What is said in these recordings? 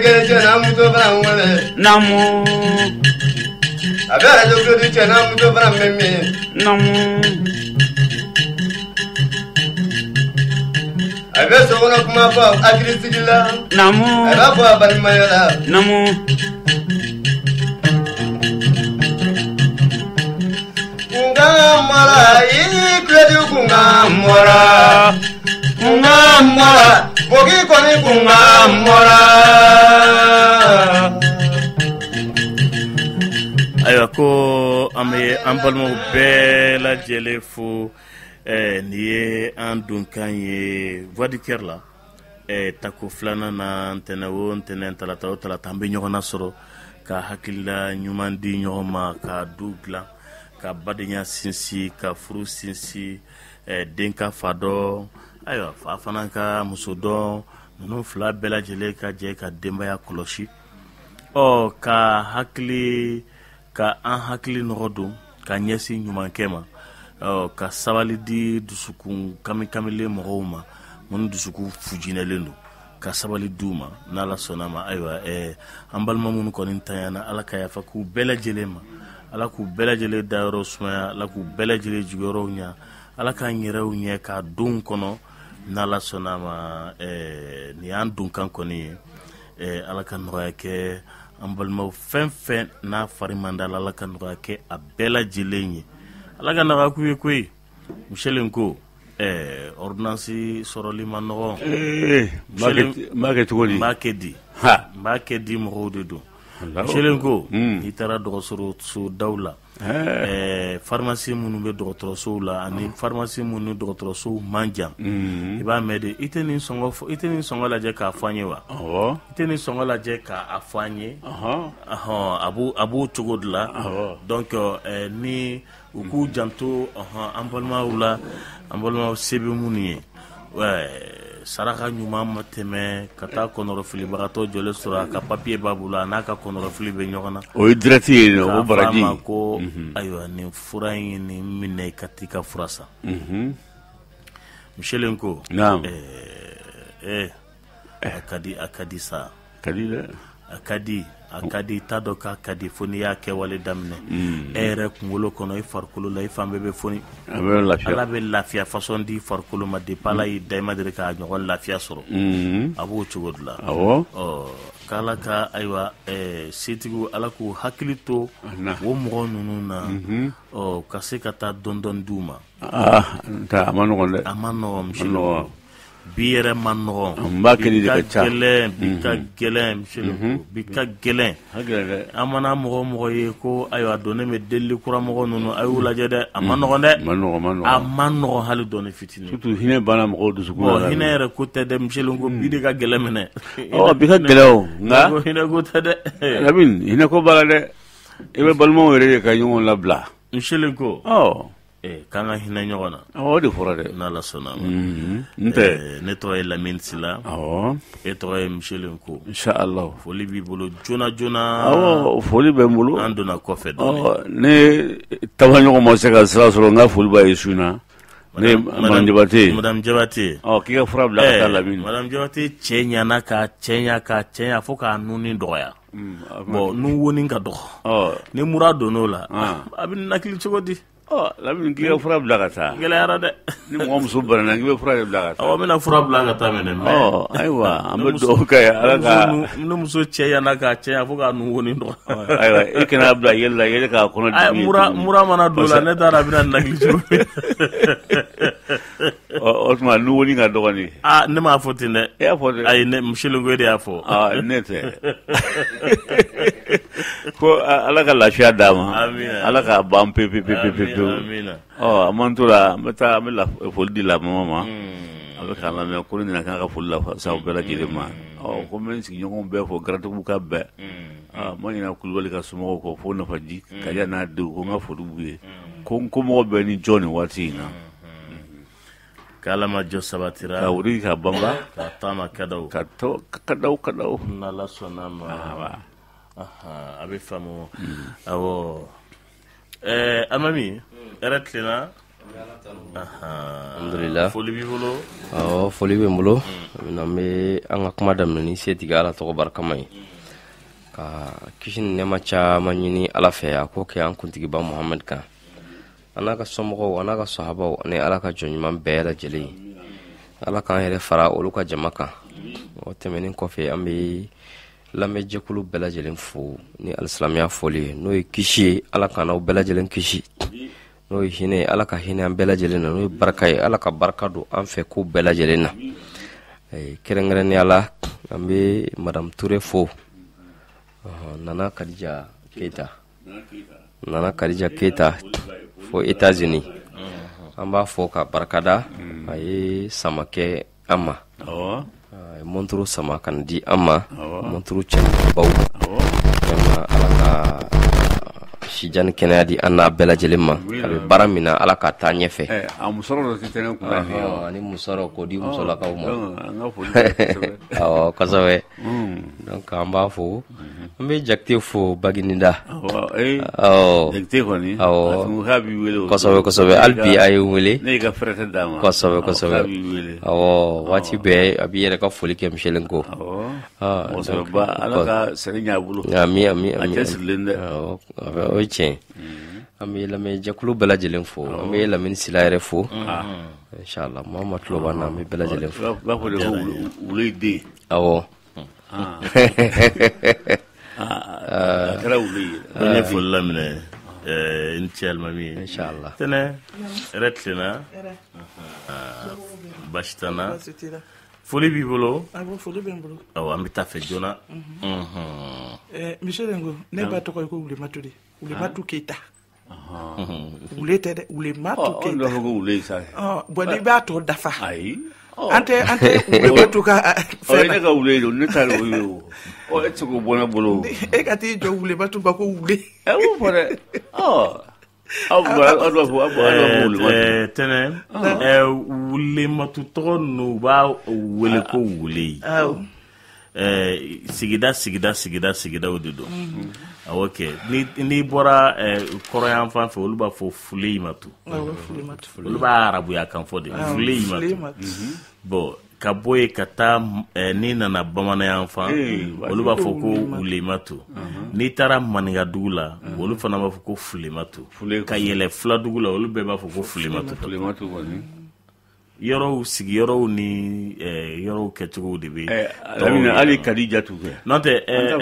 ke jana muto bana wale namu abara joglo di jana muto bana meme namu abe sogona kuma fa agrisigila namu aba fa bani mayala namu kungamara yi kredi kungamara kungamara bogi koni kungamara ayiwa ko an bɛ an balimaw bɛɛ lajɛlen fo nin ye an donkan ye voix du cœur la tako filanan na ntɛnɛn o ntɛnɛn talata o talata an bɛ ɲɔgɔn nasɔrɔ ka hakilila ɲuman di ɲɔgɔn ma ka du dilan ka badenya sinsin ka furu sinsin den ka fa dɔn ayiwa fa fana ka muso dɔn ninnu fila bɛɛ lajɛlen ka jɛ ka denbaya kɔlɔsi ka an hakili nɔgɔ don ka ɲɛsin ɲumankɛ ma ka sabali di dusukun kamikamilen mɔgɔw ma minnu dusukun fujinɛlen don ka sabali di u ma n'ala sɔnna ma ayiwa an balima minnu kɔni tanyana ala ka yafa k'u bɛɛ lajɛlen ma ala k'u bɛɛ lajɛlen dayɔrɔ sumaya ala k'u bɛɛ lajɛlen juguyɔrɔw ɲa ala k'an yɛrɛw ɲɛ k'a don kɔnɔ n'ala sɔnna ma nin y'an donkan kɔni ye ala ka nɔgɔya kɛ an balimaw fɛn fɛn n'a fari man da ala ka nɔgɔya kɛ a bɛɛ lajɛlen ye ala ka nɔgɔya k'u ye koyi Michel ko ordonnance sɔrɔli ma nɔgɔn m'a kɛ cogo di m'a kɛ di mɔgɔw de don Michel ko n'i taara dɔgɔtɔrɔso daw la pharmacie minnu bɛ dɔgɔtɔrɔsow la ani pharmacie minnu ni dɔgɔtɔrɔsow man jan i b'a mɛn de i tɛ nin sɔngɔ lajɛ k'a fɔ an ye wa i tɛ nin sɔngɔ lajɛ k'a fɔ an ye a b'o cogo de la donc ni u k'u janto an balimaw la an balimaw se bɛ minnu ye saraka ɲuman ma tɛmɛ ka taa kɔnɔrɔfilibagatɔ jɔlen sɔrɔ a ka papiye b'a bolo a n'a ka kɔnɔrɔfili bɛ ɲɔgɔn na o ye direct ye o baraji k'a fɔ a ma ko ayiwa nin fura in ye nin minɛ i ka t'i ka fura san Michel ko a ka di sa a ka di t'a dɔn k'a ka di fo n'i y'a kɛwale daminɛ yɛrɛ kunkolo kɔnɔ i farikolo la i fan bɛɛ bɛ foni ala bɛ lafiya façon di farikolo ma depuis ala y'i da i ma deli k'a ɲɔgɔn lafiya sɔrɔ a b'o cogo de la k'ala ka ayiwa setigiw ala k'u hakili to o mɔgɔ ninnu na ka se ka taa dɔɔni d'u ma a ma nɔgɔn dɛ a ma nɔgɔn Michel bi yɛrɛ ma nɔgɔn bi ka gɛlɛn Michel bi ka gɛlɛn an mana mɔgɔ ye ko ayiwa dɔn ne bɛ deli kura mɔgɔ ninnu a y'u lajɛ dɛ a ma nɔgɔn dɛ a ma nɔgɔn hali dɔɔni fitinin surtout hinɛ banna mɔgɔw dusukun na hinɛ yɛrɛ ko tɛ dɛ Michel ko bi de ka gɛlɛn minɛ bi ka gɛlɛn o nka hinɛ ko tɛ dɛ hinɛ ko b'a la dɛ i bɛ balimaw yɛrɛ de ka ɲɔgɔn labila Michel ko k'an ka hinɛ ɲɔgɔn na o de fɔra dɛ n'ala sɔnna ma ne tɔgɔ ye Lamine Sila e tɔgɔ ye Michel ko inchallah foli b'i bolo joona foli bɛ n bolo an donna kɔfɛ dɔɔni ne tabaɲɔgɔn ma se ka sira sɔrɔ n ka foli b'a ye su in na ne Madame Jabate k'i ka fura bila ka taa Lamine Madame Jabate cɛ ɲana ka cɛɲa fo k'a nuni dɔgɔya bon nu woni ka dɔgɔ ni mura donn'o la a bɛ nakili cogo di Lamine k'i ka fura bila ka taa gɛlɛyara dɛ ni mɔgɔ muso banana k'i bɛ fura de bila ka taa n bɛna fura bila ka taa mɛnɛ ayiwa an bɛ dugawu kɛ ala ka ni muso cɛ yana ka cɛɲa fo k'a nu woni dɔgɔ ayiwa e kana bila yɛlɛ la yɛlɛ k'a kɔnɔ dimi mura mana don la ne taara a bɛna nakili cogo o tuma nu woni ka dɔgɔ ni ne m'a fɔ ten dɛ e y'a fɔ dɛ ayi ne Michel ko de y'a fɔ ne tɛ ko ala ka lafiya d'a ma ala k'a ban pewu a man to la an bɛ foli di lamɔma ma a bɛ k'an lamɛn ko ne nana k'an ka foli la sa bɛɛ lajɛlen ma ko n bɛ n sigiɲɔgɔnw bɛɛ fɔ garantigiw ka bɛɛ ma ɲinɛ Kulubali ka somɔgɔw kɔ fo Nafaji ka yan n'a denw ko n ka foli b'u ye ko n komɔgɔ bɛɛ ni jɔn nin waati in na k'ala ma jɔ sabatira ka wuli ka banba ka taama kadaw n'ala sɔnna ma a bɛ faamu awɔ Amami hɛrɛ tilenna alhamdulillah foli b'i bolo foli bɛ n bolo an bɛ an ka kuma daminɛ ni setigi Ala tɔgɔ barikama ye ka kisi ni nɛɛma caman ɲini Ala fɛ a k'o kɛ an kuntigiba Muhamɛdi kan a n'a ka somɔgɔw a n'a ka sahabaw ani Ala ka jɔn ɲuman bɛɛ lajɛlen Ala k'an yɛrɛ fara olu ka jama kan o tɛmɛnen kɔfɛ an bɛ lamɛnjɛkulu bɛɛ lajɛlen fo ni alisilamɛya foli ye n'o ye kisi ye Ala k'an n'aw bɛɛ lajɛlen kisi n'o ye hinɛ ye Ala ka hinɛ an bɛɛ lajɛlen na n'o ye barika ye Ala ka barika don an fɛ ko bɛɛ lajɛlen na kɛrɛnkɛrɛnnenya la an bɛ Madame Touré fo Nana Kadija Keita fo États-Unis an b'a fɔ ka barikada a ye sama kɛ an ma monturu sama kan di an ma monturu cɛbaw Ala ka sijani kɛnɛya di an n'a bɛɛ lajɛlen ma a bɛ baara min na Ala ka taa ɲɛfɛ a musɔrɔ dɔ tɛ tɛnɛ kun ani musɔrɔ k'o di musolakaw ma kosɛbɛ donc an b'a fo an bɛ Jakite fo Baginda Jakite kɔni kosɛbɛ hali bi a ye n wele ne ka frère d'a ma kosɛbɛ waati bɛɛ a b'i yɛrɛ ka foli kɛ Micheline ko Ala ka sɛnɛ ɲɛ a bolo ami a cɛ sirilen dɛ o ye tiɲɛ an bɛ lamɛnjɛkulu bɛɛ lajɛlen fo an bɛ Lamini Sila yɛrɛ fo inchallah Muhamadu tulo b'an na an bɛ bɛɛ lajɛlen fo b'a fɔ de ko wule den a kɛra wule ye an ye foli laminɛ n cɛ alimami ye inchallah tɛnɛ yɛrɛ tilenna basi t'an na foli b'i bolo foli bɛ n bolo an bɛ taa fɛ joona Michel Ngo ne ba tɔgɔ ye ko Wulematu de Wulematu Keita wule tɛ dɛ Wulematu Keita bon n'i b'a tɔ dafa ayi an tɛ Wulematu ka fɛn ne ka wule don ne t'a dɔn o ye e tɛ se k'o bɔ ne bolo e ka t'i jɔ Wulematu ba ko wule o fɔ dɛ tɛnɛ Wulematu tɔgɔ ninnu u b'a wele ko wule sigidaw de don awɔ kɛ n'i bɔra kɔrɔyan fan fɛ olu b'a fɔ Fulematu olu b'a arabuya kan fɔ de Fulematu bon ka bɔ yen ka taa n'i nana bamananyan fan olu b'a fɔ ko Wulematu n'i taara Maninkadugu la olu fana b'a fɔ ko Fulematu ka yɛlɛ Filadugu la olu bɛɛ b'a fɔ ko Fulematu yɔrɔw sigiyɔrɔw ni yɔrɔw kɛcogow de bɛ hali Kadijatu n'o tɛ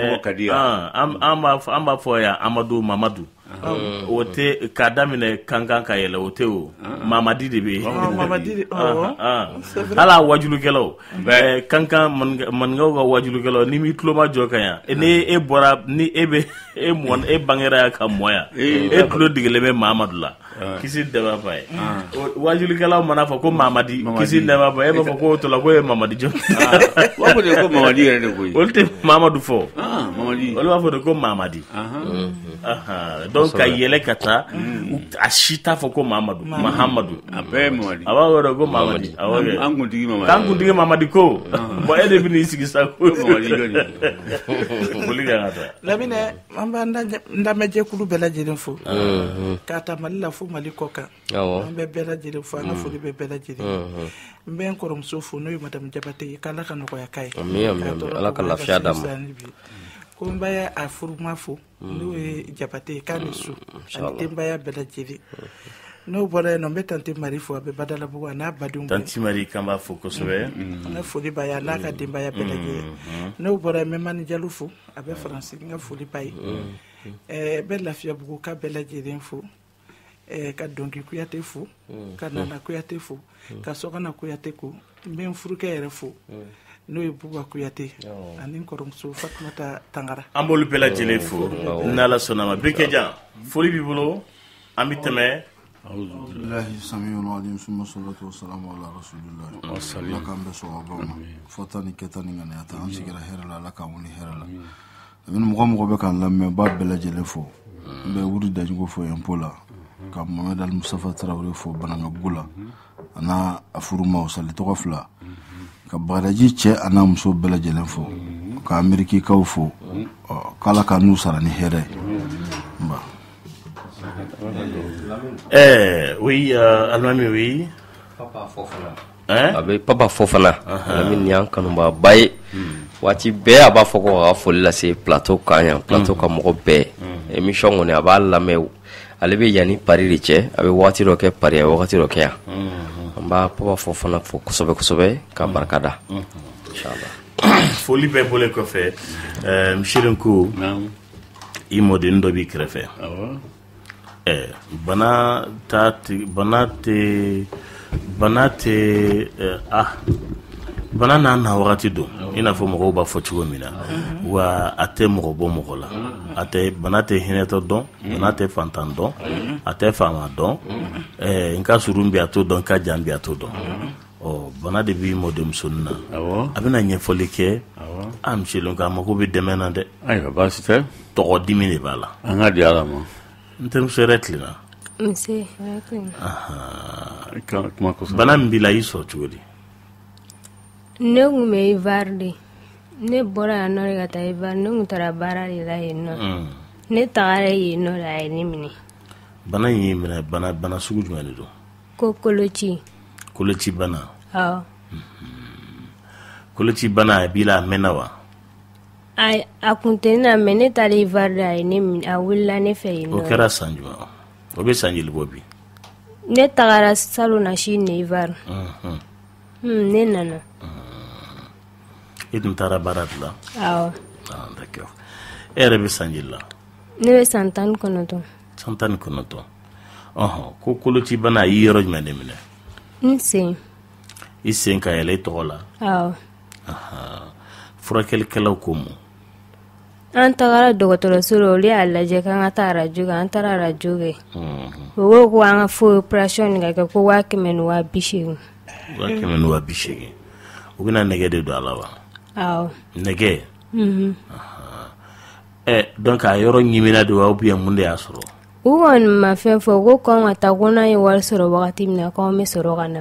an b'a fɔ yan Amadu Mamadu o tɛ k'a daminɛ kankan ka yɛlɛ o tɛ o Mamadi de bɛ yen hali wajulukɛlaw kankan maninkaw ka wajulukɛlaw ni m'i tulo ma jɔ ka yan ni e bɔra ni e bangera ya ka mɔ yan e tulo digilen bɛ Mamadu la kisi dɛmɛ fa ye wajulikɛlaw mana fɔ ko Mamadi kisi dɛmɛ fa e b'a fɔ ko o tola ko ye Mamadi jɔ b'a fɔ de ko Mamadi yɛrɛ de koyi olu tɛ Mamadu fɔ Mamadi olu b'a fɔ de ko Mamadi donc ka yɛlɛ ka taa a si t'a fɔ ko Mahamadu a bɛɛ ye Mamadi a b'a wele ko Mamadi an kuntigi Mamadi k'an kuntigi Mamadi ko bon e de bɛ n'i sigi sa ko Mamadi jɔni foli kan ka taa Lamine an b'an lamɛnjɛkulu bɛɛ lajɛlen fo k'a ta Mali la fo Mali kɔ kan an bɛ bɛɛ lajɛlen fo an ka foli bɛ bɛɛ lajɛlen n bɛ n kɔrɔmuso fo n'o ye Madame Jabate ye k'Ala ka nɔgɔya k'a ye Ala ka lafiya d'a ma ko n b'a a furuma fo n'o ye Jabate ye k'a ni su ani denbaya bɛɛ lajɛlen n'o bɔra yen nɔ n bɛ Tante Mari fo a bɛ Badalabugu a n'a badenw bɛɛ Tante Mari k'an b'a fo kosɛbɛ n ka foli b'a ye a n'a ka denbaya bɛɛ lajɛlen n'o bɔra yen n bɛ Mani Jalo fo a bɛ Faransi n ka foli b'a ye n bɛ Lafiyabugu k'a bɛɛ lajɛlen fo ka Donki Kuyate fo ka Nana Kuyate fo ka Sɔgɔna Kuyate ko n bɛ n furukɛ yɛrɛ fo n'o ye Buba Kuyate ani n kɔrɔmuso Fatumata Tangara an b'olu bɛɛ lajɛlen fo n'Ala sɔnna ma Bekejan foli b'i bolo an bɛ tɛmɛ Alhamdulillahi samiyul alim summa salatu wassalamu ala rasulillah ala k'an bɛɛ sɔn abaw ma fɔta ni kɛta ni ŋaniyata an sigira hɛrɛ la ala k'an wuli hɛrɛ la mɔgɔ bɛ k'an lamɛn b'a bɛɛ lajɛlen fo n bɛ Wuri Dajugu fo Yempo la ka Mohamed Al Mustafa Traoré fo Banangabugu la a n'a a furumaw Sali tɔgɔ 2 ka Bagadaji cɛ a n'a muso bɛɛ lajɛlen fo ka Amerikikaw fo k'Ala ka n'u sara ni hɛrɛ oui alimami oui a bɛ Papa Fofana ale min y'an kanubaaba ye waati bɛɛ a b'a fɔ ko ka foli lase plateau kan yan plateau ka mɔgɔ bɛɛ émission kɔni a b'a lamɛn ale bɛ yanni Paris de cɛ a bɛ waati dɔ kɛ Paris a bɛ waati dɔ kɛ yan an b'a Papa Fofana fo kosɛbɛ kosɛbɛ ka barika da inchallah foli bɛɛ bɔlen kɔfɛ Michel ko i mɔden dɔ b'i kɛrɛfɛ bana n'a na wagati don i n'a fɔ mɔgɔw b'a fɔ cogo min na wa a tɛ mɔgɔ bɔ mɔgɔ la bana tɛ hinɛtɔ dɔn bana tɛ fantan dɔn a tɛ faama dɔn n ka surun bi a to dɔn n ka jan bi a to dɔn bana de b'i mɔdenmusonin na a bɛna ɲɛfɔli kɛ Michel ko a mago bɛ dɛmɛ na dɛ ayiwa baasi tɛ tɔgɔ dimi de b'a la an ka di Ala ma n terimuso yɛrɛ tilenna bana min b'i la i sɔrɔ cogo di ne kun bɛ Ivoire de ne bɔra yan nɔ de ka taa Ivoire ne kun taara baara de la yen nɔ ne tagara yen nɔ de a ye ne minɛ bana in y'i minɛ bana sugu jumɛn de don ko koloci bana awɔ koloci bana a b'i la a mɛnna wa a kun tɛ na mɛ ne taara Ivoire de a ye ne minɛ a wulila ne fɛ yen nɔ o kɛra san jumɛn o bɛ san joli bɔ bi ne tagara salon na si ne Ivoire ne nana i tun taara baara de la awɔ d'accord e yɛrɛ bɛ san joli la ne bɛ san 19 san 19 ko koloci bana a y'i yɔrɔ jumɛn de minɛ n sen i sen ka yɛlɛ i tɔgɔ la awɔ furakɛlikɛlaw ko mun an tagara dɔgɔtɔrɔso la olu y'a lajɛ k'an ka taa arajo kɛ an taara arajo kɛ o ko an ka fo operation ka kɛ ko 180,000 180,000 u bɛna nɛgɛ de don a la wa awɔ nɛgɛ donc a yɔrɔ ɲimina de wa ou bien mun de y'a sɔrɔ u kɔni ma fɛn fɔ ko k'an ka taa ko n'an ye wari sɔrɔ wagati min na k'an bɛ sɔrɔ ka na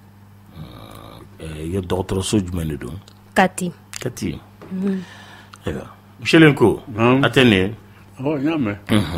ye dɔgɔtɔrɔso jumɛn de don Kati ayiwa Michel ko a tɛ nin y'a mɛn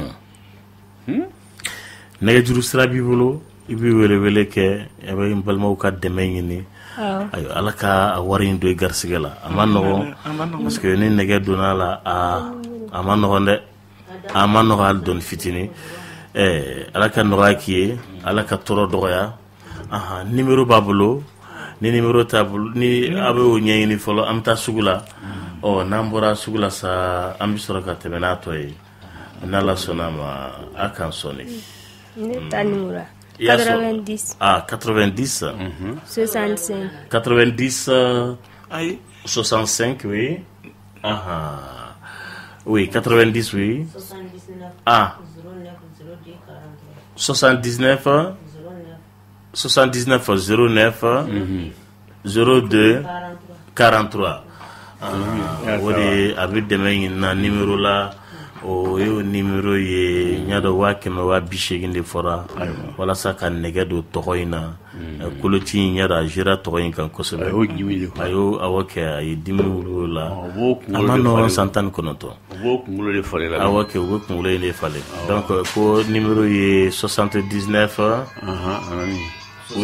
nɛgɛjuru sira b'i bolo i bɛ wele kɛ a bɛ n balimaw ka dɛmɛ ɲini ayiwa ala ka wari in don i garisɛgɛ la a ma nɔgɔn parce que ni nɛgɛ donna la a ma nɔgɔn dɛ a ma nɔgɔn hali dɔɔni fitinin ala ka nɔgɔya k'i ye ala ka tɔɔrɔ dɔgɔya numéro b'a bolo ni numéro t'a bolo ni a bɛ o ɲɛɲini fɔlɔ an bɛ taa sugu la n'an bɔra sugu la sa an bɛ sɔrɔ ka tɛmɛ n'a tɔ ye n'ala sɔnna ma a kan sɔnni ne ta numéro 90 90 65 90 65 oui oui 90 oui 79 02 43 o de a bɛ dɛmɛ ɲini na numéro la o y'o numéro ye n y'a dɔn 180,000 de fɔra walasa ka nɛgɛ don tɔgɔ in na koloci in y'a dɔn a zera tɔgɔ in kan kosɛbɛ a y'o awɔ kɛ a ye dimi wuli o la a ma nɔgɔn san 19 awɔ kɛ u bɛ kunkolo in de falen donc ko numéro ye 79 oui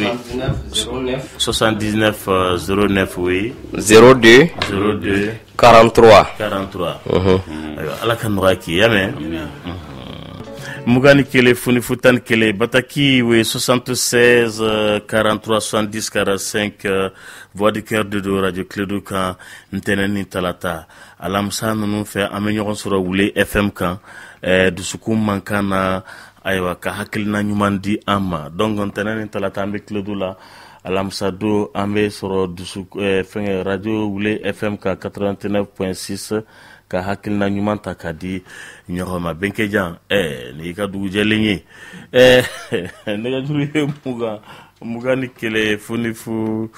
79 09 oui 02 43 ala ka nɔgɔya k'i y'a mɛn mugani kelen funifu tan kelen bataki we 76 43 70 45 voix du cœur de radio Clédou kan ntɛnɛn ni talata alamisa ninnu fɛ an bɛ ɲɔgɔn sɔrɔ wule FM kan dusukun man kan na ayiwa ka hakilina ɲuman di an ma donc ntɛnɛn ni talata an bɛ Clédou la alamisa don an bɛ sɔrɔ fɛngɛ radio wule FM kan 89.6 ka hakilina ɲuman ta ka di ɲɔgɔn ma Benkejan ni ka dugujɛlen ye nɛgɛjuru ye mugan ni kelen funifu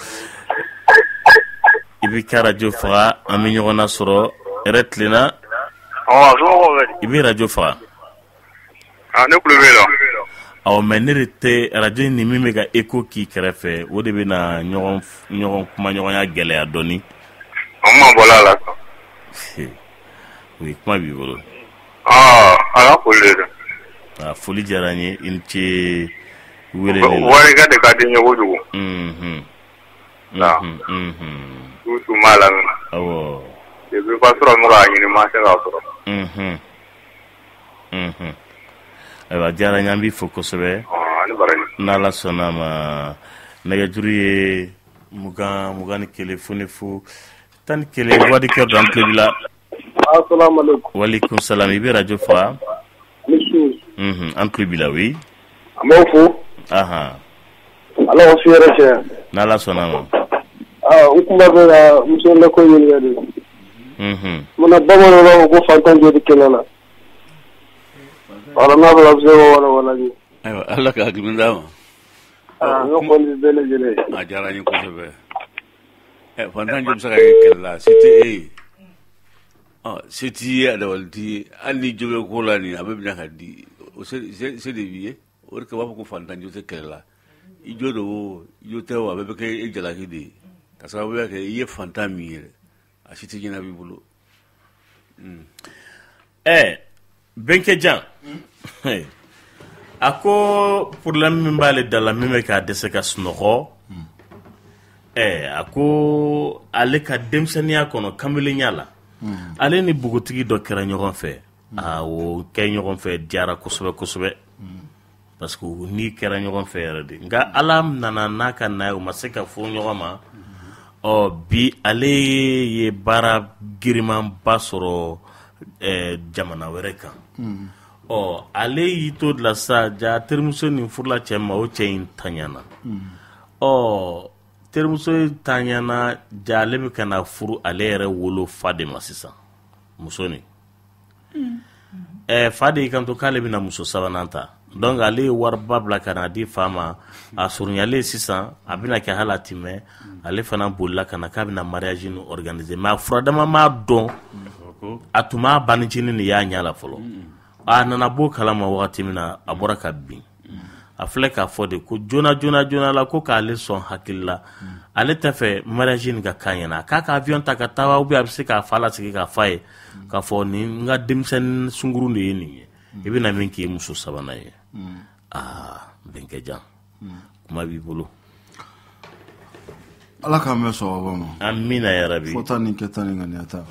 i bɛ ka radio faga an bɛ ɲɔgɔn na sɔrɔ yɛrɛ tilenna i bɛ radio faga ne kulo bɛ la awɔ mais ne de tɛ radio ni min bɛ ka écho k'i kɛrɛfɛ o de bɛ na ɲɔgɔn kuma ɲɔgɔnya gɛlɛya dɔɔni an ma bɔla la oui kuma b'i bolo ala foli de foli diyara n ye i ni ce wari ka de ka di nyogo dugu tu mala awo de be ba soro no ra yini ma se ga soro aywa jara nyambi foko sebe ani barani nala sona ma nagajuru ye mugan kele fu tan kele wadi kër dan plebila assalamu alaikum walaikum salam ibe radio fa monsieur an plebila oui amofu aha ala wasira che nala sona ma ukuma bela monsieur le ko yeli yadi mona bamano lo ko fantan jodi kelala wala na bla zero wala ni aywa Allah ka hakilin dama no ko ni bele jele a jara ni ko sebe fantan jom saka kella cité city ada walti ani jobe ko la ni abe bina kadi o c'est de vie o ka ba ko fantan jom kella i jodo yo tewa abe ke e jala kidi kasabu ya ke ye fantan mi a city jina bi bulo benke jan ako problème min b'ale da la min bɛ k'a dɛsɛ ka sunɔgɔ ako ale ka denmisɛnniya kɔnɔ kamelenya la ale ni bugutigi dɔ kɛra ɲɔgɔn fɛ o kɛ ɲɔgɔn fɛ diyara kosɛbɛ kosɛbɛ parce que ni kɛra ɲɔgɔn fɛ yɛrɛ de nka ala nana n'a ka na ye o ma se ka furu ɲɔgɔn ma bi ale ye baara girimanba sɔrɔ jamana wɛrɛ kan ale y'i to de la sa ja terimuso nin furula cɛ ma o cɛ in taɲana terimuso taɲana ja ale bɛ ka na furu ale yɛrɛ wolo fa de ma sisan muso nin fa de y'i kanto k'ale bɛna muso sabanan ta donc ale ye wariba bila ka na di fa ma a surunyalen sisan a bɛna kɛ hali a ti mɛn ale fana bolila ka na k'a bɛna mariage nin organiser mais a furadama m'a dɔn a tun b'a banicinin de y'a ɲɛ la fɔlɔ a nana bɔ kalama wagati min na a bɔra ka bin a filɛ k'a fɔ de ko joona la ko k'ale sɔn hakili la ale tɛ fɛ mariage nin ka k'a ɲɛna k'a ka avion ta ka taa ou bien a bɛ se k'a fa lasigi k'a fa ye k'a fɔ nin n ka denmisɛnnin sunkurun de ye nin ye i bɛna min k'i muso sabanan ye benkɛ jan kuma b'i bolo ala k'an bɛ sɔgɔba ma amina yarabi fɔta ni kɛta ni ŋaniyata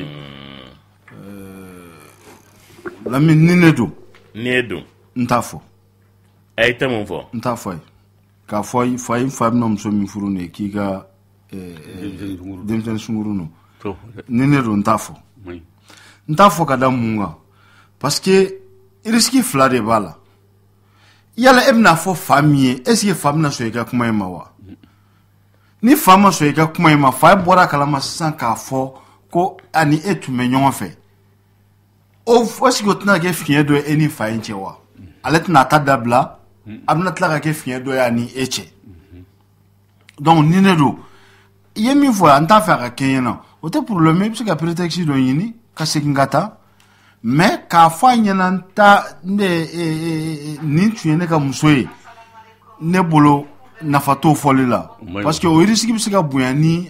Lami ni ne don n t'a fɔ i tɛ mun fɔ n t'a fɔ ye k'a fɔ fa bɛna muso min furu ne k'i ka denmisɛnnin sunkurun no ni ne don n t'a fɔ ka da mun kan parce que risque fila de b'a la yala e bɛna fɔ fa min ye est ce que fa bɛna sɔn i ka kuma in ma wa ni fa ma sɔn i ka kuma in ma fa bɔra kalama sisan k'a fɔ ko ani e tun bɛ ɲɔgɔn fɛ o est-ce que o tɛna kɛ fiɲɛ dɔ ye e ni fa in cɛ wa ale tɛna ta dabila a bɛna tila ka kɛ fiɲɛ dɔ ye a ni e cɛ donc ni ne don i ye min fɔ yan n t'a fɛ a ka kɛ n ɲɛna o tɛ problème i bɛ se ka prétexte dɔ ɲini ka segin ka taa mais k'a fɔ a ɲɛna n ta nin tun ye ne ka muso ye ne bolo nafa t'o fɔli la parce que o risque bɛ se ka bonya ni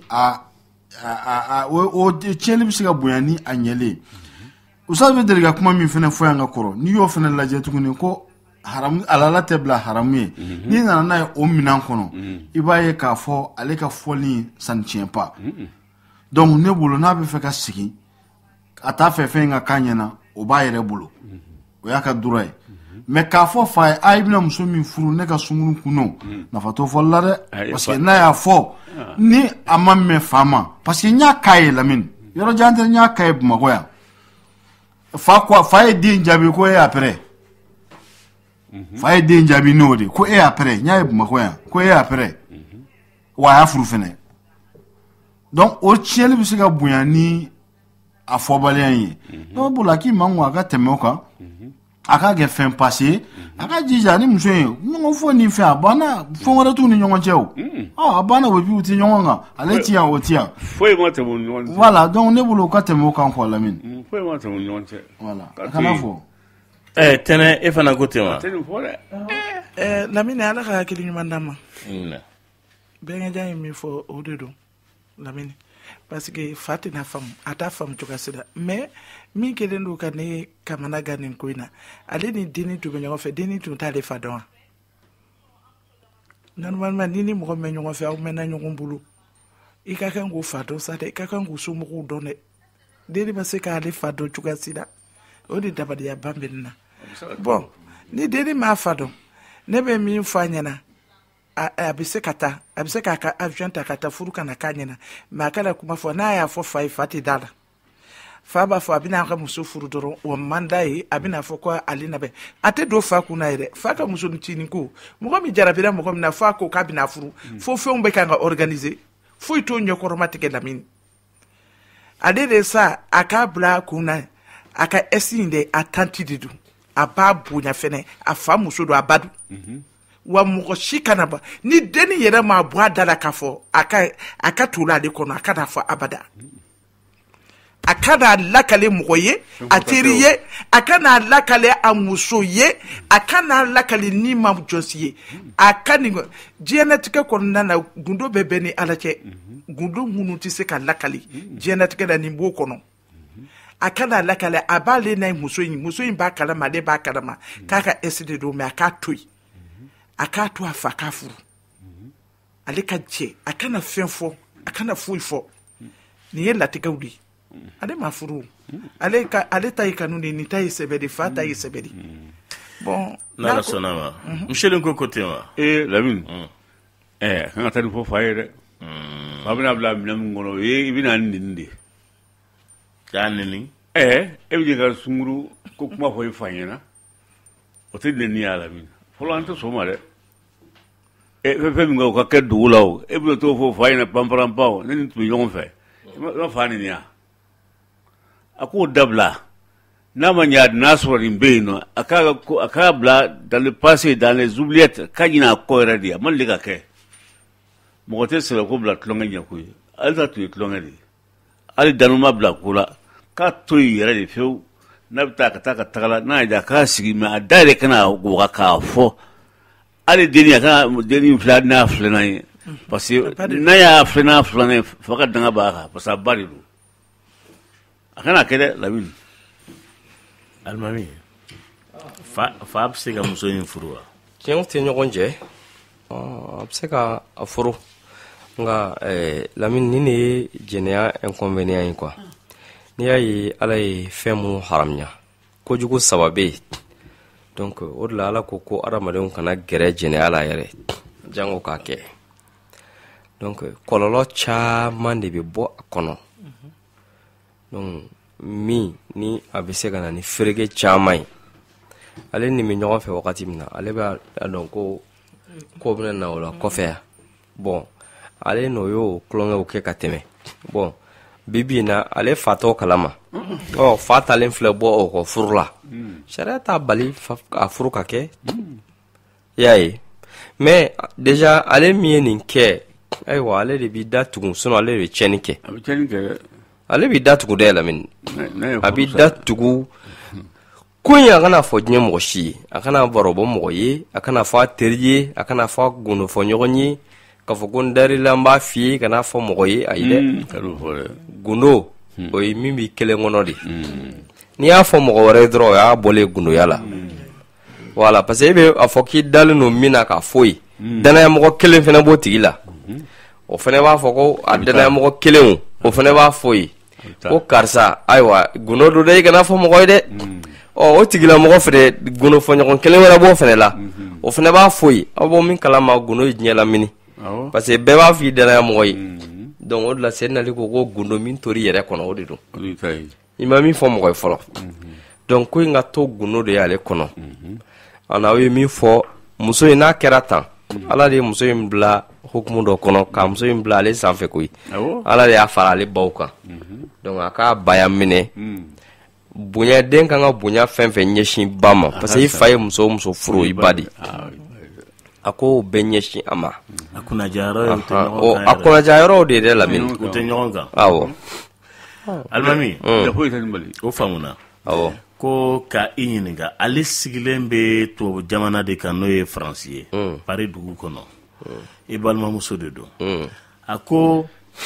o tiɲɛli bɛ se ka bonya ni a ɲɛlen Usabe bɛ deli ka kuma min fana fɔ yan ka kɔrɔ n'i y'o fana lajɛ tuguni ko haramu alala tɛ bila haramu ye n'i nana n'a ye o minɛn kɔnɔ i b'a ye k'a fɔ ale ka fɔli ça ne tient pas donc ne bolo n'a bɛ fɛ ka sigi a t'a fɛ fɛn in ka k'a ɲɛna o b'a yɛrɛ bolo o y'a ka droit ye mais k'a fɔ fa ye i bɛna muso min furu ne ka sunkurun kunno nafa t'o fɔli la dɛ parce que n'a y'a fɔ ni a ma mɛn fa ma parce que n y'a k'a ye Lamini yɔrɔ jan tɛ n y'a k'a ye Bamakɔ yan fa ye den jaabi ko e après fa ye den jaabi n'o de ko e après n y'a ye Bamakɔ yan ko e après wa a y'a furu fɛnɛ donc o tiɲɛli bɛ se ka bonya ni a fɔbaliya ye donc bolo a k'i man a ka tɛmɛ o kan a k'a kɛ fɛn passé a ka jija ni muso ye ɲɔgɔn fɔ ni fɛn a banna fɛn wɛrɛ t'u ni ɲɔgɔn cɛ o a banna o bi u tɛ ɲɔgɔn kan ale ti yan o ti yan foyi ma tɛmɛ u ni ɲɔgɔn cɛ voilà donc ne bolo o ka tɛmɛ o kan quoi Lamini foyi ma tɛmɛ u ni ɲɔgɔn cɛ voilà a kana fɔ tɛnɛ e fana ko ten wa tɛ nin fɔ dɛ Lamini ala ka hakili ɲuman d'a ma bɛnkɛjan ye min fɔ o de don Lamini parce que fa tɛna faamu a t'a faamu cogoya si la mais min kɛlen don ka ne kamana gan nin ko in na ale ni denni tun bɛ ɲɔgɔn fɛ denni tun t'ale fa dɔn wa normalement ni ni mɔgɔ mɛn ɲɔgɔn fɛ aw mɛnna ɲɔgɔn bolo i ka kan k'o fa dɔn sa dɛ i ka kan k'o somɔgɔw dɔn dɛ den ma se k'ale fa dɔn cogoya si la o de dabaliya ban bɛ nin na bon ni den m'a fa dɔn ne bɛ min fɔ a ɲɛna a bɛ se ka taa a bɛ se k'a ka avion ta ka taa furu kana k'a ɲɛna mais a kana kuma fɔ n'a y'a fɔ fa ye fa tɛ da la fa b'a fɔ a bɛna a ka muso furu dɔrɔn o man d'a ye a bɛna fɔ ko ale na bɛ a tɛ don fa kunna yɛrɛ fa ka muso ncinin ko mɔgɔ min jarabira mɔgɔ min na f'a ko k'a bɛna furu fo fɛnw bɛ kan ka organiser foyi t'o ɲɛkɔrɔma tigɛ Lamini ale de sa a k'a bila a kun na a ka ɛsi in de a tanti de don a b'a bonya fɛnɛ a fa muso don a ba don wa mɔgɔ si kana ba ni denni yɛrɛ m'a bɔ a da la k'a fɔ a ka to ale kɔnɔ a kana fɔ abada a kana lakale mɔgɔ ye a teri ye a kana lakale a muso ye a kana lakale ni ma jɔsi ye a ka nin diɲɛlatigɛ kɔnɔna na gundo bɛ bɛn ni Ala cɛ gundo minnu tɛ se ka lakale diɲɛlatigɛ la nin b'o kɔnɔ a kana lakale a b'ale n'a muso in b'a kalama ale b'a kalama k'a ka ɛsi de don mais a k'a to yen a k'a to a fa k'a furu ale ka jɛ a kana fɛn fɔ a kana foyi fɔ nin ye latigɛw de ye ale ma furu ale ta ye kanu de nin ta ye sɛbɛ de fa ta ye sɛbɛ de bon n'Ala sɔnna ma Michel ko côté ma Lamine kan ka taa nin fɔ fa ye dɛ fa bɛna bila minɛn min kɔnɔ i bɛna nin de k'a neni e bɛ jɛ ka sunkuru ko kuma fɔ i fa ɲɛna o tɛ neni y'a Lamine fɔlɔ an tɛ sɔn ma dɛ fɛn min o ka kɛ dugu la o e bɛ t'o fɔ fa ɲɛna panparanpa ne ni tun bɛ ɲɔgɔn fɛ i ma fa neni ya a k'o dabila n'a ma ɲɛ n'a sɔrɔ nin bɛ yen nɔ a k'a bila dans le passé dans les oubliettes k'a ɲinɛ a kɔ yɛrɛ de a ma deli ka kɛ mɔgɔ tɛ sɛbɛ ko bila tulonkɛ ɲɛ ko ye ale ta tun ye tulonkɛ de ye hali danu ma bila ko la k'a to yen yɛrɛ de fewu n'a bɛ taa ka taa ka tagala n'a y'a k'a sigi mais a da yɛrɛ kana waga k'a fɔ hali denni a kana denni filɛ n'a filɛna ye parce que n'a y'a filɛ n'a filanan ye fa ka danga b'a kan parce que a ba de don a kana kɛ dɛ Lamine Alimami fa bɛ se ka muso in furu wa tiɲɛw tɛ ɲɔgɔn cɛ a bɛ se ka a furu nka Lamine nin de ye jɛnɛya inconvénient ye quoi n'i y'a ye Ala ye fɛn minnu haramuya kojugu saba bɛ yen donc o de la Ala ko adamadenw kana gɛrɛ jɛnɛya la yɛrɛ jango k'a kɛ donc kɔlɔlɔ caman de bɛ bɔ a kɔnɔ donc min ni a bɛ se ka na ni fereke caman ye ale ni bɛ ɲɔgɔn fɛ wagati min na ale b'a dɔn ko bɛna na o la kɔfɛ yan bon ale n'o y'o tulonkɛw kɛ ka tɛmɛ bon bibi in na ale fatɔ kalama fa talen filɛ bɔ o kɔ furu la sariya t'a bali a furu ka kɛ i y'a ye mais déjà ale min ye nin kɛ ayiwa ale de b'i da tugun sinon ale de bɛ tiɲɛni kɛ ale b'i da tugu dɛ Lamine a b'i da tugu ko in a kana fɔ diɲɛ mɔgɔ si ye a kana barobɔ mɔgɔ ye a kana fɔ a teri ye a kana fɔ a gundofɔ ɲɔgɔn ye k'a fɔ ko n darila n b'a f'i ye kana fɔ mɔgɔ ye ayi dɛ gundo o ye min b'i kelen kɔnɔ de n'i y'a fɔ mɔgɔ wɛrɛ dɔrɔn o y'a bɔlen gundoya la voilà parce que e bɛ a fɔ k'i dalen don min na k'a fɔ ye danaya mɔgɔ kelen fana b'o tigi la o fana b'a fɔ ko a danaya mɔgɔ kelen o fana b'a fɔ ye ko karisa ayiwa gundo do dɛ i kana fɔ mɔgɔ ye dɛ o tigilamɔgɔ fɛnɛ gundo fɔ ɲɔgɔn kelen wɛrɛ b'o fɛnɛ la o fana b'a fɔ ye aw b'o min kalama gundo ye diɲɛ lamini parce que bɛɛ b'a fɔ i danaya mɔgɔ ye donc o de la sɛni nali ko gundo min tori yɛrɛ kɔnɔ o de don i ma min fɔ mɔgɔ ye fɔlɔ donc ko in ka to gundo de y'ale kɔnɔ an aw ye min fɔ muso in n'a kɛra tan Ala de ye muso in bila hukumu dɔ kɔnɔ ka muso in bila ale sanfɛ koyi Ala de y'a fara ale baw kan donc a k'a baya minɛ bonya den kan ka bonya fɛn fɛn ɲɛsin ba ma parce que i fa ye muso furu i ba de a ko bɛɛ ɲɛsin a ma a kunnajayɔrɔw de ye dɛ Lamine u tɛ ɲɔgɔn kan awɔ Alimami o faamuna awɔ ko ka i ɲininka ale sigilen bɛ tubabu jamana de kan n'o ye Faransi ye Paris dugu kɔnɔ i balimamuso de don a ko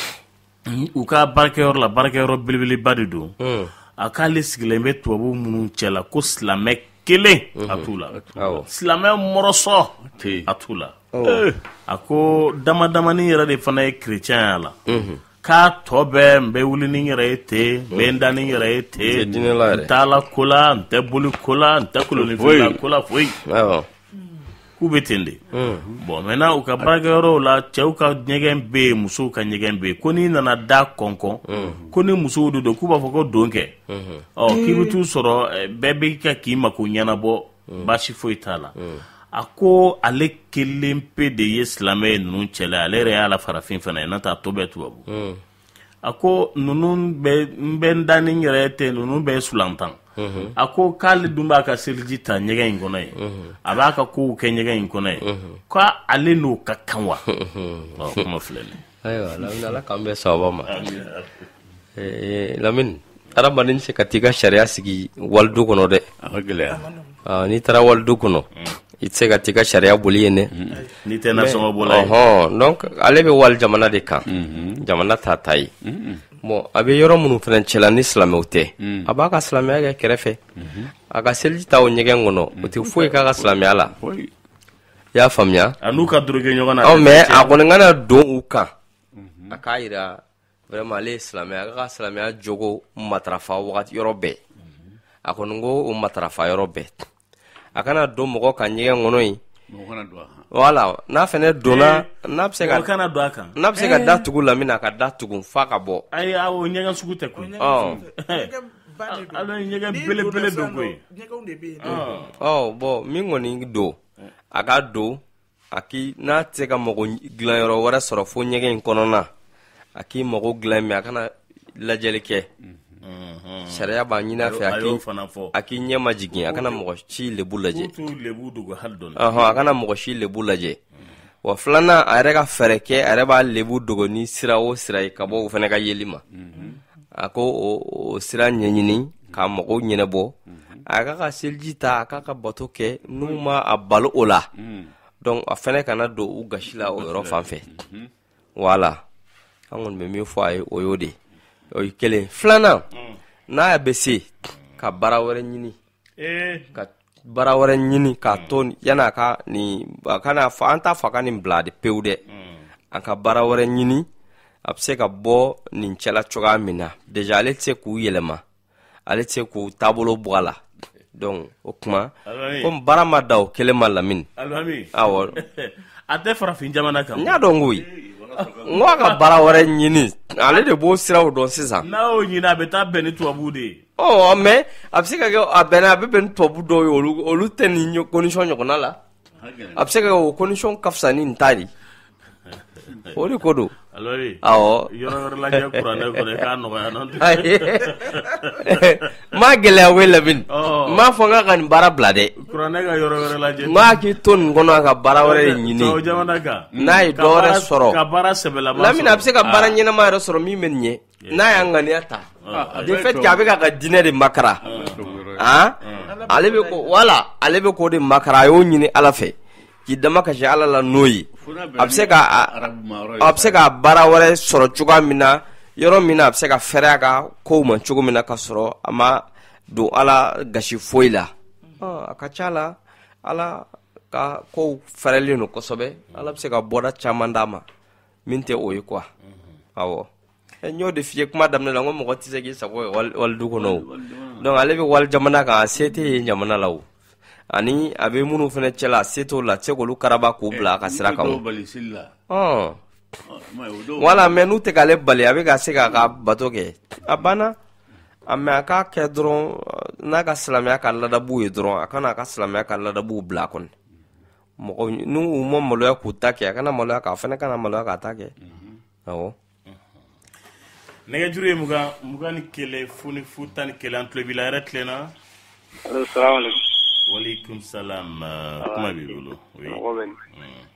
u ka baarakɛyɔrɔ la baarakɛyɔrɔ belebeleba de don a k'ale sigilen bɛ tubabu minnu cɛla ko silamɛ kelen a t'u la silamɛ mɔrɔsɔ a t'u la a ko dama damani yɛrɛ de fana ye chrétien la k'a tɔ bɛɛ n bɛ wuli ni yɛrɛ ye ten n bɛ n da ni yɛrɛ ye ten n t'a la ko la n tɛ boli ko la n tɛ kolonifɛn la ko la foyi k'u bɛ ten de bon maintenant u ka baarakɛyɔrɔw la cɛw ka ɲɛgɛn bɛ yen musow ka ɲɛgɛn bɛ yen ko n'i nana da kɔnkɔn ko ni musow de don k'u b'a fɔ ko don kɛ k'i bɛ t'u sɔrɔ bɛɛ bɛ ka k'i mako ɲɛnabɔ baasi foyi t'a la a ko ale kelen pe de ye silamɛ ye ninnu cɛla ale yɛrɛ y'a la farafin fana ye n'o tɛ a tɔ bɛɛ tubabu a ko ninnu bɛ n da ni n yɛrɛ tɛ ninnu bɛɛ sulantan a ko k'ale dun b'a ka seliji ta ɲɛgɛn in kɔnɔ ye a b'a ka kow kɛ ɲɛgɛn in kɔnɔ ye k'ale n'o ka kan wa kuma filɛ nin ayiwa Lamini ala k'an bɛɛ sababa ma Lamini adamaden se ka t'i ka sariya sigi walidu kɔnɔ dɛ a ka gɛlɛya n'i taara walidu kɔnɔ i tɛ se ka t'i ka sariya boli yen dɛ n'i tɛ nasɔngɔ bɔla ye donc ale bɛ wali jamana de kan jamana t'a ta ye bon a bɛ yɔrɔ minnu fana cɛla ni silamɛw tɛ a b'a ka silamɛya kɛ kɛrɛfɛ a ka seliji ta o ɲɛgɛn kɔnɔ o tɛ foyi k'a ka silamɛya la i y'a faamuya a n'u ka doroge ɲɔgɔn na mais a kɔni kana don u kan a k'a yira vraiment ale ye silamɛya a ka silamɛya jogo matarafa wagati yɔrɔ bɛɛ a kɔni ko o matarafa yɔrɔ bɛɛ a kana don mɔgɔ ka ɲɛgɛn kɔnɔ yen voilà n'a fɛnɛ donna n'a bɛ se ka kana don a kan n'a bɛ se ka da tugu Lamini a ka da tugu f'a ka bɔ ayi o ɲɛgɛn sugu tɛ koyi ale ɲɛgɛn belebele don koyi bon min kɔni don a ka don a k'i n'a tɛ se ka mago dilanyɔrɔ wɛrɛ sɔrɔ fo ɲɛgɛn in kɔnɔna a k'i mago dilan mais a kana lajɛli kɛ sariya b'a ɲini a fɛ a k'i ɲɛ ma jigin a kana mɔgɔ si lebu lajɛ a kana mɔgɔ si lebu lajɛ wa filanan a yɛrɛ ka fɛɛrɛ kɛ a yɛrɛ b'a lebu dogo ni sira o sira ye ka bɔ o fana ka yeli ma a ko o sira ɲɛɲini k'a mɔgɔw ɲɛnabɔ a k'a ka seliji ta a k'a ka bato kɛ n'u ma a balo o la donc a fana kana don u gasi la o yɔrɔ fan fɛ voilà an kɔni bɛ min fɔ a ye o y'o de o ye kelen filanan n'a bɛ se ka baara wɛrɛ ɲini ka baara wɛrɛ ɲini k'a to yan'a ka nin a kana fɔ an t'a fɔ a ka nin bila de pewu dɛ a ka baara wɛrɛ ɲini a bɛ se ka bɔ nin cɛla cogoya min na déjà ale tɛ se k'u yɛlɛma ale tɛ se k'u taabolo bɔ a la donc o kuma komi baara ma da o kelen ma Lamini awɔ a tɛ farafin jamana kan n y'a dɔn koyi n ko a ka baara wɛrɛ ɲini ale de b'o siraw dɔn sisan n'a y'o ɲini a bɛ taa bɛn ni tubabuw de ye mais a bɛ se ka kɛ a bɛ bɛn ni tubabu dɔw ye olu tɛ nin condition ɲɔgɔnna la a bɛ se ka kɛ o condition ka fisa ni nin ta de o de ko don awɔ yɔrɔ wɛrɛ lajɛ kuranɛ kɔnɔ i k'a nɔgɔya n'o tɛ m'a gɛlɛya koyi Lamini m'a fɔ n k'a ka nin baara bila dɛ kuranɛ ka yɔrɔ wɛrɛ lajɛ m'a k'i to nin kɔnɔ a ka baara wɛrɛ ɲini n'a ye dɔ wɛrɛ sɔrɔ ka baara sɛbɛlama Lamini a bɛ se ka baara ɲɛnama yɛrɛ sɔrɔ min bɛ nin ɲɛ n'a y'a ŋaniya ta de fait que a bɛ ka diinɛ de makara ale bɛ ko voilà ale bɛ k'o de makara a y'o ɲini Ala fɛ k'i dama kasi Ala la n'o ye a bɛ se ka baara wɛrɛ sɔrɔ cogoya min na yɔrɔ min na a bɛ se ka fɛrɛ a ka kow ma cogo min na ka sɔrɔ a ma don Ala gasi foyi la a ka ca la Ala ka kow fɛrɛlen don kosɛbɛ Ala bɛ se ka bɔda caman d'a ma min tɛ o ye quoi awɔ n y'o de f'i ye kuma daminɛ la n ko mɔgɔ tɛ se k'i sago kɛ walidu kɔnɔ o donc ale bɛ wali jamana kan a se tɛ yen jamana la o ani a bɛ minnu fana cɛla a se t'o la a tɛ se k'olu karaba k'u bila a ka sira kan voilà mais n'u tɛ k'ale bali a bɛ ka se k'a ka bato kɛ a banna mais a k'a kɛ dɔrɔn n'a ka silamɛya ka ladabu ye dɔrɔn a kana a ka silamɛya ka ladabu bila a kɔnɔ mɔgɔ n'u ma maloya k'u ta kɛ a kana maloya k'a fana kana maloya k'a ta kɛ awɔ nɛgɛjuru ye 21 fo ni 11 an tulo b'i la yɛrɛ tilenna salaamaaleykum waleykum salam kuma b'i bolo mɔgɔ bɛ nin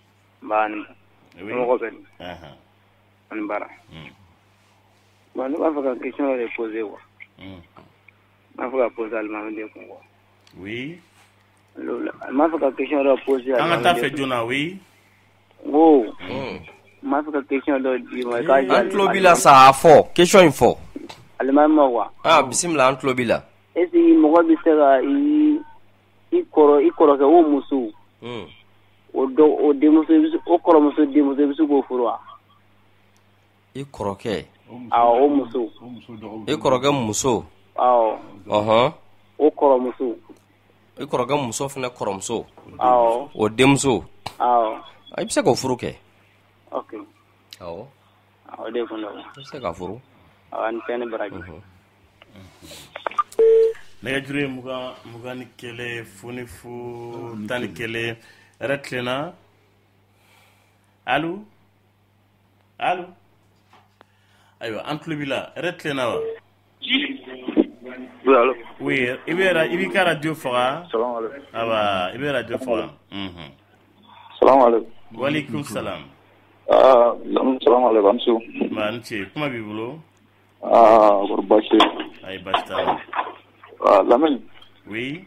mɔgɔ bɛ nin ani baara bon ne b'a fɛ ka question dɔ de poser quoi n b'a fɛ ka poser alimamiden kun quoi oui n b'a fɛ ka question dɔ poser an ka taa fɛ joona oui n b'a fɛ ka question dɔ d'i ma an tulo b'i la sa a fɔ question in fɔ alimami ma quoi bisimila an tulo b'i la est ce que mɔgɔ bɛ se ka i kɔrɔkɛ o muso o demuso o kɔrɔmuso demuso bɛ se k'o furu wa? I kɔrɔkɛ. Awɔ, o muso. I kɔrɔkɛ muso. Awɔ. Ɔhɔn. O kɔrɔmuso. I kɔrɔkɛ muso fana kɔrɔmuso. Awɔ. O denmuso. Awɔ. I bɛ se k'o furu kɛ. Ok. Awɔ. O de kun don. I bɛ se k'a furu. Awɔ, ni fɛn ni baraji. nɛgɛjuru ye mugan ni kelen foni fu tan ni kelen yɛrɛ tilenna. Allo ayiwa an tulo b'i la yɛrɛ tilenna wa? Oui, allô? Oui, i b'i ka radio faga. Salam alaikum. Aba i bɛ radio faga. Salam alaikum. Walaikum salam. Salam alaikum amsu. Ma ni ce kuma b'i bolo? Kɔri baasi tɛ yen? Ayi baasi t'a la. Lamini. Oui.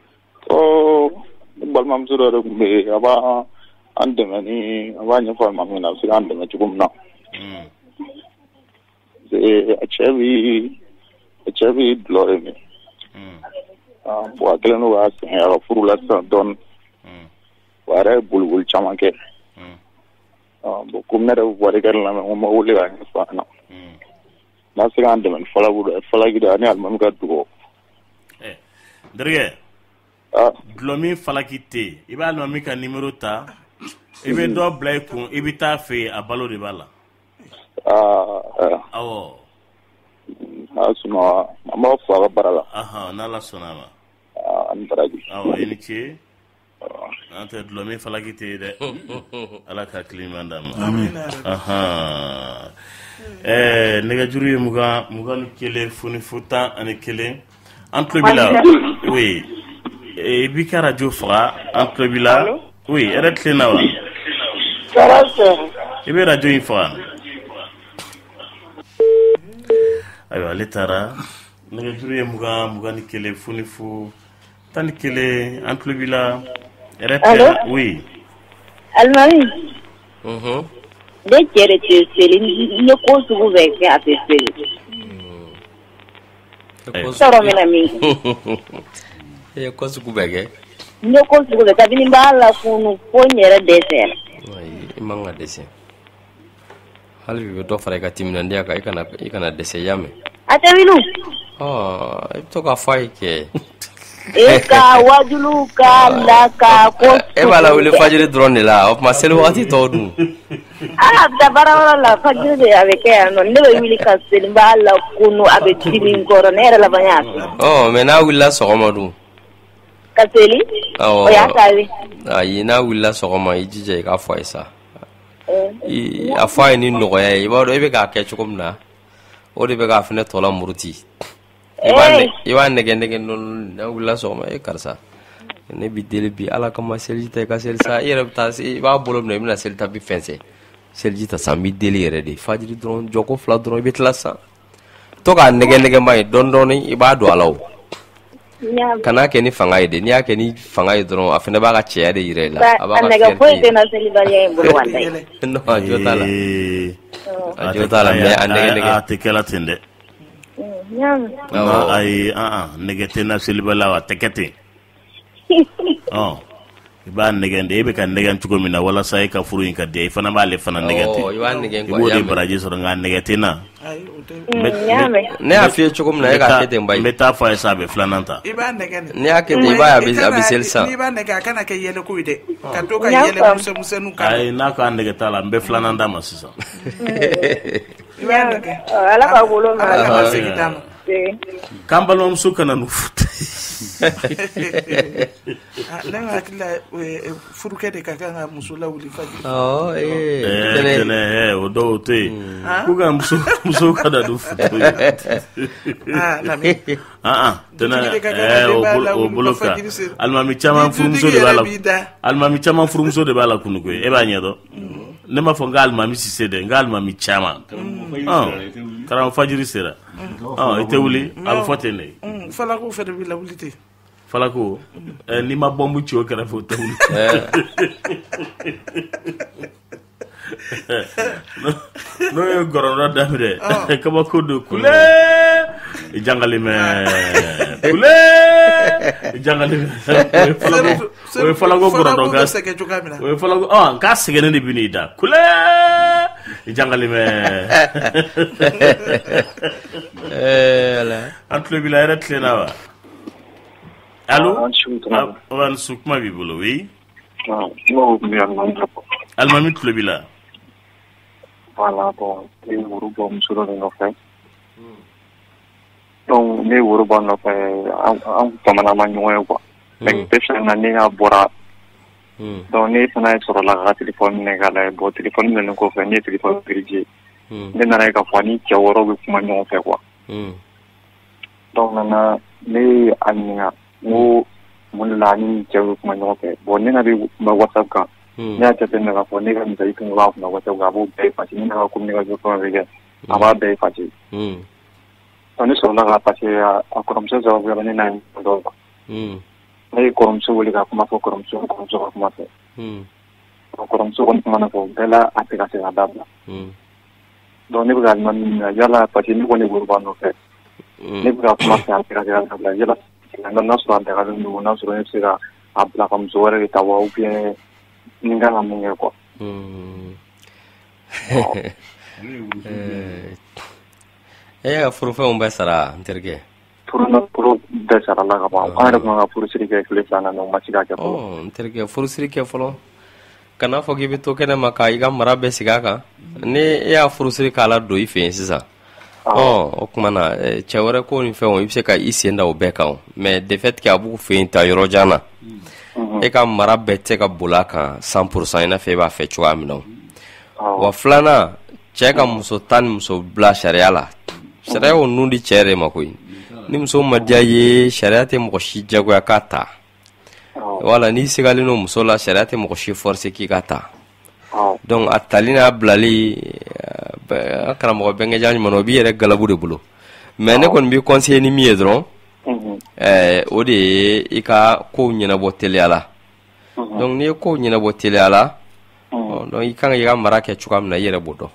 Ne balimamuso dɔ de tun bɛ yen a b'a an dɛmɛ ni a b'a ɲɛfɔ alimami ɲɛna a bɛ se k'an dɛmɛ cogo min na. A cɛ bi dulɔ de min. Bon a kɛlen don k'a sɛgɛn a ka furu la sisan dɔɔnin. A yɛrɛ ye boliboli caman kɛ. Bon komi ne yɛrɛ bɛ wari kɛ lamɛn ko n ma wele k'a ɲɛfɔ a ɲɛna. N'a se k'an dɛmɛ ni falaki dɔ ani alimami ka dugawu. Nderikɛ, dulɔ min falaki tɛ yen i b'a alimami ka numéro ta i bɛ dɔ bila i kun i bɛ taa fɛ yen a balo de b'a la. Awɔ. N'a sɔnna an b'a fɔ a ka baara la. N'Ala sɔnna a ma. Ani baraji. Awɔ i ni ce. N'o tɛ dulɔ min falaki tɛ yen dɛ. Ala ka hakili ɲuman d'a ma. Nɛgɛjuru ye mugan ni kelen foni fu tan ani kelen. An tulo b'i la. Oui. I b'i ka radio faga an tulo b'i la. Oui, yɛrɛ tilenna wa? I bɛ radio in faga. Ayiwa ale taara nɛgɛjuru ye mugan ni kelen foni fu tan ni kelen an tulo b'i la. Yɛrɛ tilenna. Oui. Alimami. Ne cɛ de tɛ seli ne ko sugu bɛɛ kɛ a tɛ seli. Sɔrɔ mina min. E ko sugu bɛɛ kɛ. Ne ko sugu bɛɛ kabini n b'a la kunu fo n yɛrɛ dɛsɛra. I man ka dɛsɛ. Hali bi bɛ dɔ fara i ka timinandiya kan i kana dɛsɛ ya mɛn. A tɛ wili. I bɛ to ka fɔ a ye kɛ. E ka wajulu k'a la ka ko. E b'a la wele fajiri dɔrɔn de la o tuma seli wagati tɔw dun. A bɛ taa baarayɔrɔ la fajiri de a bɛ kɛ yan nɔ ne bɛ wuli ka seli n b'a la kunu a bɛ dimi n kɔrɔ ne yɛrɛ laban y'a fɛ. Mɛ n'a wulila sɔgɔma dun. Ka seli. O y'a kari. Ayi n'a wulila sɔgɔma i jija i k'a fɔ a ye sa. A fɔ a ye ni nɔgɔya ye i b'a dɔn e bɛ k'a kɛ cogo min na o de bɛ k'a fɛnɛ tɔla muruti. I b'a nɛgɛ nɔnɔ n'a wulila sɔgɔma karisa ne bi deli bi ala kama seliji ta i ka seli sa i yɛrɛ bɛ taa i b'a bolo minɛ i bɛna seli ta bi fɛnsɛ seliji ta sa n b'i deli yɛrɛ de fajiri dɔrɔn jɔ ko fila dɔrɔn i bɛ tila san to k'a nɛgɛ ma ye dɔɔnin i b'a don a la o kana kɛ ni fanga ye de n'i y'a kɛ ni fanga ye dɔrɔn a fana b'a ka cɛya de yira i la a b'a ka nɛgɛ foyi tɛ na selibaliya in bolo wa non a jo t'a la a jo t'a la mais a nɛgɛ a tɛ kɛla ten dɛ ayi nɛgɛ tɛ na selibaliya a tɛ kɛ ten i b'a nɛgɛ de e bɛ ka nɛgɛ cogo min na walasa e ka furu in ka di i fana b'ale fana nɛgɛ ten i b'o de baraji sɔrɔ nka nɛgɛ tɛ na ne y'a f'i ye cogo min na e k'a kɛ ten ba ye n bɛ taa fɔ a ye sa a bɛ filanan ta i b'a nɛgɛ n'i y'a kɛ ten i b'a ye a bɛ seli san n'i b'a nɛgɛ a kana kɛ yɛlɛko ye dɛ ka to ka yɛlɛ misɛnninw kan ayi n'a k'a nɛgɛ t'a la n bɛ filanan d'a ma sisan i b'a nɛgɛ ala ka wolo ma ala ka segin d'a ma k'an balimamuso kana n'u futa ne hakili la furukɛ de ka kan ka muso lawuli fajiri tɛnɛ o dɔw tɛ yen ko ka muso ka da du futa tɛnɛ o bolo kan alimami caman furumuso de b'a la alimami caman furumuso de b'a la kunu koyi e b'a ɲɛdɔn ne m'a fɔ n ka alimami Sise dɛ n ka alimami caman karamɔgɔ fajiri sera i tɛ wuli a bɛ fɔ ten de falako fɛnɛ bɛ lawuli ten falako n'i ma bɔnbu ci o kɛrɛfɛ o tɛ wuli n'o ye gɔrɔndɔ daminɛ kabako don kule i jangali mɛ kule i jangali mɛ o fala ko goro ga sege juga mina o fala ko ka sege ne bini da kule jangali me antlo bila era tlena wa allo on sukma bi bolo wi almami tlo bila voilà bon et wuru bom suro no fa donc ne wuru bon no fa am tamana ma nyoy quoi mais pesa na ni ga bora donc ne fana soro la ga téléphone ne ga la bo téléphone ne ko fa ni téléphone privé ne na ga fa ni ke woro bi kuma nyoy fa quoi donc na ne anya mo mun la ni ke kuma nyoy fa bo ne na bi ma whatsapp ka ya ta tana ga fa ne ga mi sai kun wa na whatsapp ga bo be fa ni na ko ni ga jo ko be aba be fa ji on soro la ga pa che a ko se zo ga ne na do ne koromso wali ka kuma fo koromso ka kuma fo koromso kon kuma na fo bela atika se adabla do ne bugal man yala pati ni woni gurban no fe ne bugal kuma se atika se adabla yala na naso ande ga no naso ne se ga abla kam zore ta wa ubie ninga na munge ko furu fe un besara interge puro desara la ga ba ara ko furu siri ke kle sana no machida ke ko interge furu siri ke folo kana fo gibi to kene maka iga marabe sigaka ne ya furu siri kala do ife sisa o kuma na chawara ko ni fe on ibse ka isienda o beka mais de fait que abu fe inta yoro jana e ka marabe te ka bulaka 100% ina fe ba fe chwa mino wa flana cheka muso tan muso bla sharia la sharia o nundi chere makoy ni muso madia ye sharia te mo shi jago ya kata wala ni sigali no muso la sharia te mo shi force ki kata donc atalina blali akara mo benga jani mono bi yere galabu de bulo mais ne kon bi conseiller ni miedron o de ika ko nyina botele ala donc ni ko nyina botele ala donc ikanga yiga marake chukam na yere bodo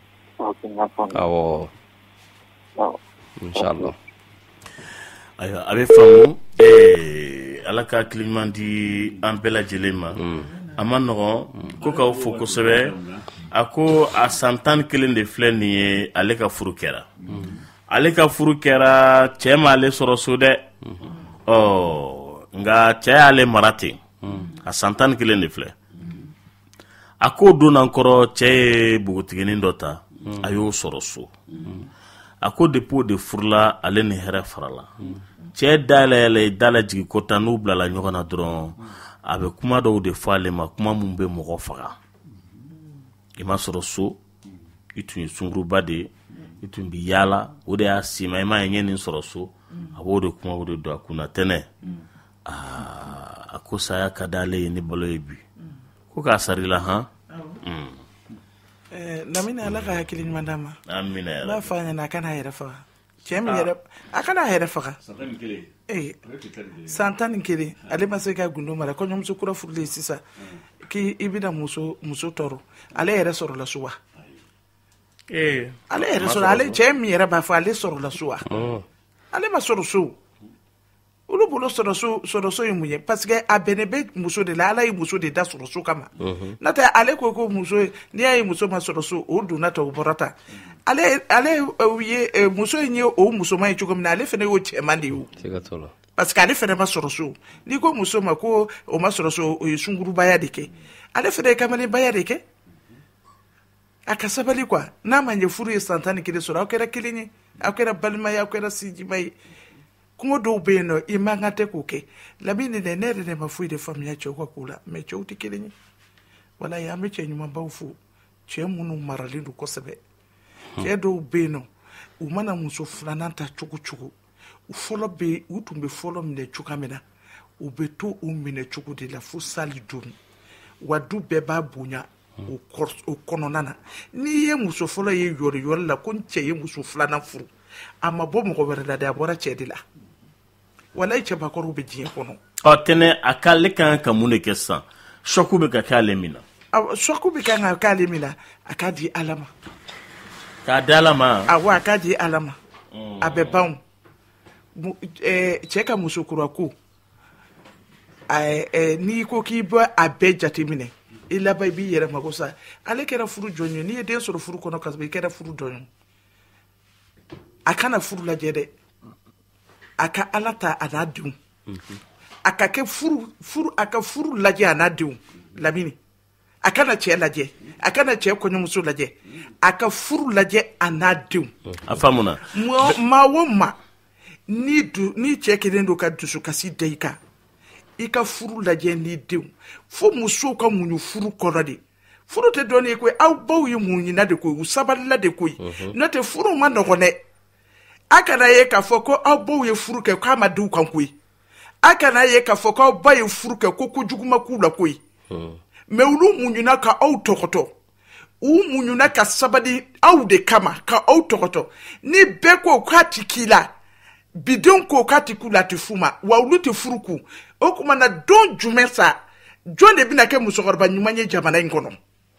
awo inshallah ayo abe famu alaka kliman di ampela jelema amanogo ko ka foko sebe ako a santan kelen de fleni aleka furukera aleka furukera chema ale soroso de nga cha ale marate a santan kelen de fle ako don encore che bugutigini ndota ayo soroso ako depo de furla ale ni hera farala che dala jigi kota no blala nyogana dron abe kuma do de fale ma kuma mumbe mogo faga ima soroso itu sungru bade itu bi yala o de asima ima nyeni soroso abo de kuma o de do akuna tene akosa ya kadale ni bolo ebi ko ka sarila ha namina alaka hakilin mandama amina la fanya na kana hera fa chem yera akana hera fa santan kile ale maseka gundo mara ko nyum sukura furle sisa ki ibida muso toro ale yera soro la suwa ale yera soro ale chem yera ba fa ale soro la suwa ale ma soro su ulu bolo soro so yimuye parce que abenebe muso de la ala muso de da soro so kama nata ale ko muso ni ay muso ma soro so o du nata o borata ale wiye muso nyi o muso ma chuko mina ale fene o chemande o sigatolo parce que ale fene ma soro so ni ko muso ma ko o ma soro so o sunguru baya deke ale fene kamale baya deke akasabali kwa na manye furu instantane kile soro akera kilinyi akera balma ya akera siji mai kungo do beno imanga te kuke labini ne nere ne mafui de famia chokwa kula mecho utikilinyi wala ya meche nyuma baufu che munu maralindu kosebe che do beno umana muso fulana ta chuku ufolo be utumbe folo mne chukamena ubetu umine chuku de la fusali dum wadu beba bunya o kononana ni ye muso folo ye yori la kunche ye muso fulana furu ama bomo ko berda da bora chedila wala iche bakoro be jien kono tene akale kan kamune kesan shoku be kakale mina shoku be kan akale mina akadi alama ka dalama awa akadi alama abebaum cheka musukuru ku n'i ko k'i bɔ a bɛɛ jateminɛ i laban i b'i yɛrɛ mago sa ale kɛra furu jɔn ye n'i ye den sɔrɔ furu kɔnɔ ka sɔrɔ i kɛra furu jɔn ye a kana furu lajɛ dɛ a ka ala ta a n'a denw a ka kɛ a ka furu lajɛ a n'a denw Lamini a kana cɛ lajɛ a kana cɛ kɔɲɔmuso lajɛ a ka furu lajɛ a n'a denw a faamuna maa o maa ni cɛ kelen don ka dusukasi da i kan i ka furu lajɛ n'i denw fo musow ka muɲu furu kɔrɔ de furu tɛ dɔɔnin ye koyi aw baw ye muɲina de koyi u sabalila de koyi n'o tɛ furu ma nɔgɔn dɛ a kana ye k'a fɔ ko aw baw ye furu kɛ k'a ma d'u kan koyi a kana ye k'a fɔ k'aw ba ye furu kɛ ko kojuguma k'u la koyi mais olu muɲuna ka aw tɔgɔtɔ u muɲuna ka sabali aw de kama ka aw tɔgɔtɔ ni bɛɛ ko k'a ti k'i la bidenw ko k'a ti k'u la ti fu ma wa olu ti furu ku o kuma na don jumɛn sa jɔn de bɛna kɛ musokɔrɔba ɲuman ye jamana in kɔnɔ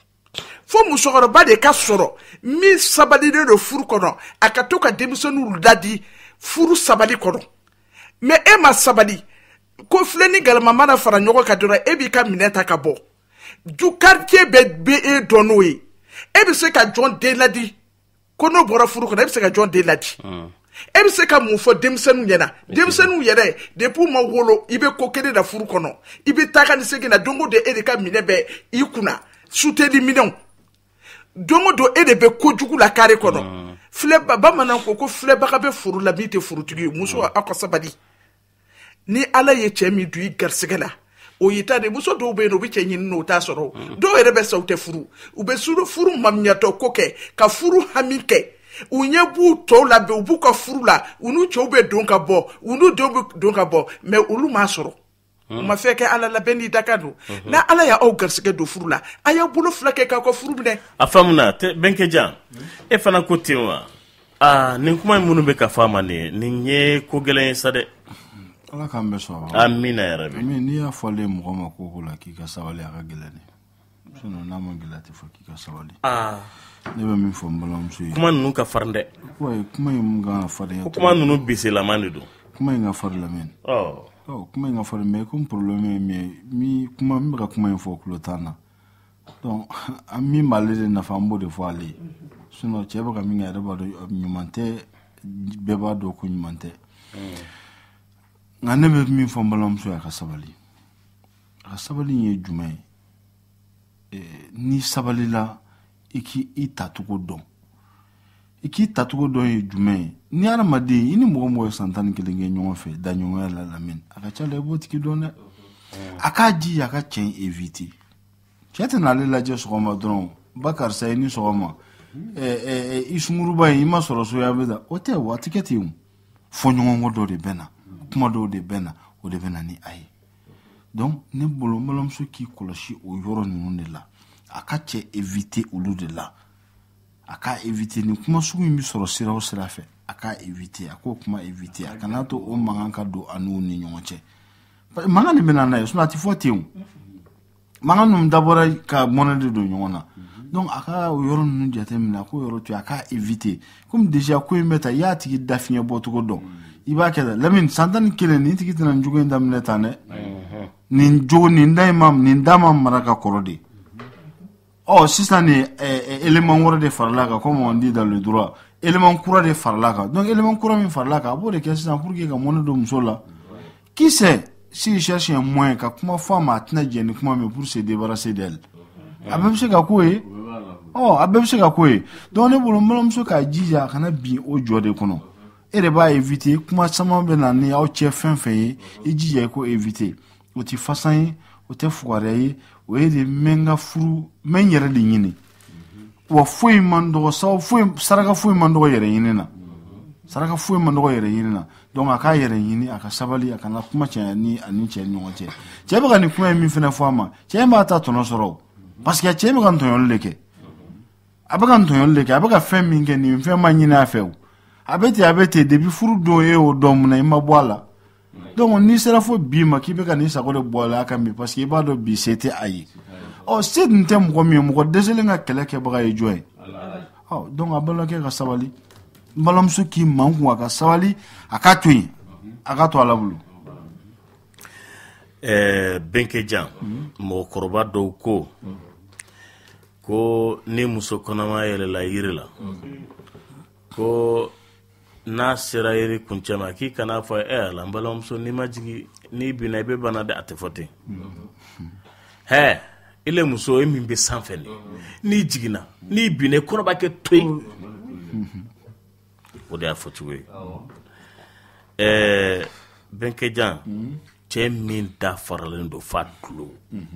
fo musokɔrɔba de ka sɔrɔ min sabalilen don furu kɔnɔ a ka to ka denmisɛnninw ladi furu sabali kɔnɔ mais e ma sabali ko filɛ ni galama mana fara ɲɔgɔn kan dɔrɔn e b'i ka minɛ ta ka bɔ du quartier bɛ e dɔn n'o ye e bɛ se ka jɔn den ladi ko n'o bɔra furu kɔnɔ e bɛ se ka jɔn den ladi e bɛ se ka mun fɔ denmisɛnninw ɲɛna denmisɛnninw yɛrɛ depuis ma wolo i bɛ ko kelen da furu kɔnɔ i bɛ taa ni segin na don o don e de ka minɛ bɛ i kunna suteli minɛnw don o don e de bɛ kojugu la kare kɔnɔ bamanan ko filɛbaga bɛ furu la min tɛ furutigi ye muso aw ka sabali ni ala ye cɛ min don i garisɛgɛ la o y'i ta de muso dɔw bɛ yen u bɛ cɛ ɲini n'o t'a sɔrɔ dɔw yɛrɛ bɛ sa u tɛ furu u bɛ furu mamiyatɔ ko kɛ ka furu hami kɛ u ɲɛ b'u tɔw la u b'u ka furu la u n'u cɛw bɛ don ka bɔ u n'u denw bɛ don ka bɔ mais olu m'a sɔrɔ u ma fɛn kɛ ala la bɛɛ n'i dakan don n'a ala y'aw garisɛgɛ don furu la a y'aw bolo fila kɛ k'aw ka furu minɛ a faamuna Benkejan e fana ko ten wa nin kuma minnu bɛ ka fɔ a ma nin ye ko gɛlɛn ye sa dɛ ala k'an bɛ sɔn amina yarabi n'i y'a fɔlen mɔgɔ ma ko la k'i ka sabali a ka gɛlɛn dɛ sinon n'a ma gɛlɛn a tɛ fɔ k'i ka sabali ne bɛ min fɔ n balimamuso ye kuma ninnu ka farin dɛ kuma in mun kan ka farin ko kuma ninnu biselaman de don kuma in ka farin lamɛn kuma in ka farin mais comme problème ye min ye kuma n bɛ ka kuma in fɔ kulo t'an na donc an min b'ale de nafa an b'o de fɔ ale ye sinon cɛ bɛ ka min kɛ a yɛrɛ b'a dɔn ɲuman tɛ bɛɛ b'a dɔn ko ɲuman tɛ nka ne bɛ min fɔ n balimamuso ye a ka sabali ye jumɛn ye ni sabalila i k'i tacogo dɔn ye jumɛn ye ni hadamaden i ni mɔgɔ ye san 11 kɛ ɲɔgɔn fɛ da ɲɔgɔnya la lamɛn a ka ca la i b'o tigi dɔn dɛ a k'a ji a ka cɛn éviter cɛ tɛ n'ale lajɛ sɔgɔma dɔrɔn ba karisa i ni sɔgɔma i sunguruba in i ma sɔrɔ so ya bɛ da o tɛ wa a tɛ kɛ ten fɔ ɲɔgɔn dɔ de bɛ na kuma dɔw de bɛ na o de bɛ na ni a ye donc ne bolo n balimamuso k'i kɔlɔsi o yɔrɔ ninnu de la a ka cɛ éviter olu de la a ka éviter ni kuma sugu in bɛ sɔrɔ sira o sira fɛ a ka éviter a k'o kuma éviter a kana to o mankan ka don a n'u ni ɲɔgɔn cɛ mankan de bɛ na n'a ye sinon a tɛ fɔ ten o mankan ninnu dabɔra ka mɔnɛ de don ɲɔgɔn na donc a ka o yɔrɔ ninnu jateminɛ a k'o yɔrɔ to yen a ka éviter comme déjà ko in bɛ ta i y'a tigi da fiɲɛ bɔcogo dɔn i b'a kɛ dɛ Lamine san 11 nin tigi tɛna jogo in daminɛ tan dɛ nin da ma mara ka kɔrɔ de sisan ni élément wɛrɛ de farala kan comme on dit dans le droit élément kura de farala kan donc élément kura min farala kan a b'o de kɛ sisan pour que ka mɔnɛ don muso la qui sait s'il cherche un moyen ka kuma fɔ a ma a tɛna jɛn ni kuma min pour se débarrasser d'elle a bɛɛ bɛ se ka ko ye a bɛɛ bɛ se ka ko ye donc ne bolo n balimamuso k'a jija a kana bin o jɔ de kɔnɔ e de b'a éviter kuma caman bɛ na ni aw cɛ fɛn fɛn ye i jija i ko éviter o tɛ fasan ye o tɛ fugariya ye o ye de n ka furu n bɛ n yɛrɛ de ɲini wa foyi man dɔgɔ saraka foyi man dɔgɔ yɛrɛ ɲini na saraka foyi man dɔgɔ yɛrɛ ɲini na donc a k'a yɛrɛ ɲini a ka sabali a kana kuma cɛ ni ani cɛ ni ɲɔgɔn cɛ cɛ bɛ ka nin kuma in min fɛnɛ fɔ a ma cɛ in b'a ta tɔnɔ sɔrɔ parce que cɛ bɛ ka ntɔɲɔli de kɛ a bɛ ka ntɔɲɔli de kɛ a bɛ ka fɛn min kɛ nin fɛn ma ɲini a fɛ o a bɛ ten depuis furu don e y'o dɔn mun na i ma bɔ a la donc n'i sera fo bi ma k'i bɛ ka n'i sago de bɔ a la a ka mi parce que i b'a dɔn bi se tɛ a ye se dun tɛ mɔgɔ min ye mɔgɔ dɛsɛlen ka kɛlɛ kɛbaga ye jɔn ye donc a balimakɛ ka sabali n balimamuso k'i man kun a ka sabali a ka to yen a ka to ala bolo Benkejan mɔgɔkɔrɔba dɔw ko ni muso kɔnɔma yɛlɛla yiri la ko n'a sera yiri kuncɛ ma k'i kana fɔ ala n balimamuso n'i ma jigi n'i binna I bɛ bana de a tɛ fɔ ten ile muso e min bɛ sanfɛ n'i jiginna n'i binna kɔnɔba kɛ to yen o de y'a fɔ cogo ye Benkejan cɛ min da faralen don fa tulo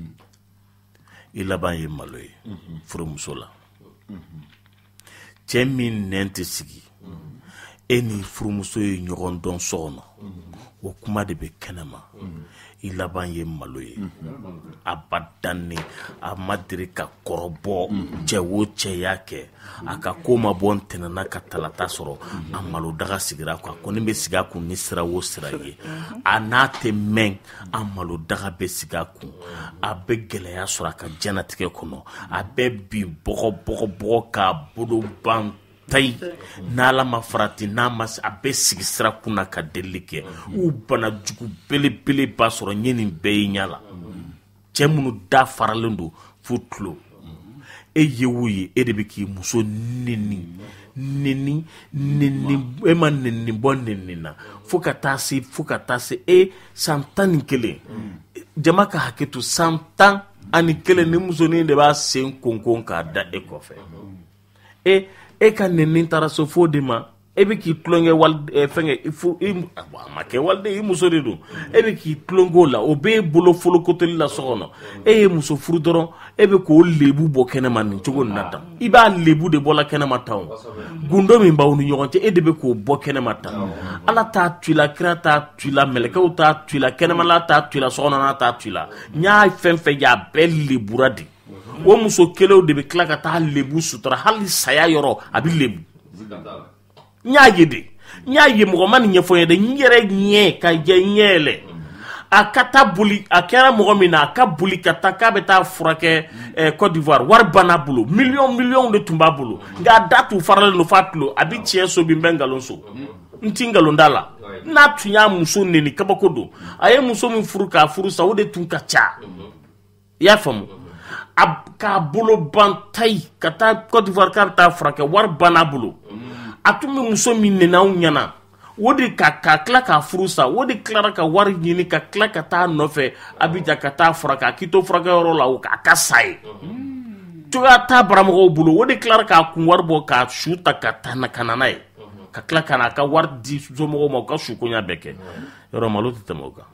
I laban ye malo ye furumuso la cɛ min nɛn tɛ sigi e ni furumuso ye ɲɔgɔn dɔn so kɔnɔ o kuma de bɛ kɛnɛma I laban ye malo ye abadan a ma deli ka kɔrɔbɔ cɛ o cɛ y'a kɛ a ka ko ma bɔ ntɛnɛna ka talata sɔrɔ a malo daga sigira ko ni bɛ sigi a kun ni sira o sira ye a n'a tɛ mɛn a malo daga bɛ sigi a kun a bɛ gɛlɛya sɔrɔ a ka jɛnatigɛ kɔnɔ a bɛ bin bɔgɔ k'a bolo ban tayi n'ala ma farati n'a ma a bɛ sigi sira kunna ka deli kɛ u bana jugu belebele ba sɔrɔ ɲɛ nin bɛɛ ye ɲa la cɛ minnu da faralen don fo tulo e ye o ye e de bɛ k'i muso neni e ma neni bɔ neni na fo ka taa se e san 11 jama ka hakɛ to san 11 ni musonin de b'a sen konkon k'a da e kɔfɛ e ka neni taara so fo de ma e bɛ k'i tulonkɛ fɛngɛ a ma kɛ walide I muso de don e bɛ k'i tulonkɛ la o bɛ bolo folo kotoli la so kɔnɔ e ye muso furu dɔrɔn e bɛ k'o lebu bɔ kɛnɛma nin cogo nin na tan I b'a lebu de bɔla kɛnɛma tan gundo min b'aw ni ɲɔgɔn cɛ e de bɛ k'o bɔ kɛnɛma tan ala t'a tu I la kira t'a tu I la mɛlɛkɛw t'a tu I la kɛnɛmala t'a tu I la so kɔnɔna t'a tu I la n y'a fɛn fɛn ye a bɛɛ lebura de o muso kelenw de bɛ tila ka taa lebu sutura hali saya yɔrɔ a bɛ lebu n y'a ye mɔgɔ ma nin ɲɛfɔ n ye dɛ n yɛrɛ ɲɛ ka jɛ ɲɛlɛ a ka taa boli a kɛra mɔgɔ min na a ka boli ka taa k'a bɛ taa furakɛ Côte d'Ivoire wari banna bolo miliyɔn de tun b'a bolo nka a da tun faralen don f'a tulo a bɛ tiɲɛ so bi n bɛ nkalon so n ti nkalon da la n'a tun y'a muso neni kabako don a ye muso min furu k'a furu sa o de tun ka ca I y'a faamu k'a bolo ban tayi ka taa Côte d'Ivoire k'a bɛ taa furakɛ wari banna bolo a tun bɛ muso min neni anw ɲɛna o de ka tila k'a furu sa o de tilara ka wari ɲini ka tila ka taa nɔfɛ Abidjan ka taa furakɛ a k'i to furakɛyɔrɔ la o k'a ka sa ye cogoya t'a baramɔgɔw bolo o de tilara k'a kun wari bɔ k'a su ta ka taa ka na n'a ye ka tila ka n'a ka wari di somɔgɔw ma u ka su koɲa bɛɛ kɛ yɔrɔ malo tɛ tɛmɛ o kan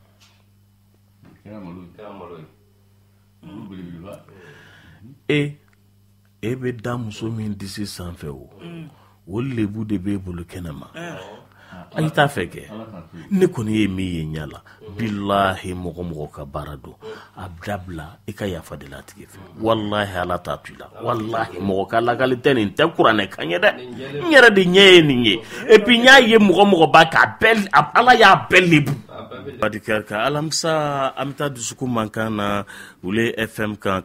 e bɛ da muso min disi sanfɛ o lebu de b'e bolo kɛnɛma a y'i t'a fɛ kɛ ne kɔni ye min ye ɲa la bilahi mɔgɔ ka baara don a dabila I ka yafa de la tigi fɛ wallahi ala t'a tu I la wallahi mɔgɔ ka lagali tɛ nin tɛ kuranɛ kan ye dɛ n yɛrɛ de ɲɛ ye nin ye et puis n y'a ye mɔgɔ b'a kɛ ala y'a bɛɛ lebu Badikɛrika alamisa an bɛ taa dusukun mankan na Wule FM kan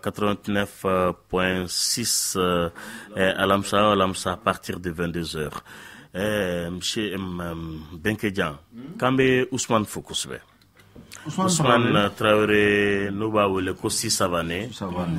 89.6 alamisa à partir de 22h monsieur Benkejan k'an bɛ Ousmane fo kosɛbɛ Ousmane Traoré n'o b'a wele ko Sisabane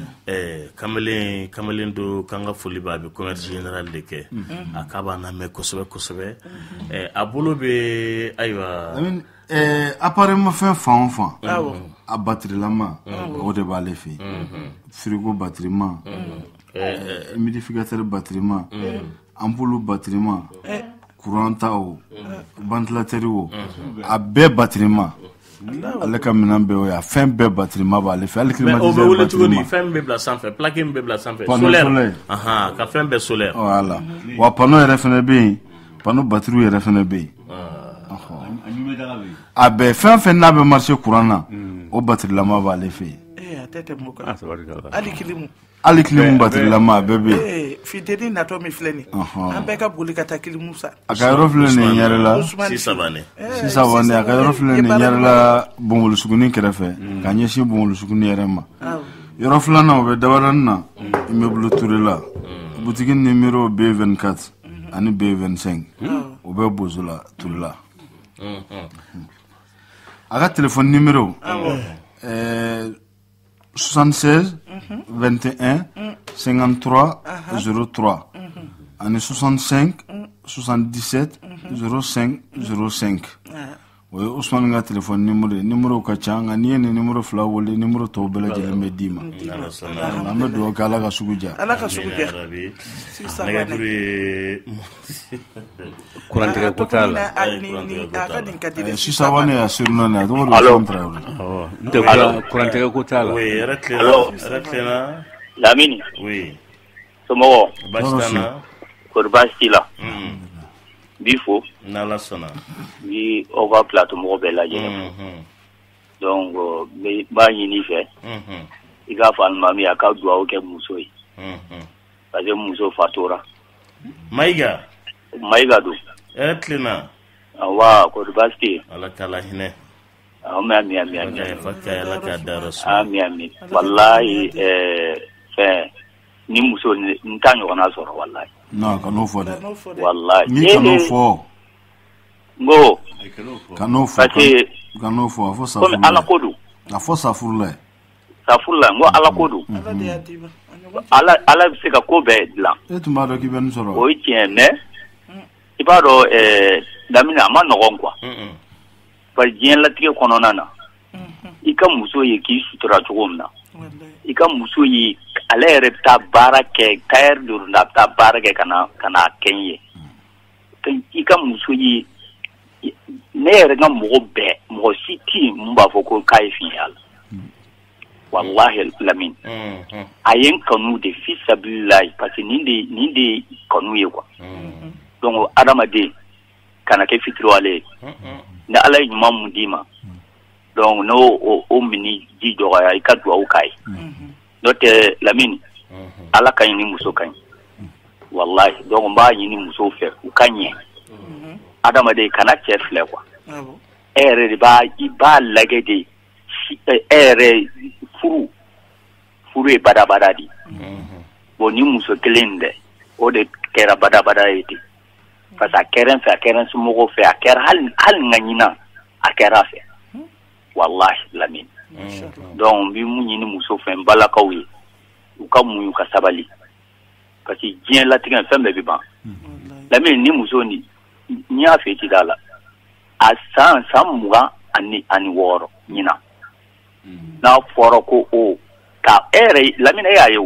kamalen do k'an ka foli b'a bɛ commerce général de kɛ a k'a b'an lamɛn kosɛbɛ a bolo bɛ ayiwa apparemment fɛn fan o fan a batirilama o de b'ale fɛ frigo batirima humidificateur batirima ampoule batirima courant ta o ventilateur o a bɛɛ batirima ale ka minɛn bɛɛ o ye a fɛn bɛɛ batirima b'ale fɛ hali climatiseur o bɛ wele cogo di fɛn bɛ bila sanfɛ plaque min bɛ bila sanfɛ solaire ka fɛn bɛɛ solaire voilà wa panneau yɛrɛ fɛnɛ bɛ yen panneau batterie yɛrɛ fɛnɛ bɛ yen a bɛɛ fɛn fɛn n'a bɛ marché courant na o batirilama b'ale fɛ yen hali kilimu batirilama a bɛɛ bɛ yen fitini natɔ min filɛ nin an bɛɛ ka boli ka taa kilimu sa a ka yɔrɔ filɛ nin yɛrɛ la Sisabane a ka yɔrɔ filɛ nin yɛrɛ la Bongolusuguni kɛrɛfɛ ka ɲɛsin Bongolusuguni yɛrɛ ma yɔrɔ filanan o bɛ Dabarani na immeuble Touré la boutique numéro B24 ani B25 o bɛ Bozo la Touré la aga téléphone numéro 76 21 53 03 ani 65 77 05 05 o ye Usman nga téléphone numéro ka ca nga ni ne numéro fila wole numéro to bela jele me dima na do ka ala ka suguja negaburi kurante ko tala si sawane ya surno na do kontra nte kurante ko tala oui ratlena Lamini oui somo bastana korbastila bifo nala sona bi over plateau mo bela jene donc ba yini fe iga fa mami aka duwa o ke muso yi parce que muso fatura maiga do etlina wa korbasti ala kala hine ami fakka ala ka darasu ami wallahi fe ni muso ntanyo na soro wallahi no kanu fo de wallahi ni kanu fo ngo kanu fo fo sa comme ala kodu la fo sa furla ngo ala kodu ala se ka ko be la e tuma do ki ben soro o tiene ibaro damina ma no kwa par jien la tike kono nana ika muso ye ki sutura chogomna ika muso yi ale repta barake kair dur na ta barake kana kenye ika muso yi ne renga mo siti mba foko kai final wallahi lamin ayen kanu de fisabillahi parce que ninde kanu ye quoi donc adama de kana ke fitro ale na alay nyuma mudima donc no o mini ji do ya ikadwa ukai dote lamini ala kan ni muso kan wallahi donc ba ni muso fe ukanye adama de kana chef le quoi ere de ba lage de ere furu e bada di boni muso kelende o de kera bada eti parce que keren sumogo fe akera hal nganyina akera fe wallahi lamin donc bi mu ni muso fe mbala kawi u ka mu ka sabali parce que jien latigan fembe bi ban lamin ni muso ni nya fe ti dala a san muga ani woro nyina na foro ko o ka ere lamin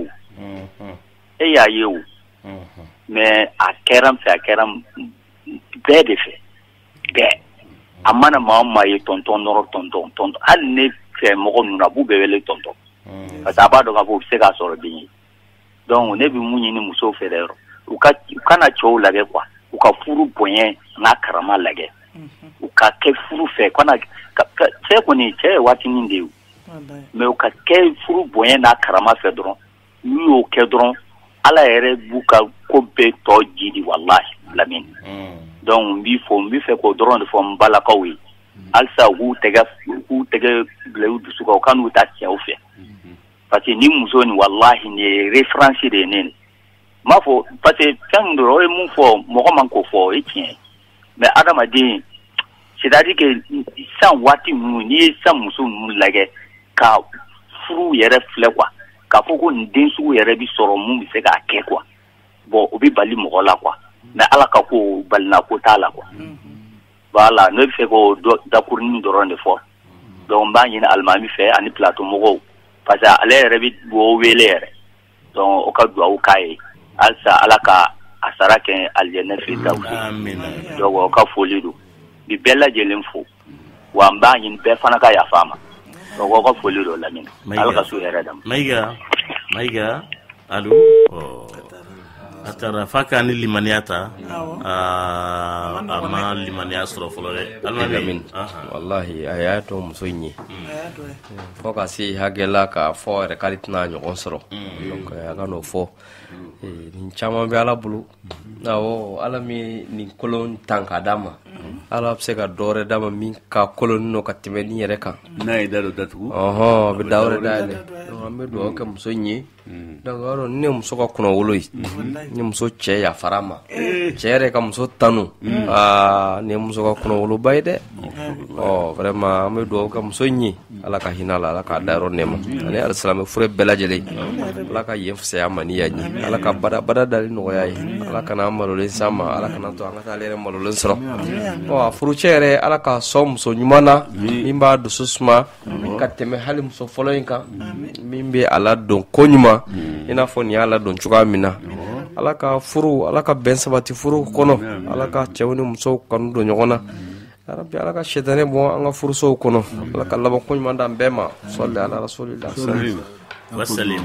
e ya yewu mais a keram be de fe be amana mama ye tonton noro tonton al ne fe mo na bu be wele tonton parce que abado ga bu se ga soro bi donc ne bi munyi ni muso federo ukana chow lage kwa uka furu ponye na karama lage uka ke furu fe kwana se ko ni che wati ni ndeu mais uka ke furu ponye na karama fedron ni o kedron ala ere buka ko be to jidi wallahi lamin donc bi fe ko dron de fo mbala kawi alsa hu tega bleu du suka kanu ta tia o fe parce que ni muso ni wallahi ni référence de nen ma fo parce que quand ro e mu fo mo ko man ko fo e tien mais adama din c'est-à-dire que sans wati mu ni sans muso mu lage ka furu yere fle quoi ka foko ndin su yere bi soro mu bi se ka ke quoi bon obi bali mo la quoi mais ala ka ko balna ko tala quoi voilà ne fait ko da pour ni doron de fort donc ba ni almami fait ani plateau mo parce que ale yere bi bo welere donc o ka do o kai alsa ala ka asara ke aljanna fi tawfi amin donc o ka folido bi bella jelen fo wa mba ni be fana ka ya fama donc o ka folido la min ala ka su yere dam maiga allo atara faka ni limaniata ama limania soro folore almamin wallahi ayato musonyi foka si hagela ka fo re kalitna nyon soro donc aga no fo ni chama be ala bulu nawo ala mi ni kolon tanka dama ala se ka dore dama min ka kolon no katimeni yere kan nay dalo datu be dawre dale no ambe do ka musonyi dagaro ne muso ka kuno woloyi ni muso che ya farama chere ka muso tanu ne muso ka kuno wolo bayde vraiment an bɛ dugawu kɛ muso in ye ala ka hinɛ la ala k'a dayɔrɔ nɛɛma ani alisalamɛ fure bɛɛ lajɛlen ala ka yen fisaya ma ni yan ye ala ka bada dali nɔgɔya ye ala kana malolen s'an ma ala kana to an ka taa ale yɛrɛ malolen sɔrɔ a furucɛ yɛrɛ ala ka sɔn muso ɲuman na min b'a dusu suma ka tɛmɛ hali muso fɔlɔ in kan min bɛ ala dɔn ko ɲuman i n'a fɔ nin y'a ladon cogoya min na ala ka furu ala ka bɛn sabati furu kɔnɔ ala ka cɛw ni musow kanu don ɲɔgɔn na arabi ala ka shetane bɔ an ka furusow kɔnɔ ala ka laban ko ɲuman d'an bɛɛ ma sɔli ala rasulillah wasalim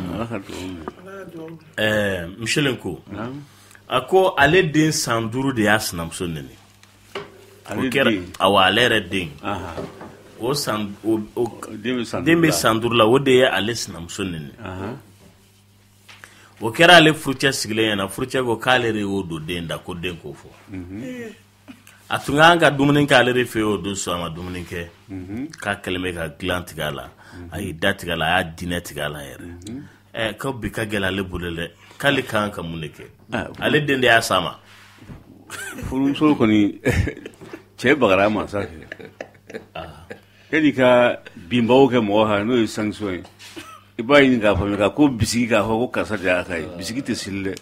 Michelenko a ko ale den san 5 de y'a sinamuso neni o kɛra awa ale yɛrɛ den o den bɛ san 5 la o de ye ale sinamuso neni o kɛra ale furucɛ sigilen ɲɛna furucɛ ko k'ale de y'o don den da ko den k'o fɔ a tun kan ka dumuni kɛ ale de fɛ y'o don so a ma dumuni kɛ k'a kɛlen bɛ ka dilan tigɛ a la a y'i da tigɛ a la a y'a dinɛ tigɛ a la yɛrɛ ko bi ka gɛlɛ ale bolo dɛ k'ale kan ka mun de kɛ ale den de y'a s'a ma furumuso kɔni cɛ bagara ma sa kɛ ka binbaw kɛ mɔgɔ ha n'o ye sanction ye i b'a ɲini k'a faamuya ko bisigi k'a fɔ ko karisa de y'a ka ye bisigi tɛ seli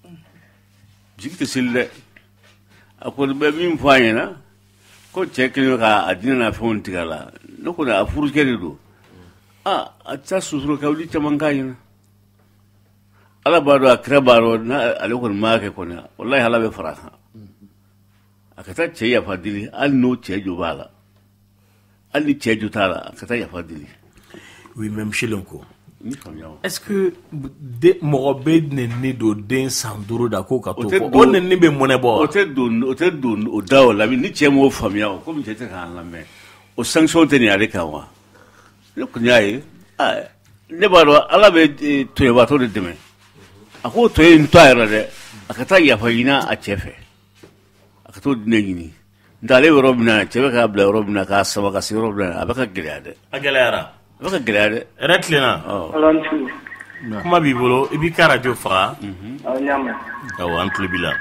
dɛ a kɔni bɛ min fɔ a ɲɛna ko cɛ kelen k'a dinɛ n'a fɛnw tigɛ a la ne kɔni a furukɛ de don a tɛ susuro ka wuli caman k'a ɲɛna ala b'a dɔn a kira b'a dɔn n'ale kɔni m'a kɛ kɔni walahi ala bɛ fara a kan a ka taa cɛ yafa deli hali n'o cɛ jo b'a la hali ni cɛ jo t'a la a ka taa yafa deli oui mais Michelenko est-ce que mɔgɔ bɛ nɛni don den san 5 da ko ka to fɔ o nɛni bɛ mɔnɛ bɔ o tɛ don o da o la ni cɛ m'o faamuya o komi cɛ tɛ k'an lamɛn o sanction tɛ nin ale kan wa ne kɔni y'a ye ne b'a dɔn ala bɛ tɔɲɔbatɔ de dɛmɛ a ko tɔɲɔ in to a yɛrɛ dɛ a ka taa yafa ɲini a cɛ fɛ a ka t'o dinɛ ɲini n'o ale yɔrɔ min na cɛ bɛ k'a bila yɔrɔ min na k'a sama ka se yɔrɔ min na a bɛ ka gɛlɛya dɛ a gɛlɛyara a bɛ ka gɛlɛya dɛ yɛrɛ tilenna kuma b'i bolo i b'i ka radio faga awɔ an tulo b'i la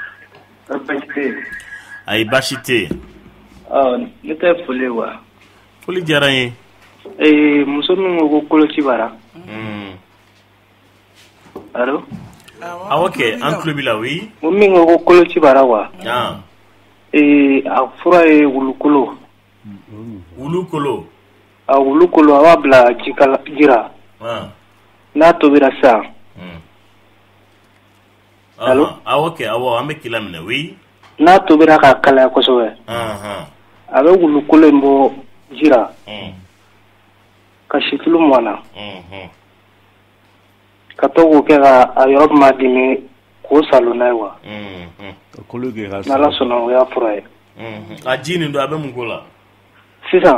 ayi baasi tɛ yen ne tɛ foli wa foli diyara n ye muso min ko koloci bara allo awɔ kɛ an tulo b'i la oui min ko koloci bara wa a fura ye wulukolo a wulukolo a b'a bila jira n'a tobira sisan allo awɔ kɛ awɔ an bɛ k'i laminɛ oui n'a tobira ka kalaya kosɛbɛ a bɛ wulukolo in bɔ jira ka situlu mɔ a la ka to k'o kɛ ka a yɔrɔ ma dimi k'o salon n'a ye wa n'ala sɔnna o y'a fura ye a ji nin don a bɛ mun ko la sisan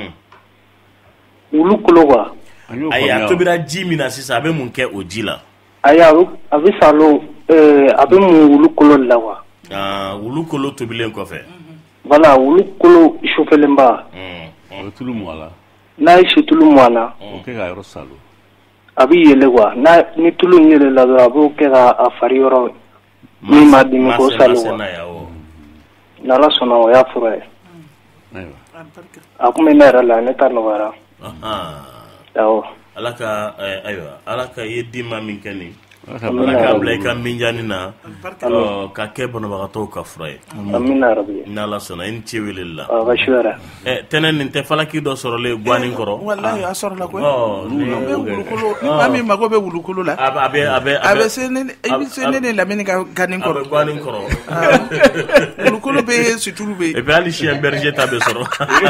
wulukolo quoi ayi a tobira ji min na sisan a bɛ mun kɛ o ji la ayi a bɛ salon a bɛ mun wulukolo la wa wulukolo tobilen kɔfɛ voilà wulukolo sufelenba o bɛ tulu mɔ a la n'a ye situlu mɔ a la o kɛ ka yɔrɔ salon a bɛ yɛlɛ quoi ni tulu in yɛlɛ la dɔrɔn a b'o kɛ ka a fari yɔrɔ min ma dimi k'o salon quoi n'ala sɔnna o y'a fura ye a kun bɛ ne yɛrɛ la ne ta nɔgɔyara awɔ ala ka ayiwa ala ka ye den ma min kɛ nin ala ka bila I ka minjani na ka kɛ banabagatɔw ka fura ye amina rabi n'ala sɔnna I ni ce weleli la bashira tɛnɛ nin tɛ falaki dɔ sɔrɔlen guanin kɔrɔ wallahi a sɔrɔla koyi ni maa min mago bɛ wulukolo la a bɛ se ne lamini ka ganin kɔrɔ guanin kɔrɔ wulukolo bɛ situlu bɛ et puis hali chien berger ta bɛ sɔrɔ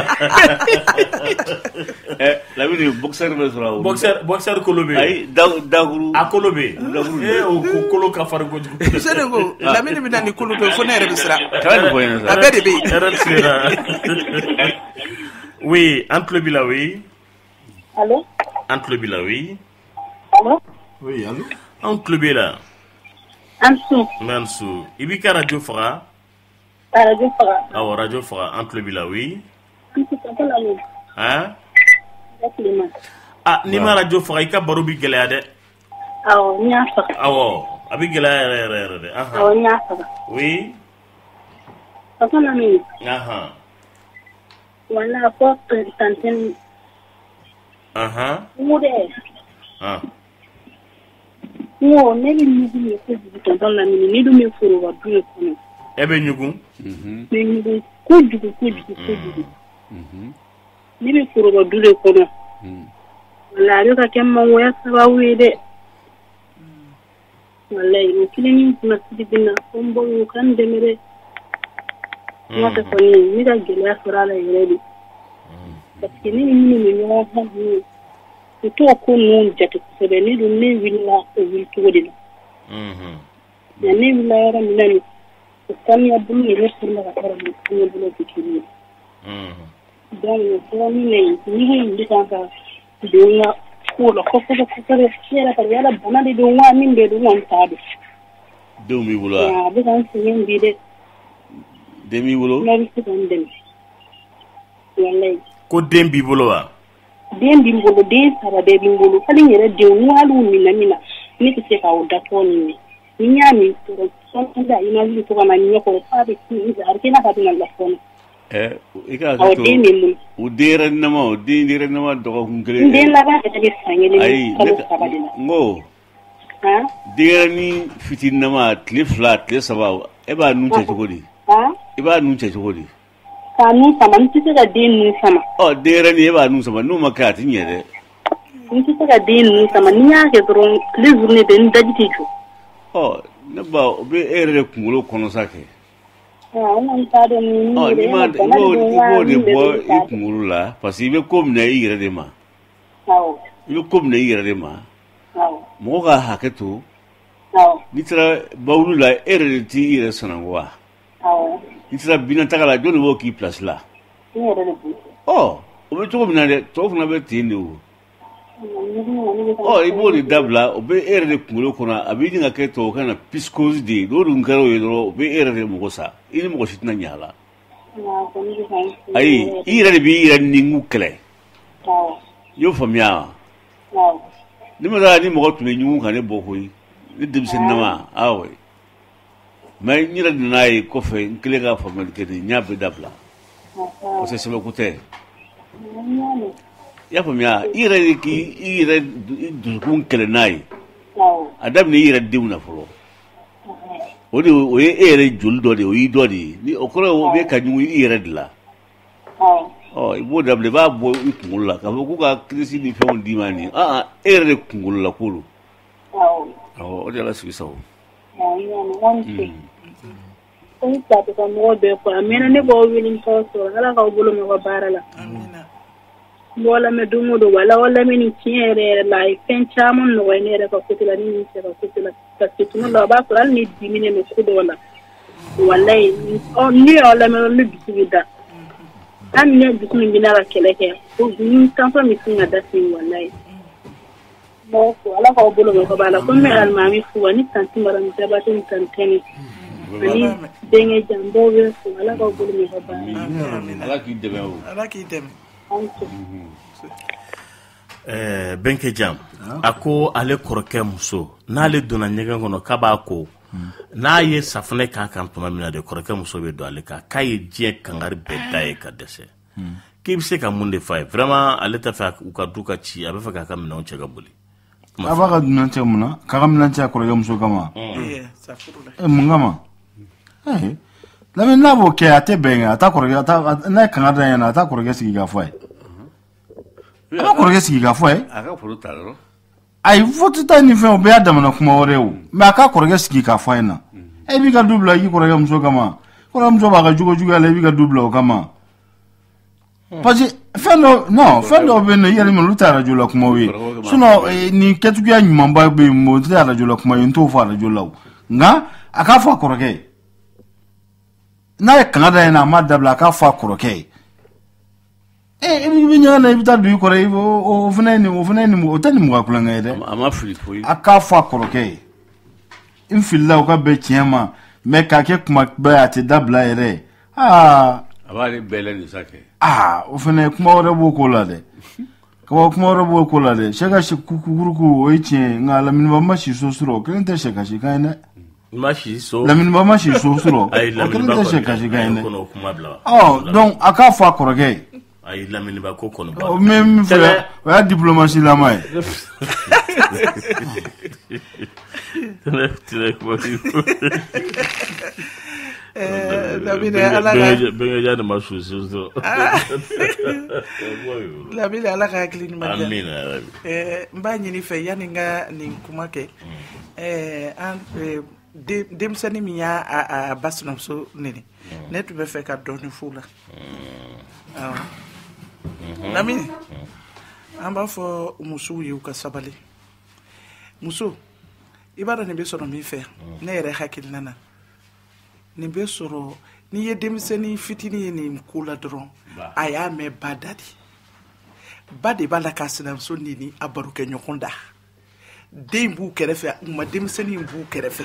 lamini boxer bɛ sɔrɔ boxer kolo bɛ ayi daguru a kolo bɛ o kolo ka farin kojugu sɛde ko lamini bɛ na ni kolo to fo ne yɛrɛ bɛ siran a bɛɛ de bɛ yen yɛrɛ tilenna oui an tulo b'i la oui allo an tulo b'i la oui allo oui allo an tulo b'i la Mansu I b'i ka radio faga awɔ radio faga an tulo b'i la oui hein ni ma radio faga I ka baro bi gɛlɛya dɛ awɔ n y'a faga awɔ a bi gɛlɛya yɛrɛ dɛ awɔ n y'a faga oui papa Lamini wala ko tanten mude no ne ni ni ko tonton la ni du mi furu wa du ko no ebe nyugun ni ko jugu ni mi furu wa du ko no wala ro ka kemma woya sababu de wallahi ni kilini na sidina kombo kan demere mata ko ni da gele asrala yele parce que ni yo ha ni to ko non jati ko be ni dum ni willa o wil to wodi ya ni willa yara mi nani ko kan ya bulu ni resul la ka tara ni ko bulo tikini dan ko ni ni ka ka dunya ko la ko yara ka yara bana de dunya min de dunya tabe dumi wula ya be kan sin bi de demi wulo na bi kan dem wallahi ko dembi bolo wa dembi bolo de sara de bolo kali yere de walu mina ni ke se ka o da to ni nyami to son da ina li to kana nyoko pa de ki arkena ka tuna la fon ika ka to o dere nama do ngere de la ba de sangele ni ngo ha dere ni fitin nama cliff flat le sabaw e ba nu ce godi iba nun ce godi ka nun sama ni tise ga din nun sama dere ni iba nun sama nu maka tin yede ni tise ga din nun sama ni ya ke dron le journée de ndajiti jo ne ba obe ere kungulo kono sake on ta de ni ni ma ibo de bo ikungulu la parce que ibe kom na ire de ma ibe kom na ire de ma mo ga haketu ni tra bawlu la ere ti ire sanangwa itira bina tagala joni wo ki place la o be to bina de to funa be tini wo ibo di dabla o be ere de kungulo kona abidi nga ke to kana piscose di do dun karo yedro be ere de mo sa ini mo shitna nyala ai ire de bi ire ningu kle yo famia ni mo da ni mo to ne nyungu kane bo hoyi ni dimsen nama awe mais ni la dinay ko fe nkile ga famel ke ni nyabe dabla o se sebe kute ya famia ire du kun kele nay adam ni ire diuna folo odi o ere jul do de o yi do di ni okoro o be ka nyu ire dla ibo dable ba bo ikumulla ka ko ka krisi ni fe on di mani ere kumulla kulu o de la suiso ko ta to mo be ko amena ne bo wilin ko so ala ka bolo me ko barala amina wala me dumo do wala me ni tiere la fen chamon no wene re ko kutila ni se ko kutila parce que no ba ko al ni dimine me ko do wala wallahi ni wala me no bisida an ne bismi binara keleke ko ni tan fa mi singa da sin wallahi mo ko ala ka bolo me ko bala ko me al mami fu wani tanti maram tabatin tanteni ani denge jambo we ko ala ka bolo me ko bala ala ki deme benke jam ako ale korokɛ muso n'ale donna ɲɛgɛn kɔnɔ k'a b'a ko n'a ye safunɛ k'a kan tuma min na de korokɛ muso bɛ don ale kan k'a ye diɲɛ kangari bɛɛ da ye ka dɛsɛ k'i bɛ se ka mun de f'a ye vraiment ale tɛ fɛ u ka du ka ci a bɛ fɛ k'a ka minɛnw cɛ ka boli a b'a ka dunan cɛ mun na k'a ka minɛn cɛ a korokɛ muso kama mun kama lamɛn n'a b'o kɛ a tɛ bɛn a t'a korokɛ n'a ye kangari da ɲɛna a t'a korokɛ sigi k'a fɔ a ye a b'a korokɛ sigi k'a fɔ a ye a ka foro ta dɔrɔn ayi foti ta ni fɛn o bɛɛ y'a damana kuma wɛrɛ o mais a k'a korokɛ sigi k'a fɔ a ye na e b'i ka du bila i korokɛ muso kama korokɛ muso b'a ka jogo juguya la i b'i ka du bila o kama parce que fɛn dɔ bɛ yen nɔ i yɛrɛ min olu tɛ arajo la kumaw ye sinon nin kɛcogoya ɲumanba bɛ yen o tɛ arajo la kuma ye n t'o fɔ arajo la o nka a k'a fɔ a kɔrɔkɛ ye n'a ye kanga da yen na a m'a dabila a k'a fɔ a kɔrɔkɛ ye i bɛ ɲɛgɛn na i bɛ taa don i kɔrɔ o fana ye o tɛ nin mɔgɔ kulonkɛ ye dɛ a ma fili foyi a k'a fɔ a kɔrɔkɛ ye n filila o ka bɛn tiɲɛ ma mais k'a kɛ kuma bɛɛ a tɛ dabila yɛrɛ a b'ale bɛɛ la nin sa kɛ o fana kuma wɛrɛ b'o ko la dɛ kuma wɛrɛ b'o ko la dɛ sɛ ka si kukuruku o ye tiɲɛ nka laminiba ma si so sɔrɔ o kelen tɛ sɛ kasi kan ye dɛ laminiba ma si so sɔrɔ o kelen tɛ sɛ kasi kan ye dɛ donc a k'a fɔ a kɔrɔkɛ ye Ay lamini ba ko kono ba. O même frère, wa diplomatie la mai. Lamine alaga benga jana masusi so. Lamine alaga klin ma. Amina. Mba nyini fe yani nga ni kumake. An demsani miya a basnom so nini. Netu be fe ka doni fula. Lamine. Amba fo musu yu ka sabali. Muso ibada ni be soro mi fe ne yere hakil nana ni be soro ni ye demiseni fitini ni kula dron aya me badadi bade bala kasina so nini abaruke nyokonda dembu kerefe ma demiseni mbu kerefe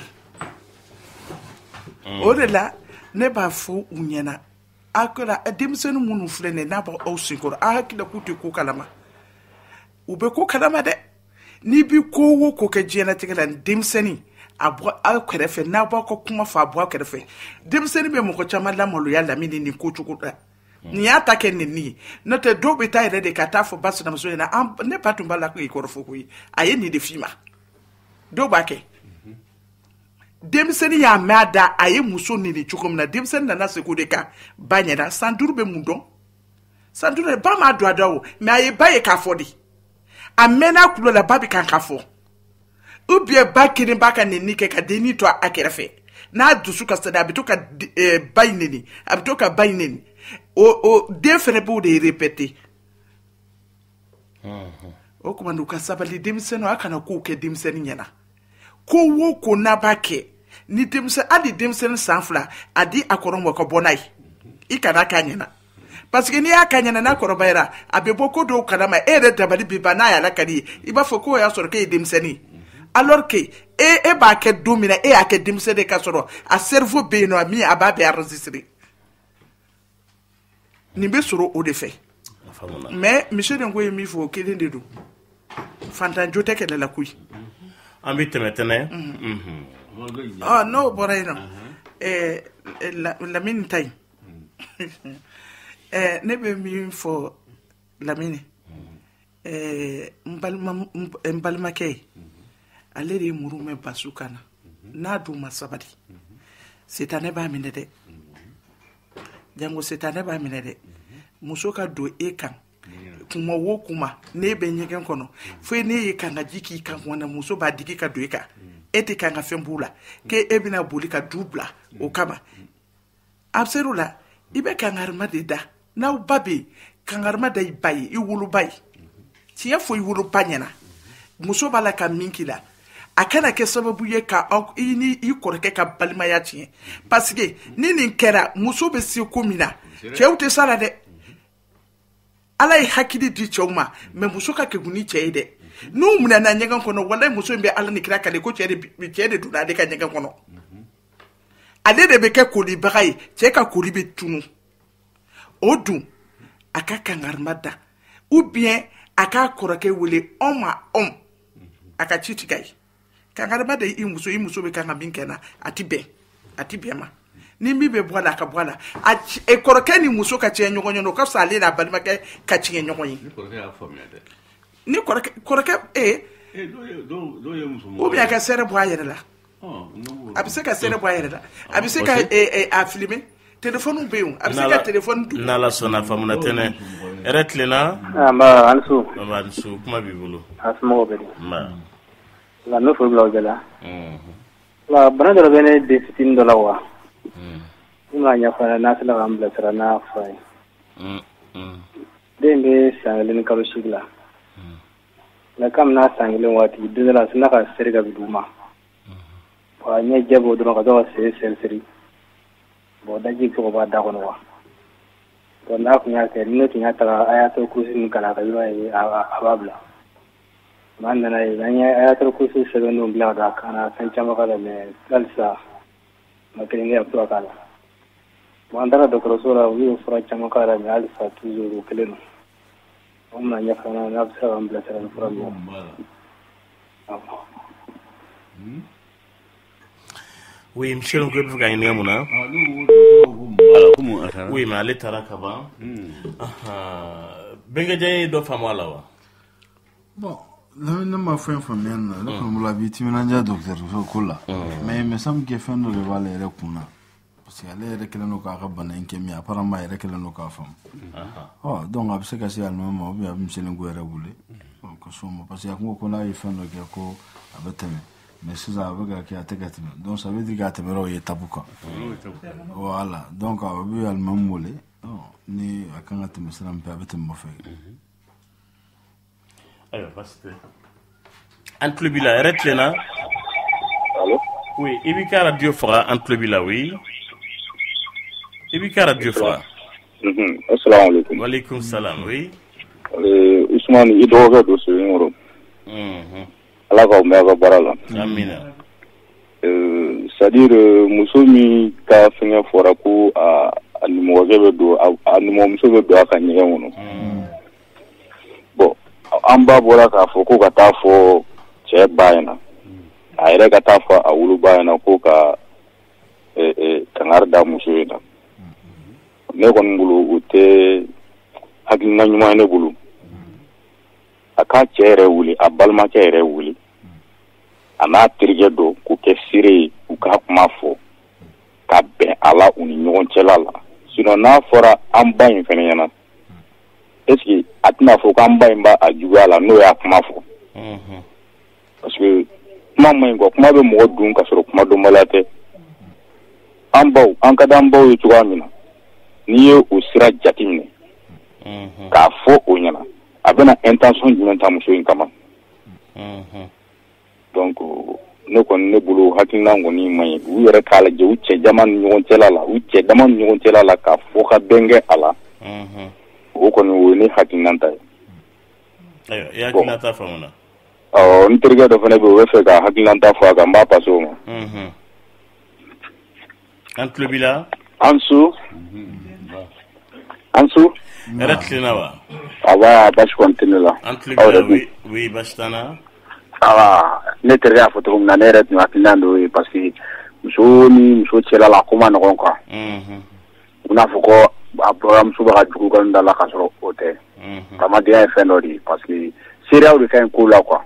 orela ne ba fo unyana akora demiseni munu frene na ba o sinkor a hakila kuti ko kalama ube ko kalama de ni bi ko ko ke jena tigala dimseni abo al kerefe na ba ko kuma fa abo kerefe dimseni be mo ko chama la molo ya lamini ni ko chukuda ni atake ni no te do be tay de kata fo basu na so na ne patumba la ko ikorfo ko aye ni de fima do ba ke dimseni ya mada aye muso ni chukum na dimseni na se ko de ka banyada sanduru be mudon sanduru ba ma do adawo me aye baye ka fodi amena kulo la babi kankafo ubie bakini baka nini ke ka deni to akerefe na dusu ka sada bitoka baineni abitoka baineni o defere bu de répéter o kuma nuka sabali demseno akana ku ke demseni nyana ko wo ko na bake ni demse adi demseni sanfla adi akoron ko bonai ikana kanyana parce que ni akanya na korobaira abeboko do kadama ere dabali bibana ya lakari iba foko ya soro ke dimseni alors que e ba ke domina e ake dimsede ka soro a cerveau be no mi ababe enregistrer ni be soro o de fait mais monsieur Ngoye mi fo ke de do fantanjo te ke la kuy ambi temetene ah no boraino la min tay nebe mi fo Lamine mbalma ke aleri murume basukana na du masabadi setane ba minede jango setane ba minede musoka do ekan kuma wo kuma nebe nyegen kono fo ne yekanga jiki kan wana muso ba digi ka do eka eti kanga fembula ke ebina bulika dubla o kama absolula ibe kangarma de da na babe kangarma da bayi i wulu bayi tiya fo i wulu panyana muso bala ka minkila akana ke sababu ye ka ini i koreke ka balima ya tie parce que ni kera muso be si ko mina chewte sala de ala i hakidi di chewma me muso ka ke guni cheide no muna na nyaga kono wallahi muso be ala ni kira kale ko cheide duna de ka nyaga kono ade de be ke koli bagai che ka koli be tunu odu aka kangarmada ou bien aka koroke wele oma aka chitikai kangarmada i muso be kanga binkena atibe ma ni mi be bwala ka bwala e koroke ni muso ka che nyogonyo no ka sale na balima ka che nyogonyi ni koroke do ye muso ou bien ka sere bwa yere la abise ka sere bwa yere la abise ka a filmer téléphone be un abiseka téléphone du nala sona famuna tene eretlena amba ansu kuma bibulu asmo be ma la no fo blogela la brother bene de $15 wa uma nya fara na sala ambla sara na fai dende sangalin kalo shigla la kam na sangalin wati $2 sina ka serga biduma wa nya jabo do ka do seri bo daji ko ba da kono wa to na ku nya ke ni tinya ta ayatul kursi mun kala ka yo ai ababla man na ai nya ayatul kursi se no bla da kana san chama kala me kalsa makini ya to kala mandara do krosora wi fura chama kala me alsa tuzuru keleno umma nya kana na sa ambla sa fura mo oui monsieur le gouverneur gagne mona Oui, mais ale taara ka ban. Bengeje dɔ faamu a la wa? Bon, ne ma fɛn faamuya nin na ne kɔni bolo a b'i timinanja dɔgɔtɔrɔso ko la mais il me semble que fɛn dɔ de b'ale yɛrɛ kun na parce que ale yɛrɛ kɛlen don k'a ka bana in kɛ min apparemment a yɛrɛ kɛlen don k'a faamu donc a bɛ se ka se alimami ma ou bien a bɛ miselenko yɛrɛ wele ka s'o ma parce que a ko ko n'a ye fɛn dɔ kɛ ko a bɛ tɛmɛ mais sisan a bɛ ka kɛ a tɛ ka tɛmɛ donc ça veut dire k'a tɛmɛra o étape kan voilà donc a bɛ alimami wele ni a kan ka tɛmɛ sira min fɛ a bɛ tɛmɛ o fɛ. Ayiwa parce que an tulo b'i la yɛrɛ tilenna. Allo. Oui, i b'i ka radio faga an tulo b'i la oui. I b'i ka radio faga. Assalamu alaikum. Wa alaikum salam oui. Usman i dɔgɔkɛ don Sebenikoro. Ala k'aw mɛn a ka baara la. Amina. C'est-à-dire muso min ka fɛngɛ fɔra ko a nimɔgɔkɛ bɛ don a nimɔgɔmuso bɛ don a ka ɲɛgɛn kɔnɔ. Bon an ba bɔra k'a fɔ ko ka taa fɔ cɛ ba ɲɛna a yɛrɛ ka taa fɔ a wolo ba ɲɛna ko ka kangari da muso ye na ne kɔni bolo o tɛ hakilina ɲuman ye ne bolo a k'a cɛ yɛrɛ wuli a balimakɛ yɛrɛ wuli a n'a terikɛ dɔ k'u kɛ seere ye u k'a kuma fɔ ka bɛn a la u ni ɲɔgɔn cɛla la sinon n'a fɔra an ba in fɛnɛ ɲɛna est-ce que a tɛna fɔ k'an ba in b'a juguya la n'o y'a kuma fɔ parce que kuma man ɲi quoi kuma bɛ mɔgɔ dun ka sɔrɔ kuma dɔnbaliya tɛ an baw an ka di an baw ye cogoya min na n'i ye o sira jate minɛ k'a fɔ o ɲɛna a bɛna intention jumɛn ta muso in kama donc ne kɔni ne bolo hakilina kɔni man ɲi u yɛrɛ k'a lajɛ u cɛ dama ni ɲɔgɔn cɛla la u cɛ dama ni ɲɔgɔn cɛla la k'a fɔ ka bɛn kɛ a la o kɔni o ye ne hakilina ta ye. Ayiwa i hakilina ta faamuna. N terikɛ dɔ fana bɛ o bɛ fɛ ka hakilina ta fɔ a kan n b'a passer o ma. An tulo b'i la. Ansu. Hɛrɛ tilenna wa? Awa basi kɔni tɛ ne la. An tulo b'i la oui basi t'an na. Awa ne terikɛ y'a fɔ cogo min na ne yɛrɛ tun hakilina dɔ ye parce que muso ni muso cɛla la ko ma nɔgɔn quoi. U n'a fɔ ko a buramuso bɛ ka jugu kɔni da la k'a sɔrɔ o tɛ. Adamadenya ye fɛn dɔ de ye parce que seereyaw de ka ɲi ko la quoi.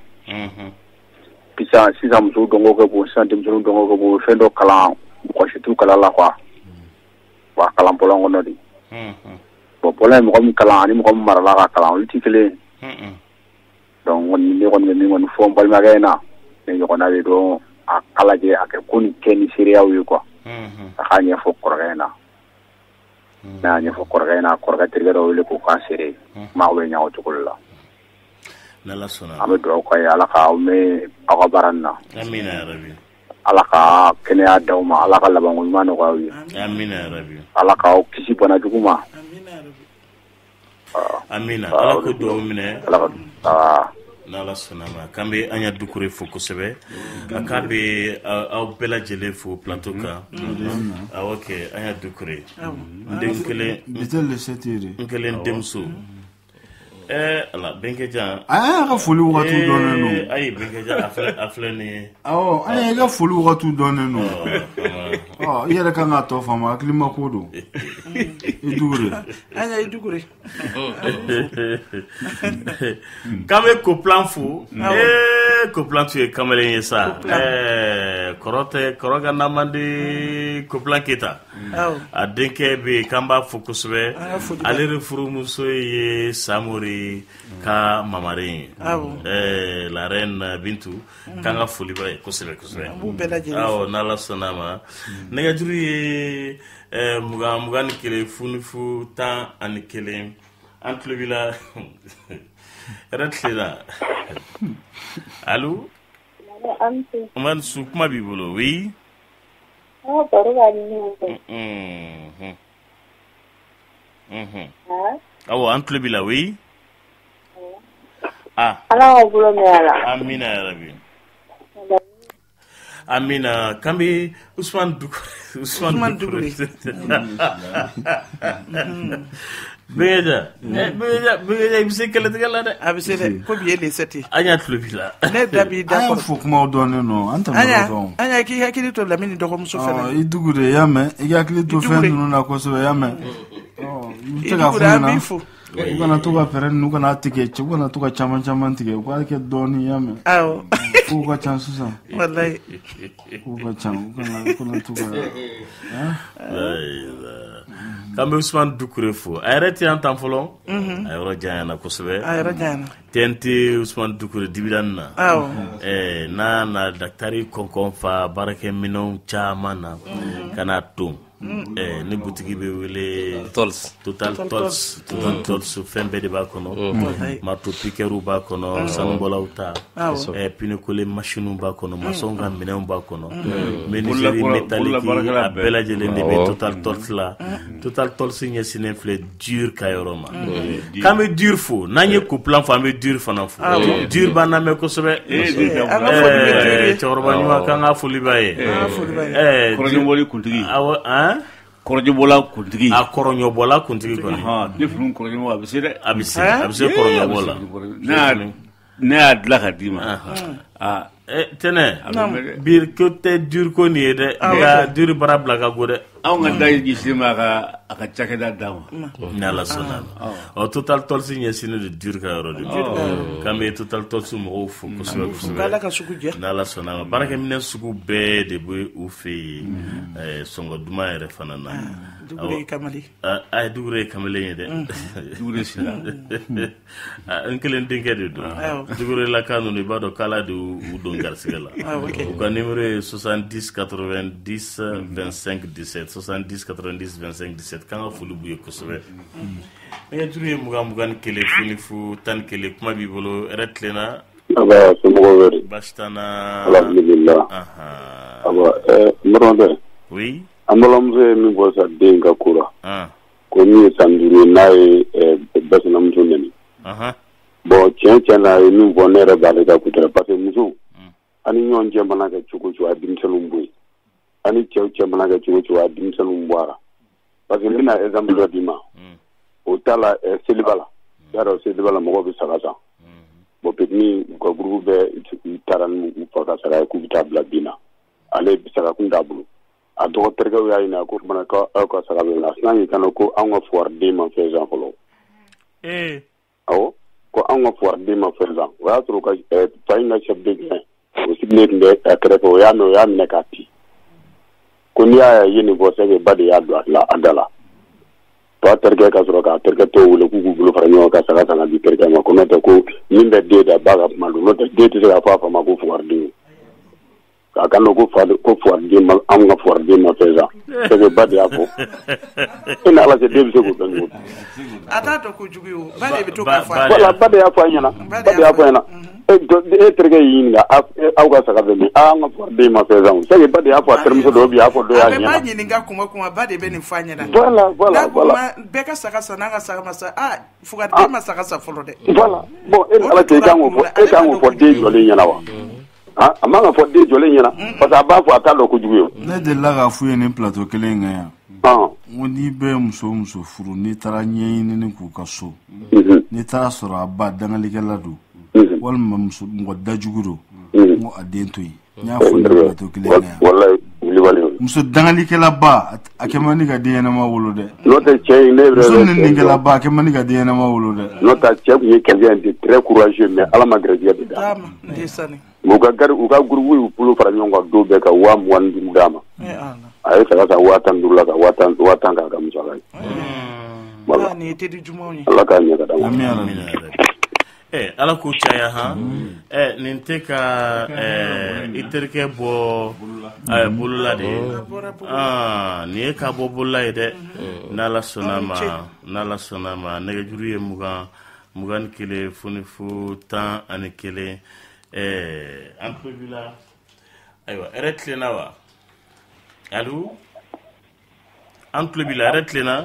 Sisan musow dɔnko ka bon sisan denmisɛnninw dɔnko ka bon fɛn dɔ kalan mɔgɔ si t'u kalan la quoi. Wa kalan bɔlɔn kɔnɔ de. Bon bɔlɔn ye mɔgɔ min kalan ani mɔgɔ min marala ka kalan olu tɛ kelen ye. Donc ne kɔni bɛ min kɔni fɔ n balimakɛ in na ne ɲɔgɔnna de don a k'a lajɛ a kɛ ko nin kɛ ni seereyaw ye quoi. A k'a ɲɛfɔ kɔrɔkɛ in na. N'a y'a ɲɛfɔ kɔrɔkɛ in na kɔrɔkɛ terikɛ dɔ wele k'o k'a seere kuma bɛ ɲɛ o cogo de la. N'Ala sɔnna. An bɛ dugawu k'a ye Ala k'aw mɛn aw ka baara nin na. Amina yarabi. Ala ka kɛnɛya d'aw ma Ala ka labanko ɲuman nɔgɔya aw ye. Amina yarabi. Ala k'aw kisi bana jugu ma. Amina Ala ko dugawu minɛ. N'Ala sɔnna ma k'an bɛ an ya Dukure fo kosɛbɛ a k'a bɛ aw bɛɛ lajɛlen fo plateau kan awɔ kɛ an ya Dukure n den kelen n kelen denmuso ala Benkeja a y'a ka foli wagati dɔnnen don ayi Benkeja a filɛ nin ye awɔ an y'a ka foli wagati dɔnnen don i yɛrɛ kan k'a tɔ faamu hakilima ko don i Dukure an y'a i Dukure k'an bɛ Koplan fo Koplan tun ye kamalen ye sa kɔrɔ ka na man di Koplan Keyita a denkɛ bɛ yen k'an b'a fo kosɛbɛ ale de furumuso ye Samori ka mamare ye la reine Bintu k'an ka foli b'a ye kosɛbɛ awɔ n'Ala sɔnna ma nɛgɛjuru ye 21 funifu 11 an tulo b'i la hɛrɛ tilela allo Amadu kuma b'i bolo oui awɔ an tulo b'i la oui Ala k'aw bolo mɛn a la. Amina yarabi. Amina k'an Usman Dukure Beja ibise kala tigala de abise de ko biye le seti anya tlubila ne dabi da ko fuk mo donne no anta mo anya ki hakili to lamini do ko muso fere idugure yame yakili to fen no na ko so yame mutega funa ukana tuka peren nuka na tike chukana tuka chama tike kwa ke doni yame awo uka chansu sa wallahi uka cham kuna tuka kambe Ousmane Doucouré fo arrêté en temps folon ayro jaana ko sobe ayro jaana tenti Ousmane Doucouré dibidanna na daktari konkon fa barake minon chamana kana tum ni boutique be wele total tols fembe de bakono marto pikeru bakono sanbola uta pinekole machine bakono masonga minen bakono menuiserie métallique appela jele de total tols la total tols ni sinefle dur kayoroma kame dur fo nanye ko plan famille dur fana fo dur bana me ko sobe chorba nyuma kanga fulibaye ko nyoboli kuntigi Korojobola kuntigi a koronyobola kuntigi ko defun koronyobola abise koronyobola na adla kadima tene bir kote dur ko ni de ya dur barabla ka gode aw nga day gisima aka chake da dama nala sona o total tol signé sine de dur ka ro de kamé total tol su mo fu ko so kala ka suku je nala sona baraka mine suku be de bu u fi songo duma ere fanana dugure kamali ay dugure kamali de dugure sila enkelen dingue de do dugure la kanu ni bado kala de u don garsigala ko numéro 70 90 25 17 70 90 25 17 kanga fulu buye kosobe ya turi mugan kele funifu tan kele kuma bibolo retlena aba sumo wori bastana alhamdulillah aba mronde oui amolomze mi bosa denga kura ko ni sanduri nay basna mtuneni bo chenchana ni bonere bale da kutra parce muso ani nyon jembana ka chuko chwa dimselumbu ani chew mana ga chuo chuo dimsanu mbwara parce que mina exemple do dima o tala celibala yaro celibala mo go bisaka bo petni ko groupe be taran mu faka sara ku bitabla bina ale bisaka ku ndabulu a do terga ya ina ko mana ka ko sara be na snani kan ko an wa for dima faisant folo awo ko an wa for dima faisant wa tro ka fayna chef de gain o signe de trepo ya no ya nekati kunya yini bo sebe bade ya do la adala to terke ka soro ka terke to wule ku bulu fara nyo ka saka sanga bi terke ma ko meta ko nimbe de da baga malu no de te ga fa ma ko fuardi ka kan ko fa ko fuardi ma am nga fuardi ma feza sebe bade ya ko ina ala se de bi se ko dan ata to ko jugu bade bi to ka fa wala bade ya fa nyana bade ya fa nyana terge yinga aw ga saka be nga fuardi ma feza sebe bade ya fa termo do bi ya ko do ya nyana ba nyinga kuma bade be ni fa nyana voilà be ka saka sana ga saka masa fugardi ma saka sa folo de voilà bon ala te jango fo de jole nyana wa amanga fo de jole nyana parce que ba fo atalo ko juguyo ne de la ga fu yene plateau kelenga ya woni be muso furu ni tara nyeyini ni ku kaso ni tara sura ba dangali geladu wal muso ngo dajuguro ngo adento yi nya fo de plateau kelenga ya wallahi libali muso dangali kela ba akemani ga de na ma wolo de note che ne bre muso ni ngela ba akemani ga de na ma wolo de nota che ku quelqu'un de très courageux mais ala magradier de dama ndesani uga gurwu pulu fara nyonga do be ka wa mwan dim dama ay saka watan dulla ka watan ka musala wala ni te di jumoni Allah ka nya ka dama amin ala ko chaya ha ninte ka iterke bo bulula de ni ka bo bulula de nala sonama nege juriye mugan kele funifu tan ani kele entrevue aywa arrête na wa allô entrevue la arrête na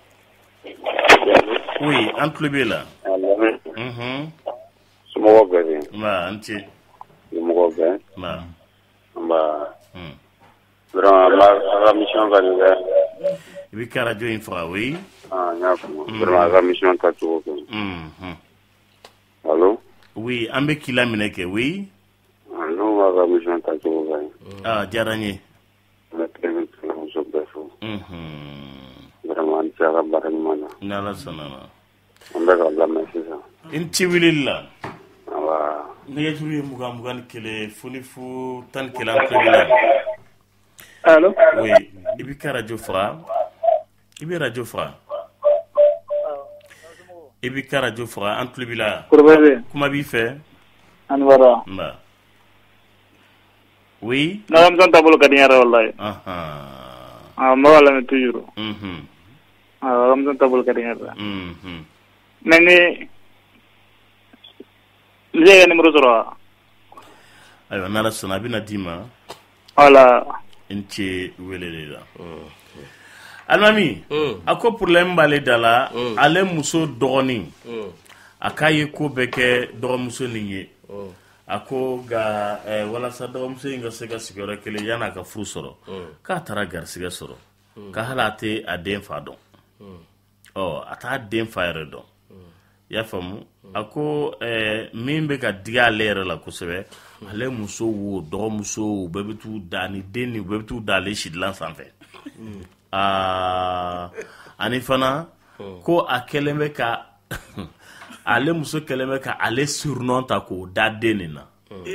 oui entrevue la sumo gabe ma anti sumo gabe ma vraiment la mission va nous oui radio infra oui Vraiment la mission ta tout. Allô? Oui, ambe kila mineke, oui. Non, la mission ta tout. Jaranye. La prévention so befo. Vraiment tiara baramana. Nala sanana. Ambe la message. Inti wililla. Wa. Ne yuri mugan kele funifu tan kela kele. Allô? Oui, Ibi Radio Fra. Ibi Radio Fra. Ibi Radio Fra en clubila. Comment bi fait? Anwara. Ba. Oui. Na am tan tabolo kadiyara wallahi. Mo wala me toujours. Am tan tabolo kadiyara. Nani le numéro 3. Ayo nala sona bina dima. Voilà. Inti welela. Almami, ako problème bale dala, ale muso dogoni. Akaye ko beke dogo muso ninye. Ako ga wala sa dogo muso inga sega sigara kele yana ka furu soro. Ka tara garsiga soro. Ka halate a den fa don. Ata den fa yere don. Ya famu ako min be ka diga lere la kosebe ale muso wo dogo muso bebetu dani deni bebetu dale shidlan sanfɛ ani fana ko a keleme ka ale muso keleme ka ale surnom ta ko da deni na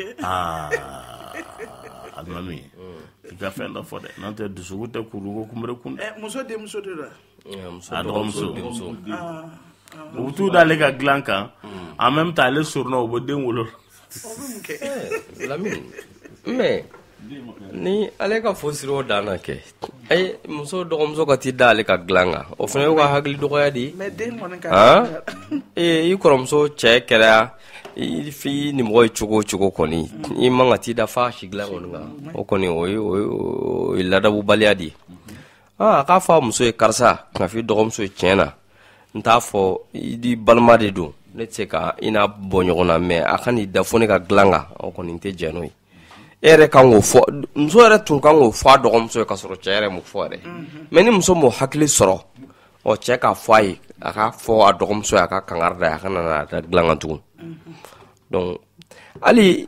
admami ka fɛn dɔ fɔ dɛ n'an tɛ dusuku tɛ kuruko kumere kun muso de la a dɔgɔ muso u t'u d'ale ka dilan kan en même temps ale surnom u bɛ den wolo Lamine mais ni ale ka fosiro dana ke ay muso dɔgɔmuso ka ti da ale ka dilan kan o fana y'u ka hakili dɔgɔya di i kɔrɔmuso cɛ kɛra i fi ni mɔgɔ ye cogo cogo kɔni i man ka ti da fa si dilan kɔni kan o kɔni o ye ladabubaliya di a k'a fɔ a muso ye karisa ka fi dɔgɔmuso ye tiɲɛ na n t'a fɔ i di balima de don ne tɛ se ka i n'a bɔ ɲɔgɔn na mais a ka n'i da fo ne ka dilan kan o kɔni tɛ jɛn n'o ye e yɛrɛ kan k'o fɔ muso yɛrɛ tun kan k'o fɔ a dɔgɔmuso ye ka sɔrɔ cɛ yɛrɛ m'o fɔ yɛrɛ mais ni muso m'o hakili sɔrɔ cɛ k'a fɔ a ye a k'a fɔ a dɔgɔmuso ye a ka kangari da ye a ka na da dilan kan tugun donc hali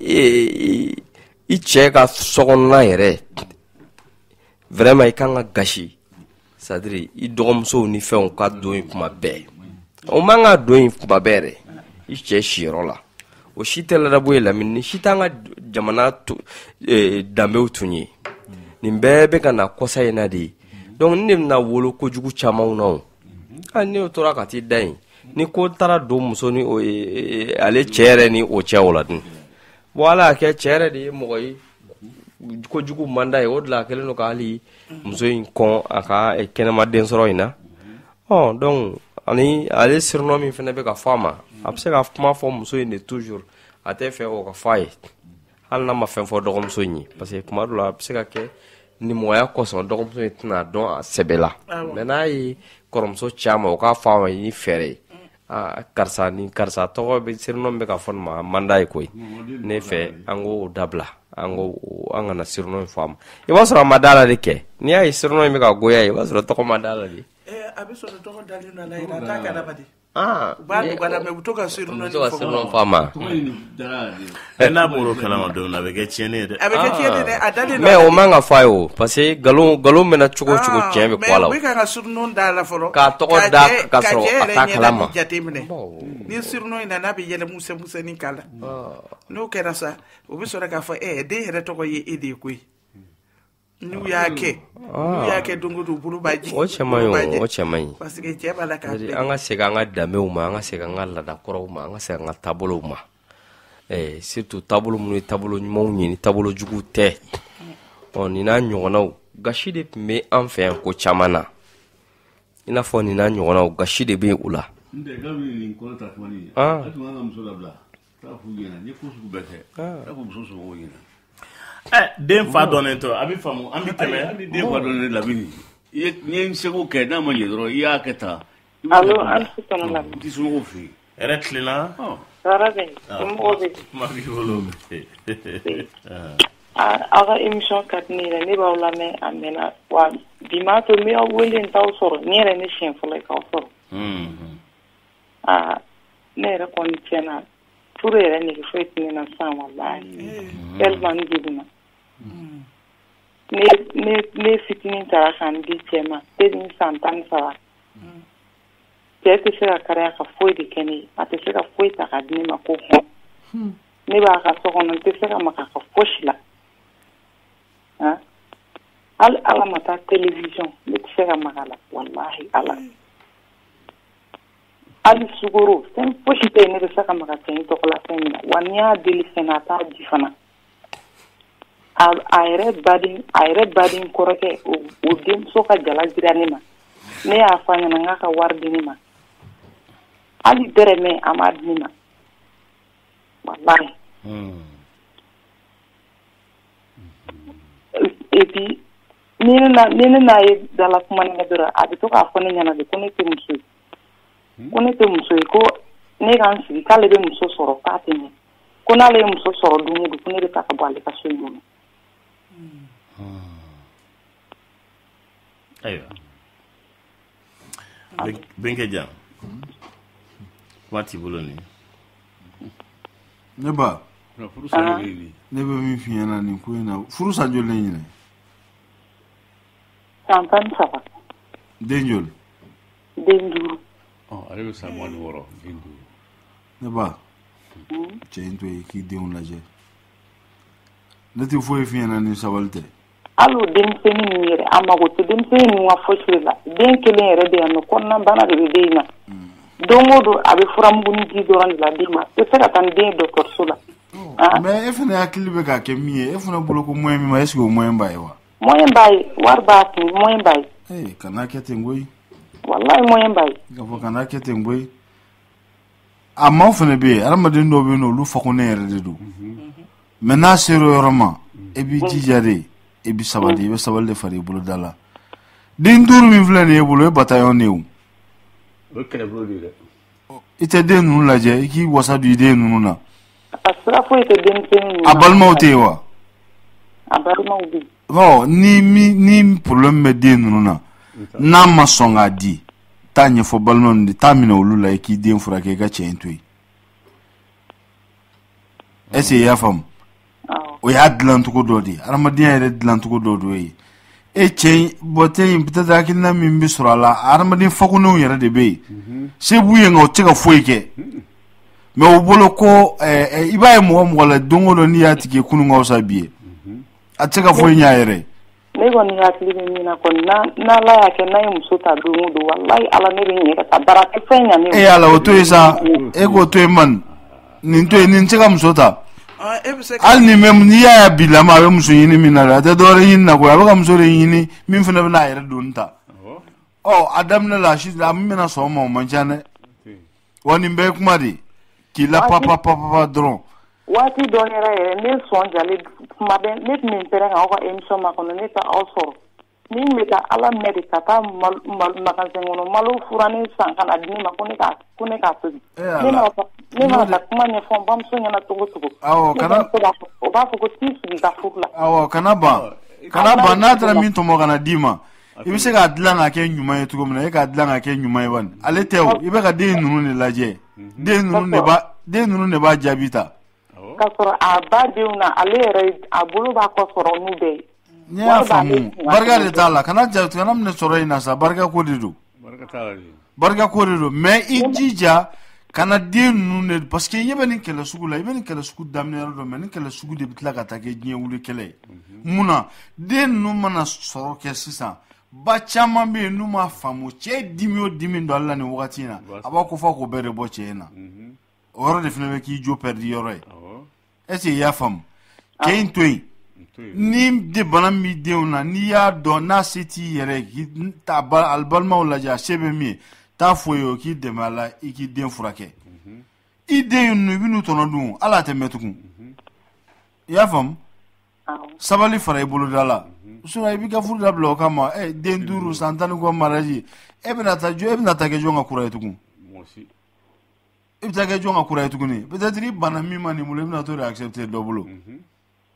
i cɛ ka sokɔnɔna yɛrɛ vraiment i kan ka gasi c'est à dire i dɔgɔmusow ni fɛnw ka don yen kuma bɛɛ o man ka don yen kuma bɛɛ yɛrɛ i cɛ siyɔrɔ la o si tɛ ladabo ye Lamine ni si t'an ka jamana danbew tun ye nin bɛɛ bɛ ka na kɔsa in na de ye donc ni de bɛna wolo kojugu camanw na o ni o tora ka t'i da yen ni ko taara don muso ni ale cɛ yɛrɛ ni o cɛ o la dun bon ala y'a kɛ cɛ yɛrɛ de ye mɔgɔ ye kojugu man d'a ye o de la a kɛlen don ka hali muso in kɔn a ka kɛnɛma den sɔrɔ in na donc ani ale surnom min fana bɛ ka fɔ a ma a bɛ se ka kuma fɔ muso in de toujours a tɛ fɛ o ka fɔ a ye hali n'a ma fɛn fɔ dɔgɔmuso in ye parce que kuma dɔ la a bɛ se ka kɛ nimɔgɔya kɔsɔn dɔgɔmuso in tɛna dɔn a sɛbɛ la mais n'a ye kɔrɔmuso caman o k'a fɔ a ma ni fɛɛrɛ ye karisa ni karisa tɔgɔ bɛ surnom bɛ ka fɔ nin ma a man d'a ye koyi ne fɛ an k'o dabila an kana surnom fɔ a ma i b'a sɔrɔ a ma d'a la de kɛ n'i y'a ye surnom bɛ ka goya ye i b'a sɔrɔ tɔgɔ ma d'a la de. A bɛ sɔrɔ tɔgɔ dalen na la yɛrɛ a t'a kɛ adamaden u b'a dugana mɛ u bɛ to ka surnom fɔ a ma n'a bɔr'o kalama don na a bɛ kɛ tiɲɛni ye dɛ a bɛ kɛ tiɲɛni ye dɛ a dalen mais o man ka fɔ a ye o parce que nkalon mɛna cogo o cogo tiɲɛ bɛ kɔ a la o mais u bɛ ka ka surnom d'a la fɔlɔ k'a tɔgɔ da ka sɔrɔ a t'a kalama jateminɛ ni surnom in na n'a bɛ yɛlɛ musɛmusɛnin k'a la n'o kɛra sa u bɛ sɔrɔ k'a fɔ den yɛrɛ tɔgɔ ye e de ye koyi n'u y'a kɛ don o don bolo b'a ji o cɛ man ɲi o cɛ man ɲi parce que cɛ b'a la k'a bɛɛ an ka segin an ka danbew ma an ka segin an ka laadakɔrɔw ma an ka segin an ka taabolow ma surtout taabolo minnu ye taabolo ɲumanw ye ni taabolo juguw tɛ nin n'a ɲɔgɔnnaw gasi de tun bɛ an fɛ yan ko caman na i n'a fɔ nin n'a ɲɔgɔnnaw gasi de bɛ u la den fa dɔnnen tɔ a bɛ faamu an bɛ tɛmɛ den fa dɔnnen Lamini ni ye seko kɛ n'a ma ɲɛ dɔrɔn i y'a kɛ tan allo an tɛ sɔnna la i tɛ somɔgɔw fɛ yen hɛrɛ tilenna tɔɔrɔ bɛ yen somɔgɔw bɛ yen kuma b'i bolo aga émission katni la ne ba la me amena wa dimato me awele ntaw soro nyere ne shen fole ka soro ne ra kon tiena furere ne fetni na san wallahi tellement gidina ne fitini tara kan di tema tedin santan sara te se ka kare ka foi de keni ate se ka foi ta ka dini ma ko ne ba ka so kono te se ka maka ka foshla ala mata television ne se ka maka la wallahi ala ali suguru sen foshite ne se ka maka ten to kala semina wanya dili senata difana ayre badin koroke o dem so ka jala jirani ma ne ya fanya na ngaka wardini ma ali dereme amadni ma wallahi et puis nene na ye dala kuma ne dora abi to ka fone nyana de kone te muso ko ne kan si kale be muso soro patini ko na le muso soro dunye du kone de ka ka bale ka so yuno aywa benke jam wati boloni ne ba ne be mi fiana ni ko na furusa jole ni tampan saba denjol dendu ale sa mo ni woro dendu ne ba cento e ki de on laje ne ti fo fiana ni sabalte alo den seni ni yere amago to den seni wa foshila den kelen yere de no konna bana de de na dongodo abe furamugu ni di doran la dima e se ka tan den docteur sula mais e fana akili be ka ke miye e fana bolo ko moyen mi ma est ce que moyen baye wa moyen baye war ba ki moyen baye kana ke tengoy wallahi moyen baye ga fo kana ke tengoy amma fana be armadin do be no lu fa ko ne yere de do maintenant sero yoroma e bi jijare e bi sabali be sabali fari bolo dala din duru mi flane e bolo e bataillon newu ite den nunu lajɛ i k'i wasa du i den nunu na asira foyi tɛ denmisɛnnin a balimaw tɛ yen wa a balimaw bɛ ni problème bɛ den nunu na n'a ma sɔn k'a di taa ɲɛfɔ balimaw de taa minɛ olu la i k'i den furakɛ i ka cɛ in to yen est-ce que i y'a faamu o y'a dilancogo dɔ de ye adamadenya yɛrɛ dilancogo dɔ de ye e cɛ bote peut-être hakilina min bɛ sɔrɔ a la adamaden fakunenw yɛrɛ de bɛ yen se b'u ye nka o tɛ ka foyi kɛ mais u bolo ko i b'a ye mɔgɔ la don o don n'i y'a tigi ye kunun ka fisa bi ye a tɛ ka foyi ɲɛ a yɛrɛ. ne kɔni hakili bɛ min na kɔni n'ala y'a kɛ n'a ye muso ta don o don walayi ala ne bɛ ɲɛ ka taa baara kɛ fɛn ɲa ne. ala o to yen sa e k'o to yen man nin to yen nin tɛ ka muso ta. hali ni même n'i y'a bi lama a bɛ muso ɲini min na dɛ a tɛ dɔwɛrɛ ɲini na koyi a bɛ ka muso de ɲini min fana bɛ n'a yɛrɛ don ta a daminɛ la a min bɛna sɔn o ma o man ca dɛ wa nin bɛɛ ye kuma de k'i la papa dɔrɔn. waati dɔ yɛrɛ yɛrɛ ne sɔn jalen kuma bɛɛ ne tun bɛ n pɛrɛn aw ka émission ma kɔnɔ ne ka aw sɔrɔ min bɛ ka ala minɛ de ka taa magasin kɔnɔ malo furanin san ka na di ne ma ko ne k'a tobi ne mana taa kuma ɲɛfɔ n bamuso ɲɛna cogo cogo o b'a fɔ ko t'i sigi ka furu la. awɔ kana ban n'a taara min tɔmɔ ka na d'i ma i bɛ se k'a dilan ka kɛ ɲuman ye cogo min na e k'a dilan ka kɛ ɲuman ye bani ale tɛ o i bɛ ka den ninnu de lajɛ den ninnu de b'a jaabi ta. ka sɔrɔ a ba denw na ale yɛrɛ a bolo b'a kɔ sɔrɔ n'u bɛɛ ye. ne y'a faamu barika de t'a la kana minɛ sɔrɔ in na sa barika ko de don mais i jija kana den ninnu de parce que i bɛ nin kɛlɛ sugu la i bɛ nin kɛlɛ sugu daminɛ yɔrɔ dɔ mais nin kɛlɛ sugu de bɛ tila ka taa kɛ diɲɛ wuli kɛlɛ ye mun na den ninnu mana sɔrɔ kɛ sisan ba caman bɛ yen n'u m'a faamu cɛ dimi o dimi don ale la nin wagati in na a b'a ko fɔ k'o bɛɛ de bɔ cɛ in na o yɔrɔ de fana bɛ k'i jo pɛridi yɔrɔ ye est ce que i y'a faamu cɛ in to yen ni de bana min denw na n'i y'a dɔn n'a se t'i yɛrɛ k'i ta balimaw lajɛ a se bɛ min ye taa fɔ ye o k'i dɛmɛ a la i k'i den furakɛ i den ninnu i bɛ n'u tɔnɔ dun ala tɛ mɛn tugun i y'a faamu sabali fara i boloda la sinon i b'i ka furu dabila o kama den 5 san 10 kɔ mariage e bɛna taa kɛ jɔn ka kura ye tugun i bɛ taa kɛ jɔn ka kura ye tuguni peut-être i bana min ma nin bolo i bɛna to de accepter dɔ bolo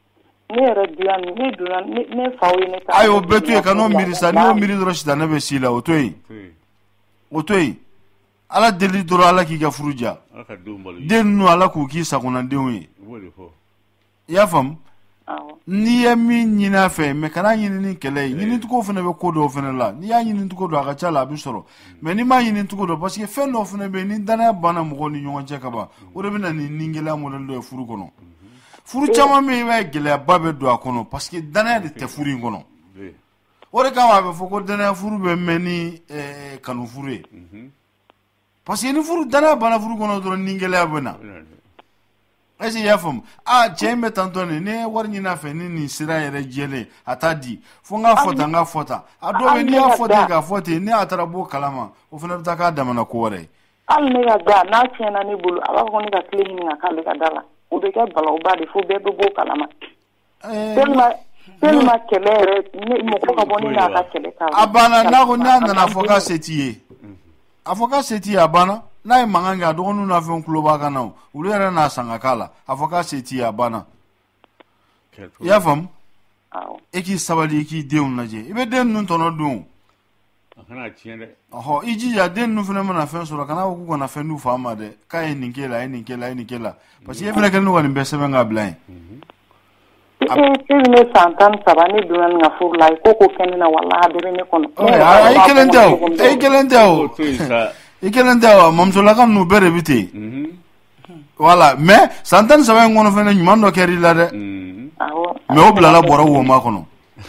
ne yɛrɛ diya ne donna ne fa ye ne ta ayi o bɛɛ to yen ka n'o miiri sa n'i y'o miiri dɔrɔn sitanɛ bɛ s'i la o to yen o to yen ala deli dɔrɔn ala k'i ka furu ja den ninnu ala k'u k'i sakonadenw ye i y'a faamu n'i ye min ɲini a fɛ mɛ kana ɲini ni kɛlɛ ye ɲinitogo fana bɛ ko dɔw fana la n'i y'a ɲinitogo dɔn a ka ca la a bɛ sɔrɔ mɛ n'i m'a ɲinitogo dɔn parce que fɛn dɔw fana bɛ yen ni danaya banna mɔgɔw ni ɲɔgɔn cɛ ka ban o de bɛ na ni gɛlɛya modèle dɔ ye furu kɔnɔ furu caman bɛ yen i b'a ye gɛlɛyaba bɛ don a kɔnɔ parce que danaya de tɛ furu in kɔnɔ o de kama a bɛ fɔ ko danaya furu bɛ mɛn ni kanu furu ye parce que ni furu danaya banna furu kɔnɔ dɔrɔn ni gɛlɛya bɛ na est-ce que i y'a faamu cɛ in bɛ tantɔ nin ne ye wari ɲini a fɛ ni nin sira yɛrɛ jɛlen a t'a di fo n k'a fɔ tan n k'a fɔ tan a dɔw bɛ n'i y'a fɔ ten k'a fɔ ten ni a taara bɔ kalama o fana bɛ taa k'a damana ko wɛrɛ ye hali ne ka da n'a tiɲɛna ne bolo a b'a fɔ ko ne ka tile ɲini ka k'ale ka da la o bɛ kɛ balawba de fo bɛɛ bɛ bɔ kalama tellement kɛlɛ yɛrɛ mɔgɔ ka bɔ ne n'a ka kɛlɛ k'a la a banna n'a nana fɔ k'a se t'i ye a fɔ k'a se t'i ye a banna n'a ye mankan kɛ a dɔgɔninw n'a fɛnw tulo b'a kan na olu yɛrɛ n'a san ka k'a la a fɔ k'a se t'i ye a banna i y'a faamu e k'i sabali i k'i denw lajɛ i bɛ den ninnu tɔnɔ dun i jija den ninnu fana mana fɛn sɔrɔ kana ko k'u kana fɛn d'u fa ma dɛ k'a ye nin kɛ la a ye nin kɛ la a ye nin kɛ la parce que e fana kɛlen don ka nin bɛɛ sɛbɛn k'a bila yen ne san 13 ne donna nin ka furu la ko kɛ ne na walahi a bɛ ne kɔnɔ i kelen tɛ o i kelen tɛ o mamusolaka ninnu bɛɛ de bɛ ten voilà mais san 13 in kɔnɔ fana ɲuman dɔ kɛra i la dɛ mais o bilala bɔrɔ woma kɔnɔ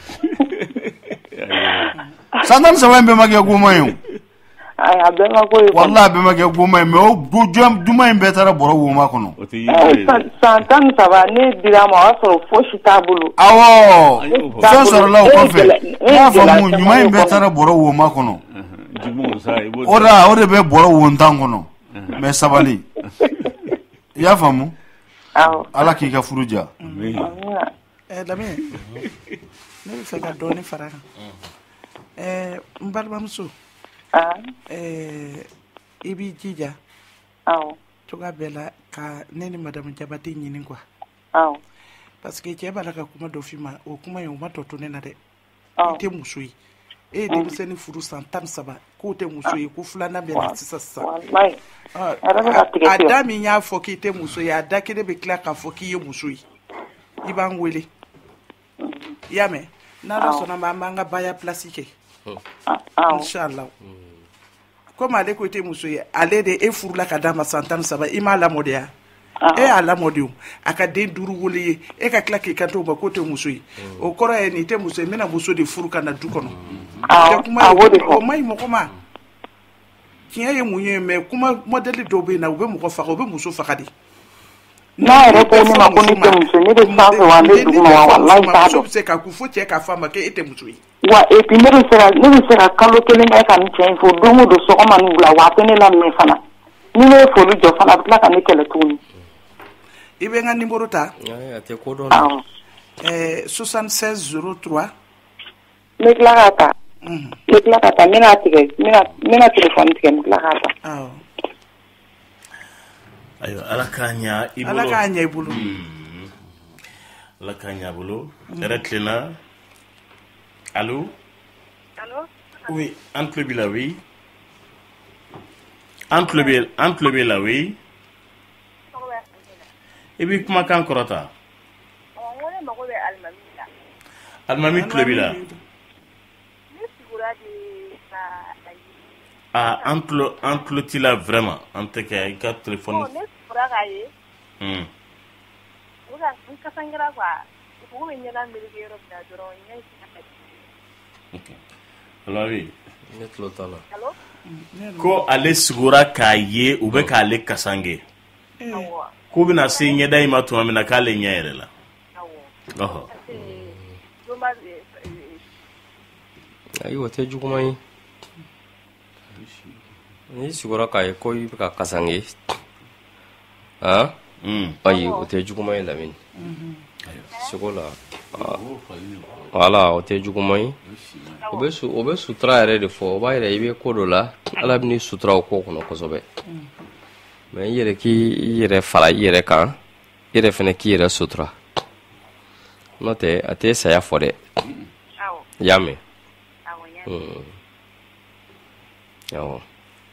san 13 in bɛɛ ma kɛ goma ye o wallahi a bɛɛ ma kɛ goma ye mais o duman in bɛɛ taara bɔrɔ woma kɔnɔ san 13 ne dira ma o y'a sɔrɔ fosi t'a bolo awɔ fɛn sɔrɔla o kɔfɛ n y'a faamu ɲuman in bɛɛ taara bɔrɔ woma kɔnɔ o de bɛ bɔrɔ wontan kɔnɔ mais sabali i y'a faamu ala k'i ka furu ja Lamine ne bɛ fɛ ka dɔɔni fara kan n balimamuso i b'i jija cogoya bɛɛ la ka ne ni madamu Jabate ɲini quoi parce que cɛ b'a la ka kuma dɔ f'i ma o kuma in o ma tɔ to ne na dɛ i tɛ muso ye e ye denmisɛnnin furu san 13 k'o tɛ muso ye ko filanan bɛ na sisan a da min y'a fɔ k'i tɛ muso ye a da kelen bɛ tila k'a fɔ k'i ye muso ye i b'an wele i y'a mɛn n'ala sɔnna ma an b'an ka baya place kɛ inshallah komi ale ko i tɛ muso ye ale de e furula ka d'a ma san 13 i m'a lamɔ de ya e y'a lamɔ de o a ka den 5 wolo ye e ka tila k'i kanto o ma k'o tɛ muso ye o kɔrɔ ye nin tɛ muso ye n bɛna muso de furu ka na du kɔnɔ o ma ɲi mɔgɔ ma tiɲɛ ye mun ye mais kuma modèle dɔw bɛ yen na u bɛ mɔgɔ faga u bɛ muso faga de n'a yɛrɛ ko ne ma ko ne tɛ muso ne bɛ sanfɛ wa n bɛ duguma wa walahi t'a dɔn muso bɛ se k'a kun fo cɛ k'a fɔ a ma k'e tɛ muso ye wa et puis ne bɛ se ka kalo kelen kɛ ka nin cɛ in fo don o don sɔgɔma ni wula wa a tɛ ne laminɛ fana ni ne ye foli jɔ fana a bɛ tila ka ne kɛlɛ tuguni i bɛ n ka numéro ta 76 03 ne tila k'a ta n bɛna tigɛ n bɛna téléphone tigɛ n tila k'a ta ayo ala k'a ɲa i bolo ala k'a ɲa i bolo ala k'a ɲa i bolo yɛrɛ tilenna allo oui an tulo b'i la oui an tulo b'i la oui i b'i kumakan kɔrɔta alimami tulo b'i la an tulo t'i la vraiment an tɛ kɛ i ka téléphone ko ale sigura k'a ye u bɛ k'ale kasange ko bɛna se ɲɛda in ma tuma min na k'ale ɲɛ yɛrɛ la ayiwa o tɛ juguman ye n'i sigura k'a ye ko i bɛ ka kasange ayi o tɛ juguman ye Lamine sigo la wala o tɛ juguman ye o bɛ sutura yɛrɛ de fɔ o b'a yɛrɛ i bɛ ko dɔ la ala bɛ ni sutura o ko kɔnɔ kosɛbɛ mais i yɛrɛ k'i yɛrɛ fara i yɛrɛ kan i yɛrɛ fana k'i yɛrɛ sutura n'o tɛ a tɛ saya fɔ dɛ i y'a mɛn awɔ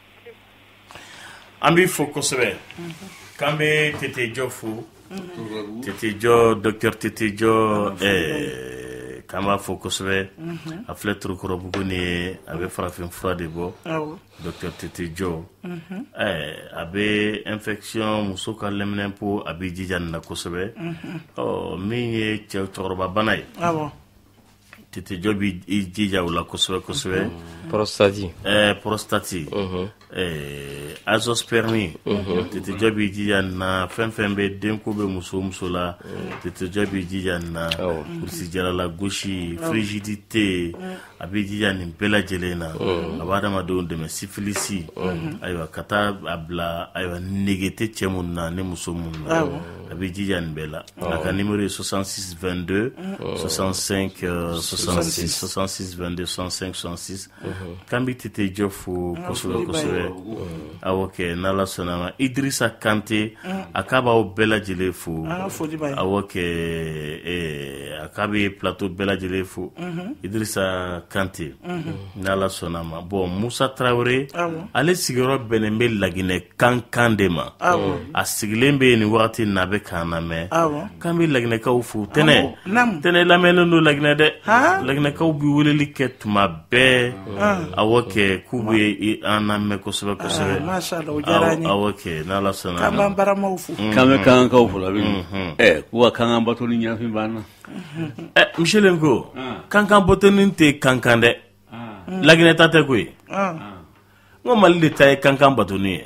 an b'i fo kosɛbɛ k'an bɛ Tete Jɔ fo Tete Jɔ docteur Tete Jɔ k'an b'a fo kosɛbɛ a filɛ Torokɔrɔ Buguni ye a bɛ farafin fura de bɔ docteur Tete Jɔ a bɛ infection muso ka lɛminɛnpo a bɛ jija nin na kosɛbɛ min ye cɛkɔrɔba bana ye Tete Jɔ b'i jija o la kosɛbɛ kosɛbɛ prostate azoospermie Tete Jɔ b'i jija nin na fɛn fɛn bɛ denko bɛ muso la Tete Jɔ b'i jija nin na kurusi jalala gosi frigidité a b'i jija nin bɛɛ lajɛlen na a b'a adamadenw dɛmɛ syphilis ayiwa ka taa a bila ayiwa nege tɛ cɛ minnu na ni muso minnu na a b'i jija nin bɛɛ la a ka numéro ye 66 22 65 66 66 22 65 66 k'an bɛ Tete Jɔ fo kosɛbɛ kosɛbɛ awɔ kɛ n'Ala sɔnna ma Idrissa Kanté a k'a b'aw bɛɛ lajɛlen fo awɔ kɛ a k'a bɛ plateau bɛɛ lajɛlen fo Idrissa Kanté n'Ala sɔnna ma bon Musa Traoré ale sigiyɔrɔ bɛnnen bɛ Laginɛ kankan de ma a sigilen bɛ nin wagati n'a bɛ k'an lamɛn k'an bɛ Laginɛkaw fo tɛnɛ lamɛnnen don Laginɛ dɛ Laginɛkaw bɛ weleli kɛ tuma bɛɛ awɔ kɛ k'u bɛ an lamɛn kosɛbɛ kosɛbɛ awɔ kɛ n'Ala sɔnna k'an b'an baramaw fo k'an bɛ kankankaw fo la k'u ka kankan bato ni ɲafin banna Michel ko kankan bato ni tɛ kankan dɛ Laginɛ ta tɛ koyi n ko Mali de ta ye kankan bato ni ye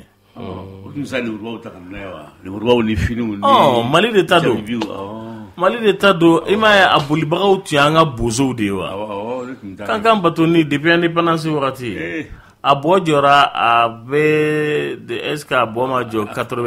Mali de ta don Mali de ta don i m'a ye a bolibagaw tun y'an ka bozow de ye wa kankan bato ni depuis indépendance wagati a bɔ jɔra a bɛ est-ce que a bɔ ma jɔ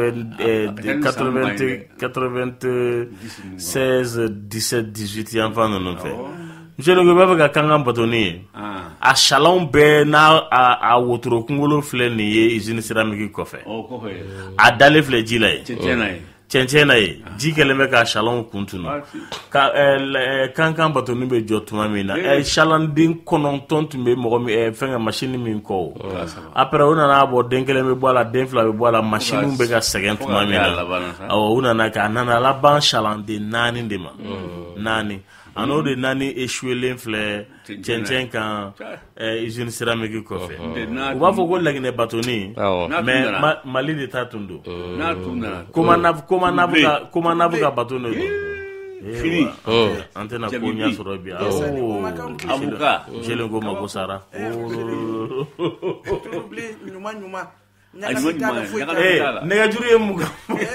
96 17 18 yan fan ninnu fɛ Michel Ngo b'a fɛ ka kankan bato ni ye a salon bɛɛ n'a a wotoro kunkolo filɛ nin ye usine céramique kɔfɛ a dalen filɛ ji la ye cɛncɛn na ye ji kɛlen bɛ ka salon kuntunu kankan bato ni bɛ jɔ tuma min na salanden 9 tun bɛ mɔgɔ min fɛn machine min kɔ après u nana bɔ den kelen bɛ bɔ a la den fila bɛ bɔ a la machine bɛ ka sɛgɛn tuma min na awɔ u nana ka nana laban salanden 4 de ma 4 ano de 4 échouélen filɛ cɛncɛn kan usine céramique kɔfɛ u b'a fɔ ko Laginɛ batoni mais Mali de ta tun don comment n'a bɛ ka bato ne don fini an tɛna ko ɲɛ sɔrɔ bi abuka Michel Ngo ma ko sara nɛgɛjuru ye mun kan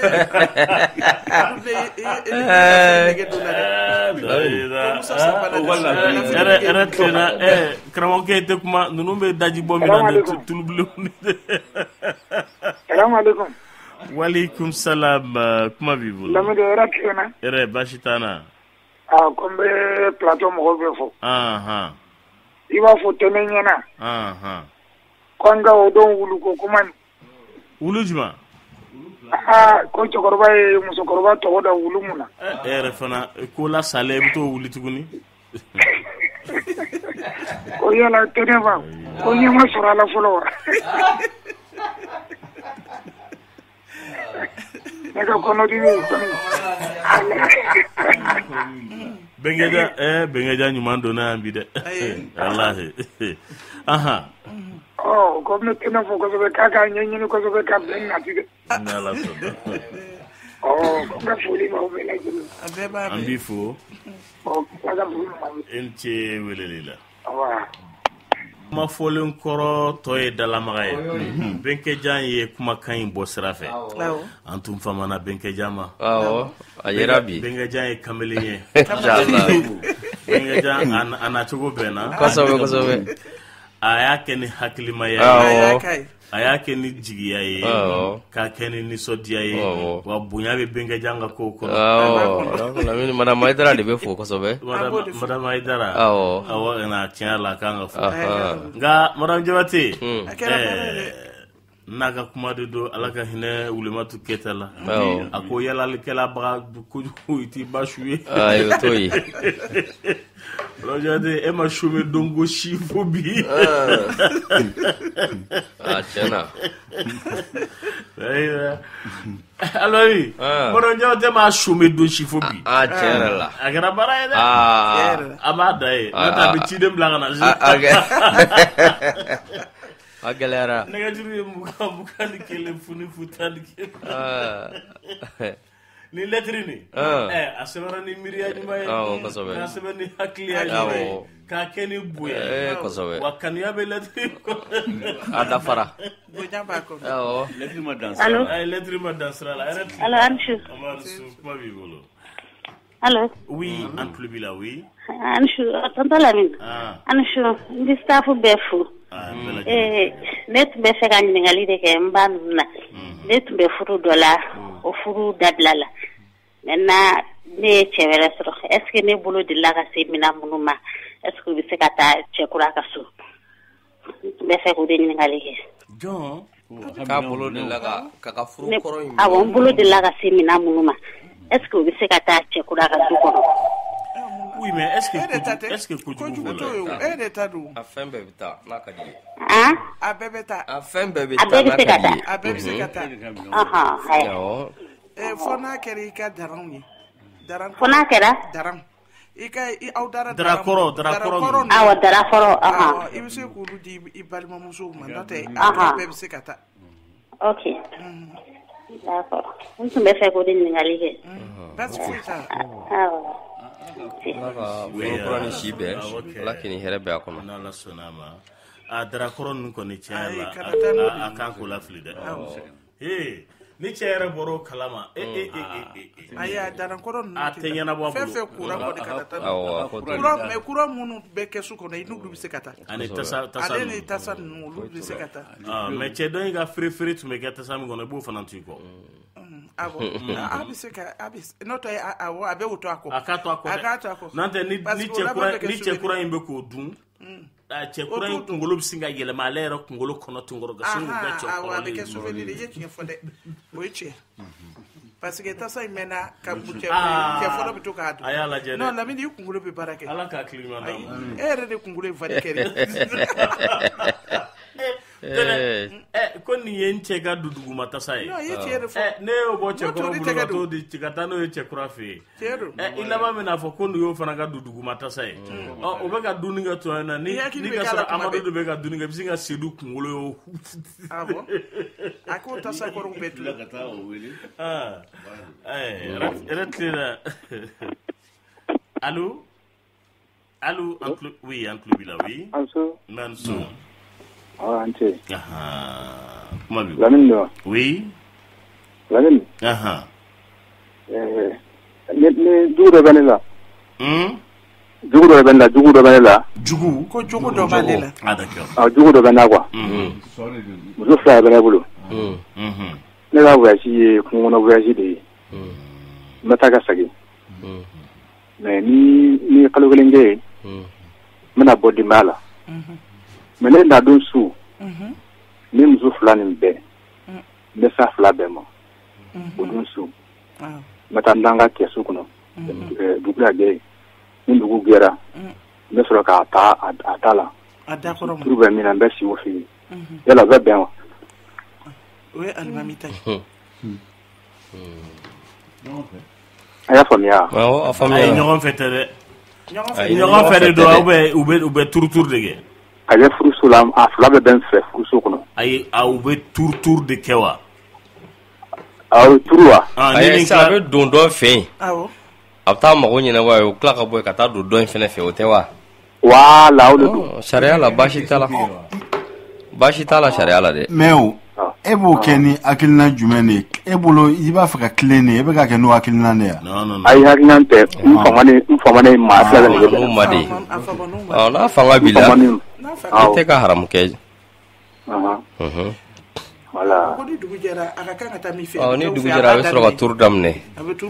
karamɔgɔkɛ tɛ kuma ninnu bɛ daji bɔ min na tulubilenw Walaikum salam kuma b'i bolo yɛrɛ baasi t'an na ko n bɛ plateau mɔgɔw bɛ fo i b'a fɔ tɛnɛ ɲɛna ko an ka o don wulu ko kuma wulu jumɛn ko cɛkɔrɔba ye musokɔrɔba tɔgɔ da wulu mun na e yɛrɛ fana ko la sale i bɛ t'o wuli tuguni ko yala tɛnɛ fa ko ɲɛma sɔrɔ a la fɔlɔ wa ne ka kɔnɔdimi Bengeja ɲuman donna yan bi dɛ walahi ko ne tɛnɛ fɔ kosɛbɛ k'a k'a ɲɛɲini kosɛbɛ ka bɛn nati dɛ n'Ala sɔnna ko n ka foli b'aw bɛɛ lajɛlen an b'i fo i ni ce weleli la kuma fɔlen kɔrɔ tɔ ye dalamaga ye Benkejan ye kumakan in bɔ sira fɛ an tun famana Benkejan ma a yera bi Benkejan ye kamalen ye Benkejan a nacogo bɛn na kosɛbɛ a y'a kɛ ni hakilimaya ye a y'a kɛ ni jigiya ye k'a kɛ ni nisɔndiya ye wa bonya bɛ Benkejan ka kow kɔnɔ Madame Haidara de bɛ fo kosɛbɛ Madame Haidara awɔ tiɲɛ la k'an ka fo nka Madame Jabate naga kuma de do ala ka hinɛ wulematu kɛta la a ko yalalikɛlabaga kojugu iti ba suye ayo to ye Regardez, elle m'a chômé dongo chifobi. Ah, tiens. Alors oui, mon Dieu, m'a chômé dongo chifobi. Ah, tiens là. Agarabara eda. Ah, amadae. Nata bitide blangana. A galera. Negativo muka ni kele funi futani kele. Ni lettre ni a sɛbɛnna ni miiriya ɲuman ye k'a sɛbɛn ni hakiliya ɲuman ye k'a kɛ ni bonya wa kanuya bɛ lettre kɔnɔ a dafara bonya b'a kɔnɔ awɔ lettre ma dan sira la lettre ma dan sira la allo Anchou kuma b'i bolo allo oui an tulo b'i la oui Anchou tonton Lamine Anchou n bɛ staff bɛɛ fo ne tun bɛ fɛ ka ɲininkali de kɛ n ba ninnu na ne tun bɛ furu dɔ la o furu dabila la maintenant ne ye cɛ wɛrɛ sɔrɔ est ce que ne bolo delila ka se mina minnu ma est ce que u bɛ se ka taa cɛ kura ka so n tun bɛ fɛ k'o de ɲininkali kɛ k'a bolo delila ka furu kɔrɔ in awɔ n bolo delila ka se mina minnu ma est ce que u bɛ se ka taa cɛ kura ka so kɔnɔ oui mais est ce que kojugu fɔlɔ e de ta don a fɛn bɛɛ bɛ taa n'a ka di ye a bɛɛ bɛ taa a fɛn bɛɛ bɛ taa n'a ka di ye a bɛɛ bɛ se ka taa awɔ fo n'a kɛra i ka daranw ye fo n'a kɛra daran i ka aw dara darakɔrɔ awɔ darakɔrɔ i bɛ se k'olu di i balimamusow ma n'o tɛ a bɛɛ bɛ se ka taa ok d'accord n tun bɛ fɛ k'o de ɲininkali kɛ baasi foyi t'a la fɔlɔ ni si bɛɛ ala k'i ni hɛrɛ bɛɛ a kɔnɔ n'ala sɔnna ma a darakɔrɔ ninnu kɔni tiɲɛ la a kan k'o lafili dɛ ni cɛ yɛrɛ bɔra o kalama ayi a darakɔrɔ ninnu a tɛ ɲɛnabɔ a bolo fɛn fɛn kura kɔni kana taa mais kura minnu bɛ kɛsu kɔnɔ i n'olu bɛ se ka taa ani tasa ale ni tasa ninnu olu bɛ se ka taa mais cɛ dɔ in ka feere tun bɛ kɛ tasa min kɔnɔ i b'o fana to i kɔ awɔ a bɛ se ka n'o tɛ awɔ a bɛ o to a kɔ a k'a to a kɔ n'o tɛ ni cɛ kura in bɛ k'o dun cɛ kura in kunkolo bɛ sin ka yɛlɛma ale yɛrɛ kunkolo kɔnɔ tun kɔrɔ ka sin k'u kɛ cɛ kɔrɔlen a bɛ kɛ souvenir ye i ye tiɲɛ fɔ dɛ o ye tiɲɛ parce que tasa in mɛnna ka cɛ fɔlɔ bɛ to k'a dun a y'a lajɛ dɛ non Lamini i kunkolo bɛ baara kɛ ala k'a hakili ɲuman d'a ma e yɛrɛ de kunkolo ye fari kɛrɛ ko nin ye n cɛ ka duduguma tasa ye ne y'o bɔ cɛ kɔrɔ bolo ka t'o di ka taa n'o ye cɛ kura fɛ yen i laban min n'a fɔ ko nin y'o fana ka duduguma tasa ye o bɛ ka dumuni kɛ tɔn na ni ka sɔrɔ Amadu de bɛ ka dumuni kɛ i bɛ se ka Sedu kunkolo ye a k'o tasa kɔrɔ bɛɛ tun ka taa o wele yɛrɛ tile la allo oui an tulo b'i la oui Manso Ante. Kuma bi. Lamine do. Oui. Lamine. Ne jugu dɔ bɛ ne la. Jugu dɔ bɛ ne la, jugu dɔ bɛ ne la. Jugu? Ko jugu dɔ b'ale la. Ah d'accord. Jugu dɔ bɛ na quoi. Muso fila bɛ ne bolo. Ne ka voyage ye kungo kɔnɔ voyage de ye. N bɛ taa ka segin. Mais ni kalo kelen kɛ yen, n bɛna bɔ denbaya la. Mais ne na don su ni muso fila nin bɛɛ n bɛ sa fila bɛɛ ma o don su n bɛ taa n da n ka kɛsu kɔnɔ dugu la gɛrɛ ni dugu gɛra n bɛ sɔrɔ k'a ta a da la turu bɛ min na n bɛ si o fɛ yen yala o bɛ bɛn wa o ye alimami ta ye a y'a faamuya awɔ a faamuya ɲɔgɔn fɛ tɛ dɛ ɲɔgɔn fɛ de don u bɛ turu de kɛ a ye furuso la a fila bɛ bɛn fɛ furuso kɔnɔ ayi u bɛ turu de kɛ wa aw turu wa ayi sa a bɛ don dɔ fɛ yen awɔ a bɛ taa mago ɲɛnabɔ ye o tila ka bɔ yen ka taa don dɔ in fɛnɛ fɛ o tɛ wa wala o de don sariya la baasi t'a la sariya la dɛ mais o e b'o kɛ ni hakilina jumɛn de ye e bolo i b'a fɛ ka tilen de e bɛ ka kɛ n'o hakilina de ye ayi hakilina tɛ n famana ye maa fila de ye n'o ma de n'a fanga b'i la i tɛ ka haramu kɛ voilà ko ni dugu jɛra a ka kan ka taa min fɛ ni dugu jɛra a bɛ sɔrɔ ka turu daminɛ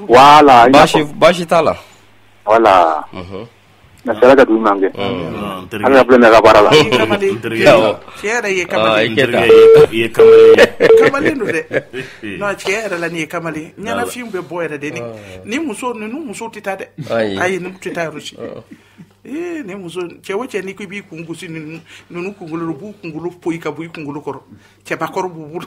voilà baasi t'a la voilà na sera ka dugu man kɛ an ka filɛ ka baara la cɛ yɛrɛ ye kamalen kamalen don dɛ non cɛ yɛrɛ la nin ye kamalen ɲanafin bɛ bɔ yɛrɛ de ni muso tɛ taa dɛ ayi ni tɛ taa yɔrɔ si ni muso cɛ o cɛ n'i ko i b'i kun gosi ninnu kunkolo b'u kunkolo poyi ka bɔ i kunkolo kɔrɔ cɛbakɔrɔ b'u bolo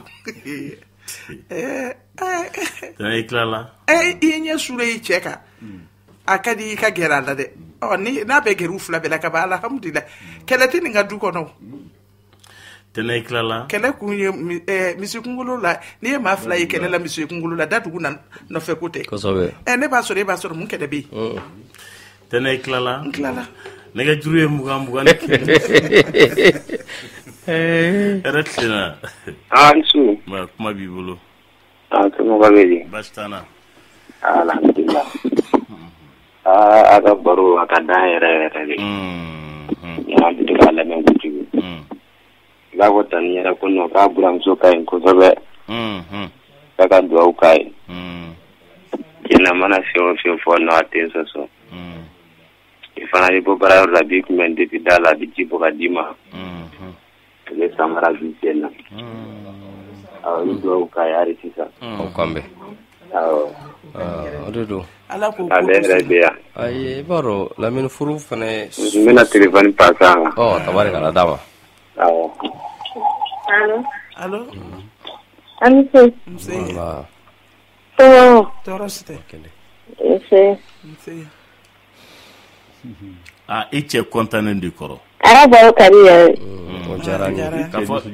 i tilala i ye ɲɛ sura i cɛ kan a ka di i ka gɛrɛ a la dɛ n'a bɛ gɛrɛ u fila bɛɛ la ka ban alhamdulillah kɛlɛ tɛ nin ka du kɔnɔ tɛnɛ i tilala kɛlɛ kun ye misi kunkolo la n'i ye maa fila ye kɛlɛ la misi kunkolo la datugu nɔfɛ ko tɛ ne b'a sɔrɔ e b'a sɔrɔ mun kɛlɛ bɛ yen tɛnɛ i tilala n tilala nɛgɛjuru ye 20 hɛrɛ tilenna Nsu kuma b'i bolo somɔgɔ bɛ di baasi t'an na alhamdulillah a ka baro a ka dan yɛrɛ yɛrɛ de ɲama bɛ k'a lamɛn kojugu i b'a fɔ tan ni yɛrɛ ko non k'a buramuso ka ɲi kosɛbɛ k'a ka dugawu k'a ye jɛnɛ mana fɛn o fɛn fɔ n'a tɛ sɔsɔ i fana bɛ bɔ baarayɔrɔ la b'i kunbɛn depuis da la a bɛ ji bɔ ka d'i ma i bɛ samara b'i sen na awɔ i dugawu k'a ye hali sisan o kan bɛn o de don ale yɛrɛ bɛ yan ayi i b'a dɔn lamini furu fana n bɛna telefɔni paase a ma tabarikala d'a ma awɔ allo nse tɔɔrɔ si tɛ i cɛ kɔntannen de kɔrɔ a ka baro ka di yɛrɛ o diyara n ye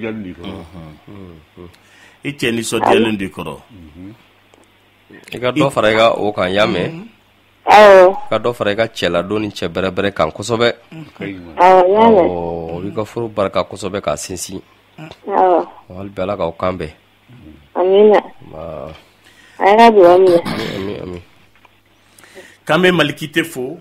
i cɛ nisɔndiyalen de kɔrɔ i ka dɔ fara i ka o kan y'a mɛn ka dɔ fara i ka cɛladon ni cɛ bɛrɛbɛrɛ kan kosɛbɛ i ka furu barika kosɛbɛ k'a sinsin hali bɛ ala k'aw kan bɛn amina a ka dugawu minɛ k'an bɛ malikite fo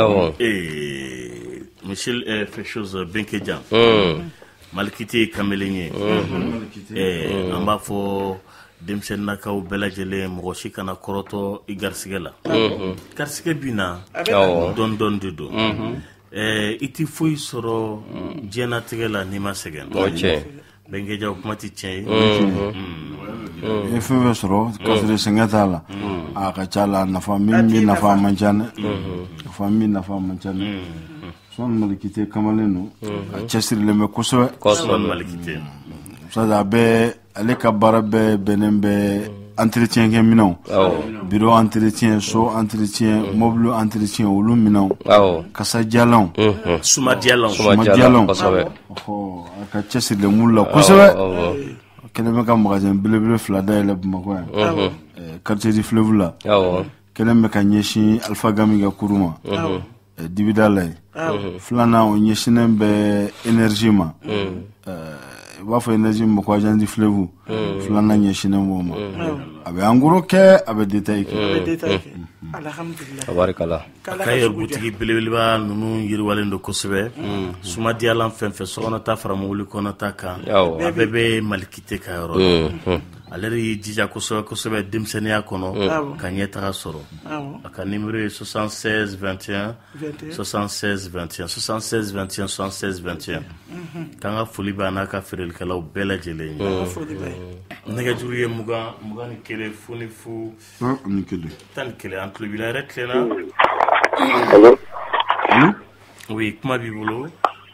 monsieur fait chose Benkejan malikite ye kamelen ye an b'a fɔ denmisɛnninakaw bɛɛ lajɛlen mɔgɔ si kana kɔrɔtɔ i garisigɛ la garisigɛ bi na dɔɔni dɔɔni de don i ti foyi sɔrɔ diɲɛnatigɛ la n'i ma sɛgɛn Benkeja o kuma ti tiɲɛ ye fɛn fɛn sɔrɔ k'a sɔrɔ sɛgɛn t'a la a ka ca la nafa min bɛ nafa man ca dɛ nafa min nafa man ca dɛ sɔn malikite kamalen don a cɛsirilen bɛ kosɛbɛ malikite a bɛ ale ka baara bɛɛ bɛnnen bɛ entretien kɛ minɛnw bureau entretien so entretien mobile entretien olu minɛnw kasajalanw sumadiyalanw a ka cɛsirilen b'u la kosɛbɛ kɛlen bɛ ka magasin belebele 2 dayɛlɛ Bamakɔ yan quartier du fleuve la kɛlen bɛ ka ɲɛsin Alpha Gami ka kuru ma dibida la ye filanan o ɲɛsinnen bɛ énergie ma i b'a fɔ énergie ma ko agent du fleuve filanan ɲɛsinnen b'o ma a bɛ engros kɛ a bɛ détail kɛ alhamdulillah tabarikala a ka ye butigi belebeleba ninnu yiriwalen don kosɛbɛ sumadiyalan fɛn fɛn sokɔnɔta fara mobili kɔnɔta kan a bɛɛ bɛ malikite ka yɔrɔ la ale de y'i jija kosɛbɛ kosɛbɛ denmisɛnniya kɔnɔ ka ɲɛtaga sɔrɔ a ka numéro ye 76 21 76 21 76 21 76 21 k'an ka foli b'a n'a ka feerelikɛlaw bɛɛ lajɛlen ye nɛgɛjuru ye 21 fo ni fu 11 an tulo b'i la yɛrɛ tilenna oui kuma b'i bolo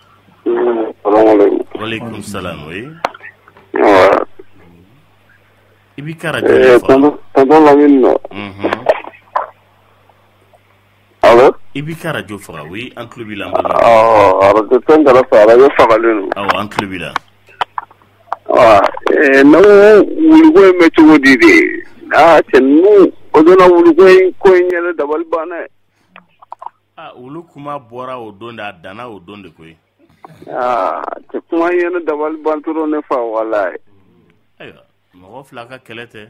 walekum salam oui i b'i ka radio faga i b'i ka radio faga oui an tulo b'i la radio tɛ kɛrɛ fɛ radio fagalen don awɔ an tulo b'i la n'aw wuluko in bɛ cogo di de cɛ ninnu o donna wuluko in ko in ɲɛna dabali banna ye wulu kuma bɔra o don de a danna o don de koyi cɛ kuma ɲɛna dabali ban toro ne fa walayi ayiwa mɔgɔ fila ka kɛlɛ tɛ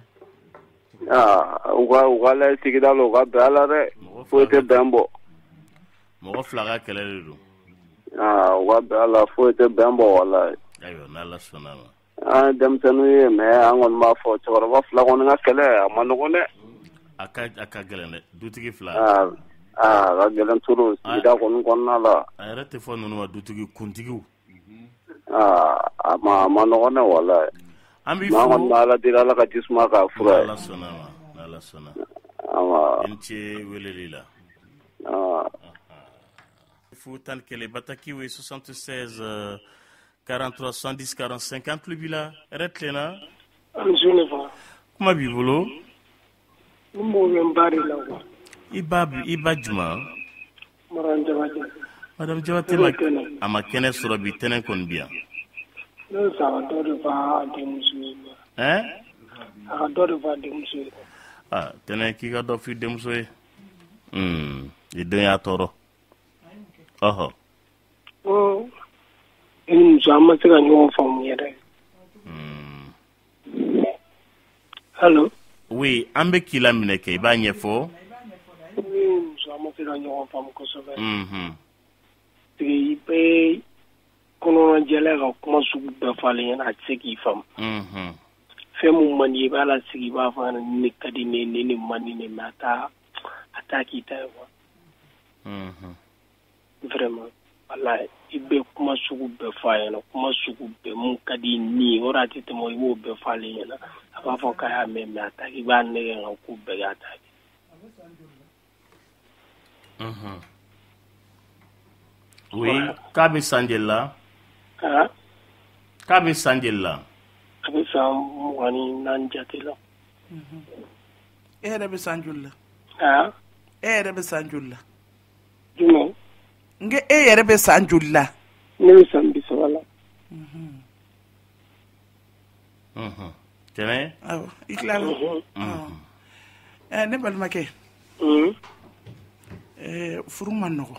u ka layɛ sigida la u ka bɛn a la dɛ foyi tɛ bɛn bɔ mɔgɔ fila ka kɛlɛ de don u ka bɛn a la foyi tɛ bɛn bɔ walayi ayiwa n'ala sɔnna ma an denmisɛnninw ye mais an kɔni b'a fɔ cɛkɔrɔba fila kɔni ka kɛlɛ a ma nɔgɔn dɛ a ka gɛlɛn dɛ dutigi fila ka gɛlɛn toro sigida kɔni kɔnɔna la. A yɛrɛ tɛ fɔ ninnu ma dutigi kuntigiw. A ma nɔgɔn ne wala. An b'i fo. Maa kɔni Ala deli Ala ka jisuma k'a fura ye. Ala sɔnna ma, Ala sɔnna. Awa. I ni ce weleli la. Fo tan kɛlɛ Batakiwe 76 43 70 45 an tulo b'i la yɛrɛ tilenna. Kuma b'i bolo. N b'o bɛ n ba de la quoi. I ba juma. Madame Jabate. Madame Jabate a ma kɛnɛ sɔrɔ bi tɛnɛ kɔni bi yan. Ne sa ka dɔ de f'a denmuso ye. A ka dɔ de f'a denmuso ye. Tɛnɛ k'i ka dɔ f'i denmuso ye. I den y'a tɔɔrɔ. Ɔhɔ. I ni muso an ma se ka ɲɔgɔn faamu yɛrɛ. Allo. Oui, an bɛ k'i la minɛ kɛ i b'a ɲɛfɔ. I ni muso an ma se ka ɲɔgɔn faamu kosɛbɛ. I bɛ kɔnɔnajɛlɛ ka kuma sugu bɛɛ falen ɲɛna a tɛ se k'i faamu. Fɛn mun man di i b'a lasigi i b'a fɔ ne ka di ne ni man di ne mais a t'a k'i ta ye quoi. Vraiment wallahi i bɛ kuma sugu bɛɛ fɔ a ɲɛna kuma sugu bɛɛ mun ka di ni o a tɛ tɛmɛ i b'o bɛɛ fɔ ale ɲɛna a b'a fɔ k'a y'a mɛn mais a t'a kɛ i b'a nɛgɛ nka ko bɛɛ k'a t'a kɛ. Oui, k'a bɛ san joli la? K'a bɛ san joli la? A bɛ san 24 jate la. E yɛrɛ bɛ san joli la? E yɛrɛ bɛ san joli la? Jumɛn? N ko e yɛrɛ bɛ san joli la? Ne bɛ san 30 la. Tɛnɛ? Awɔ, i tilala. Ne balimakɛ. Furu man nɔgɔ.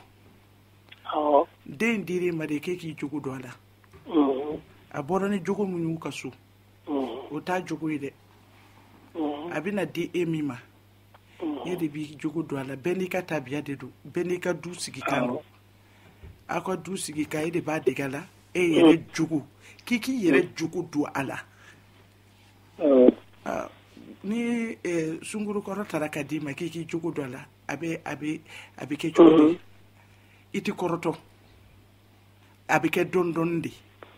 Den dir'i ma de k'e k'i jogo dɔn a la. A bɔra ni jogo min y'u ka so. O t'a jogo ye dɛ. A bɛna di e min ma. E de b'i jogo dɔn a la. Bɛɛ n'i ka tabiya de don. Bɛɛ n'i ka du sigi kan don. Aw ka du sigi kan e de b'a dege a la. E yɛrɛ jogo. K'i k'i yɛrɛ jogo don a la. Ni sunkurukɔrɔ taara ka d'i ma k'i k'i jogo dɔn a la. A bɛ kɛ cogo di? I tɛ kɔrɔtɔ. A bɛ kɛ dɔɔnin de.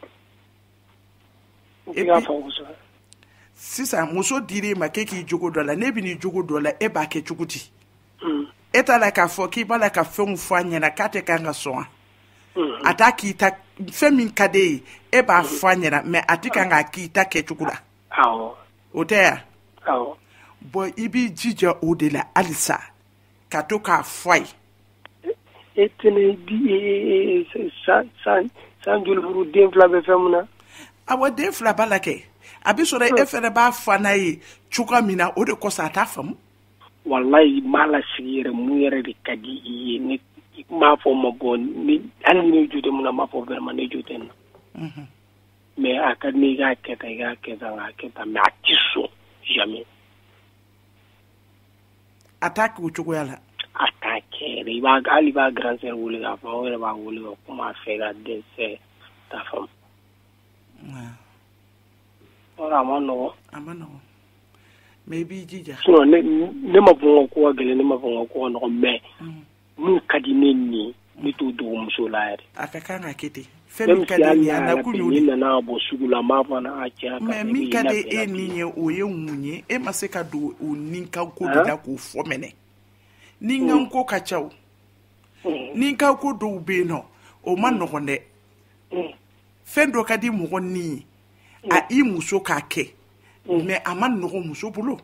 Sisan muso dir'i ma k'e k'i jogo dɔ la ne bɛ n'i jogo dɔ la e b'a kɛ cogo di? E t'a la k'a fɔ k'i b'a la ka fɛnw fɔ a ɲɛna k'a tɛ kan ka sɔn wa? A t'a k'i ta fɛn min ka d'e ye e b'a fɔ a ɲɛna mais a tɛ kan k'a k'i ta kɛcogo la. O tɛ yan? Bon i b'i jija o de la halisa ka to k'a fɔ a ye. E tɛnɛ di san joli furu den fila bɛ fɛn mun na? Awɔ den fila b'a la kɛ. A bɛ sɔrɔ e fɛnɛ b'a fɔ n'a ye cogoya min na o de kosɔn a t'a faamu. Wallahi m'a lasigi yɛrɛ mun yɛrɛ de ka di i ye ne m'a fɔ ma bɔ hali ni ne jo tɛ mun na m'a fɔ vraiment ne jo tɛ nin na. Mais a ka di ne i k'a kɛ tan mais a tɛ sɔn jamais. A t'a kɛ o cogoya la. A t'a kɛ yɛrɛ hali i b'a grand sœur wele k'a fɔ aw yɛrɛ b'a wele ka kuma a fɛ ka dɛsɛ t'a faamu. A ma nɔgɔn. A ma nɔgɔn. Mais i b'i jija. Ne ma fɔ n ka ko ka gɛlɛn ne ma fɔ n ka ko ka nɔgɔn mais mun ka di ne ni ne t'o dogo muso la yɛrɛ. A ka kan ka kɛ ten. Fɛn min ka di ne ye a nakun y'o de. Ne nana bɔ sugu la n b'a fɔ a cɛ. Mais min ka di e ni ye o ye mun ye e ma se ka don o ni ka ko de la k'o fɔ mɛnɛ. Ni n ka ko ka ca o. Ni n ka ko dɔw bɛ yen nɔ o ma nɔgɔn dɛ. Fɛn dɔ ka di mɔgɔ ni ye. A i muso k'a kɛ mais a ma nɔgɔ muso bolo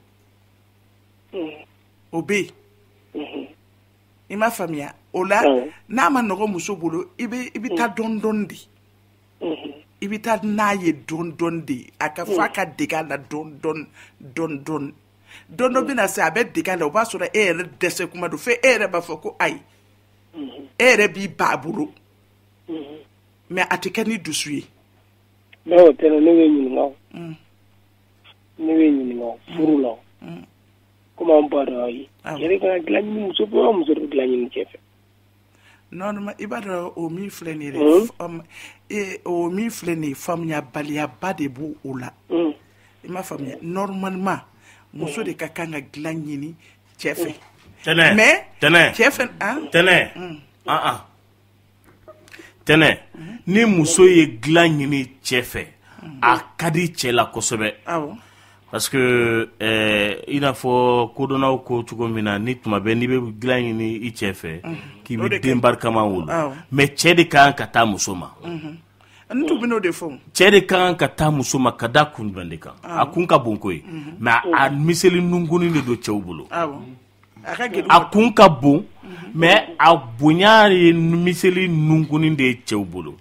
o bɛ yen i m'a faamuya o la n'a ma nɔgɔ muso bolo i bɛ taa dɔɔnin de i bɛ taa n'a ye dɔɔnin de a ka fɔ a ka dege a la dɔɔnin dɔ bɛna se a bɛ dege a la o b'a sɔrɔ e yɛrɛ dɛsɛ kuma don fo e yɛrɛ b'a fɔ ko ayi e yɛrɛ b'i ba a bolo mais a tɛ kɛ ni dusu ye. No, tɛnɛ ne bɛ ɲininka furu la komi an b'a dɔn ayi yɛrɛ ka dilan ɲini muso fɛ wa muso de dilan ɲini cɛ fɛ. Non i b'a dɔn o min filɛ nin ye o min filɛ nin ye faamuyabaliya de b'o o la i m'a faamuya normalement muso de ka kan ka dilan ɲini cɛ fɛ mais cɛ fɛn tɛnɛ ni muso ye dilan ɲini cɛ fɛ a ka di cɛ la kosɛbɛ parce que i n'a fɔ kodɔnnaw ko cogo min na ni tuma bɛɛ n'i bɛ dilan ɲini i cɛ fɛ k'i bɛ den barikama wolo mais cɛ de kan ka taa muso ma cɛ de kan ka taa muso ma ka da kun jumɛn de kan a kun ka bon ko ye mais a miseli nungunin de don cɛw bolo a kun ka bon mais a bonya ye miseli nungunin de ye cɛw bolo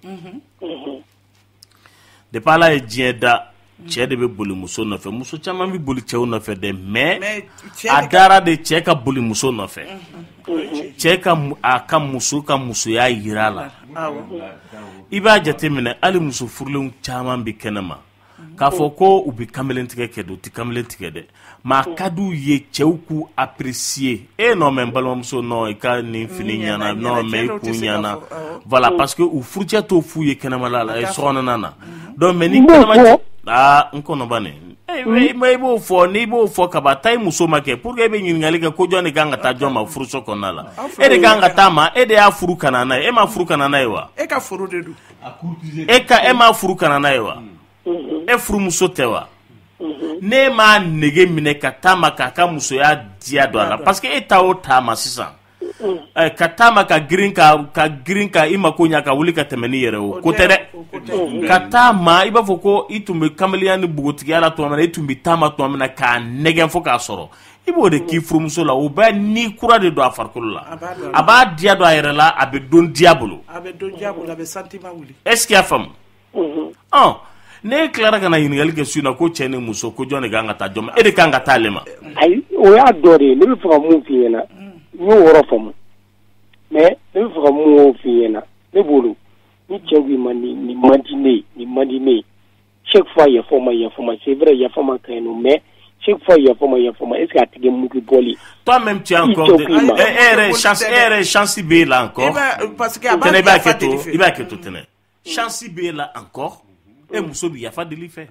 depuis Ala ye diɲɛ da cɛ de bɛ boli muso nɔfɛ muso caman bɛ boli cɛw nɔfɛ dɛ mais a dara de cɛ ka boli muso nɔfɛ cɛ ka a ka muso ka musoya yira a la i b'a jateminɛ hali muso furulenw caman bɛ kɛnɛma k'a fɔ ko u bɛ kamalen tigɛ kɛ don u tɛ kamalen tigɛ dɛ mais a ka d'u ye cɛw k'u apprécier non mais n balimamuso non i ka nin fini ɲana non mais i kun ɲana voilà parce que u furucɛ t'o f'u ye kɛnɛmala la sokɔnɔna na donc mais ni kɛnɛma n kɔnɔba ne i b'o fɔ n'i b'o fɔ kaba taa i muso ma kɛ pour que e bɛ ɲininkali kɛ ko jɔn de kan ka taa jɔn ma furuso kɔnɔna la e de kan ka taa ma e de y'a furu ka na n'a ye e ma furu ka na n'a ye wa e ka furu de don e ma furu ka na n'a ye wa e furumuso tɛ wa ne m'a nege minɛ ka taa ma k'a ka musoya diya don a la parce que e ta o taa ma sisan ka taa ma ka girin ka i mako ɲa ka wuli ka tɛmɛ ni yɛrɛ o ko tɛ dɛ ka taa ma i b'a fɔ ko i tun bɛ kamaleya ni bogotigiya la tuma min na i tun bɛ taama tuma min na k'a nɛgɛn fo k'a sɔrɔ i b'o de k'i furumuso la o bɛɛ ni kura de don a farikolo la a b'a diya don a yɛrɛ la a bɛ don diya bolo a bɛ sentiment wuli est ce que y'a faamu ne tilara ka na ɲininkali kɛ su na ko cɛ ni muso ko jɔn de kan ka taa jɔn ma e de kan ka taa ale ma ayi o y'a dɔ de ye ne bɛ fɛ ka mun f'i ɲɛna n y'o yɔrɔ faamu mais ne bɛ fɛ ka mun f'i ɲɛna ne bolo ni cɛ ko ma ni man di ne ye chaque fois yafama c'est vrai yafama ka ɲi nɔ mais chaque fois yafama est ce que a tigi mugu bɔli toi-même tu as encore chance b'e la encore parce que tɛnɛ i b'a kɛ to tɛnɛ chance b'e la encore e muso bi yafa deli fɛ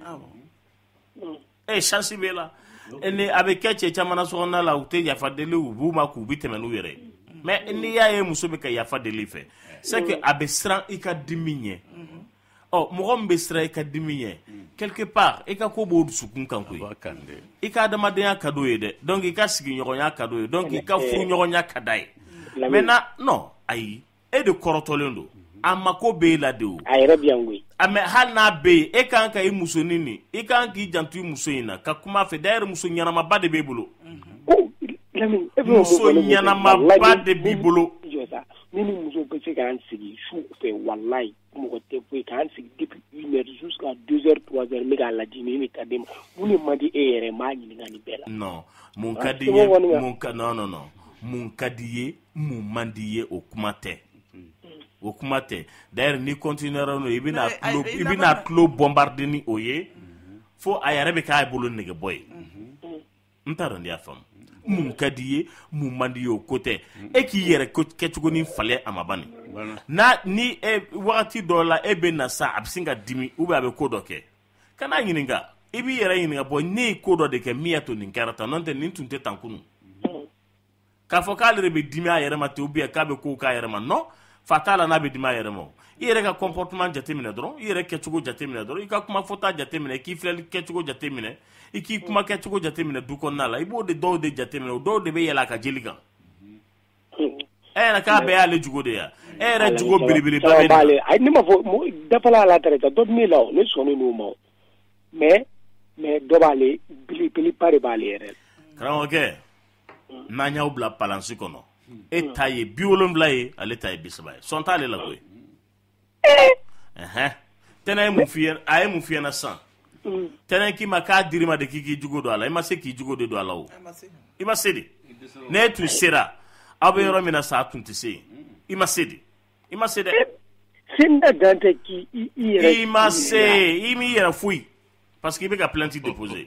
chance b'e la ni a bɛ kɛ cɛ caman na sokɔnɔna la u tɛ yafa deli u b'u ma k'u bi tɛmɛ n'u yɛrɛ mais n'i y'a ye muso bɛ ka yafa deli fɛ c'est que a bɛ siran i ka dimi ɲɛ mɔgɔ min bɛ siran i ka dimi ɲɛ quelque part i ka ko b'o dusukun kan koyi i ka adamadenya ka d'o ye dɛ donc i ka sigiɲɔgɔnya ka d'o ye donc i ka furuɲɔgɔnya ka d'a ye maintenant non ayi e de kɔrɔtɔlen don a mako b'e la de o a yɛrɛ bi yan koyi mais hali n'a bɛ yen e kan ka i musonin nin i kan k'i janto i muso in na ka kuma fɛ d'ailleurs muso ɲɛnamaba de b'e bolo muso ɲɛnamaba de b'i bolo ni muso bɛ se k'an sigi su fɛ walayi mɔgɔ tɛ foyi k'an sigi depuis 1 heure jusqu'à 2 heures 3 heures n bɛ k'a lajɛ ni ka den ma mun de man di e yɛrɛ m'a ɲininka nin bɛɛ la non mun ka di ye mun ka di ye mun man di ye o kuma tɛ o kuma tɛ d'ailleurs ni continuera n'o ye i bɛna tulo bombarder ni o ye fo a yɛrɛ bɛ k'a bolo negebɔ ye n t'a dɔn n'i y'a faamu mun ka di ye mun man di ye o ko tɛ e k'i yɛrɛ kɛcogo ni falen a ma bani ni wagati dɔ la e bɛ na sa a bɛ sin ka dimi ou bien a bɛ ko dɔ kɛ kana ɲininka i b'i yɛrɛ ɲininka bɔ ne ye ko dɔ de kɛ min y'a to nin kɛra tan n'o tɛ nin tun tɛ tan kunun k'a fɔ k'ale de bɛ dimi a yɛrɛ ma ten ou bien k'a bɛ ko k'a yɛrɛ ma non fa t'a la n'a bɛ dimi a yɛrɛ ma i yɛrɛ ka comportement jateminɛ dɔrɔn i yɛrɛ kɛcogo jateminɛ dɔrɔn i ka kuma fɔta jateminɛ k'i filɛli kɛcogo jateminɛ i k'i kuma kɛcogo jateminɛ du kɔnɔna la i b'o de dɔw de jateminɛ o dɔw de bɛ yɛlɛ a ka jeli kan yɛrɛ k'a bɛɛ y'ale jogo de ya e yɛrɛ jogo belebeleba bɛ ne ma fɔ dafala ala ta dɔ bɛ ne la ne sɔnnen n'o ma mais dɔ b'ale belebeleba de b'ale yɛrɛ karamɔgɔkɛ n'an y'aw bila palansi kɔnɔ e ta ye 70 ye ale ta ye 30 ye sɔn t'ale la koyi tɛnɛ ye mun f'i ɲɛna sisan tɛnɛ k'i ma k'a dir'i ma de k'i jogo don a la i ma se k'i jogo de don a la o i ma se de ne tun sera aw bɛ yɔrɔ min na sa a tun tɛ se yen i ma se de i ma se dɛ i ma se i m'i yɛrɛ foyi parce que i bɛ ka plainte déposer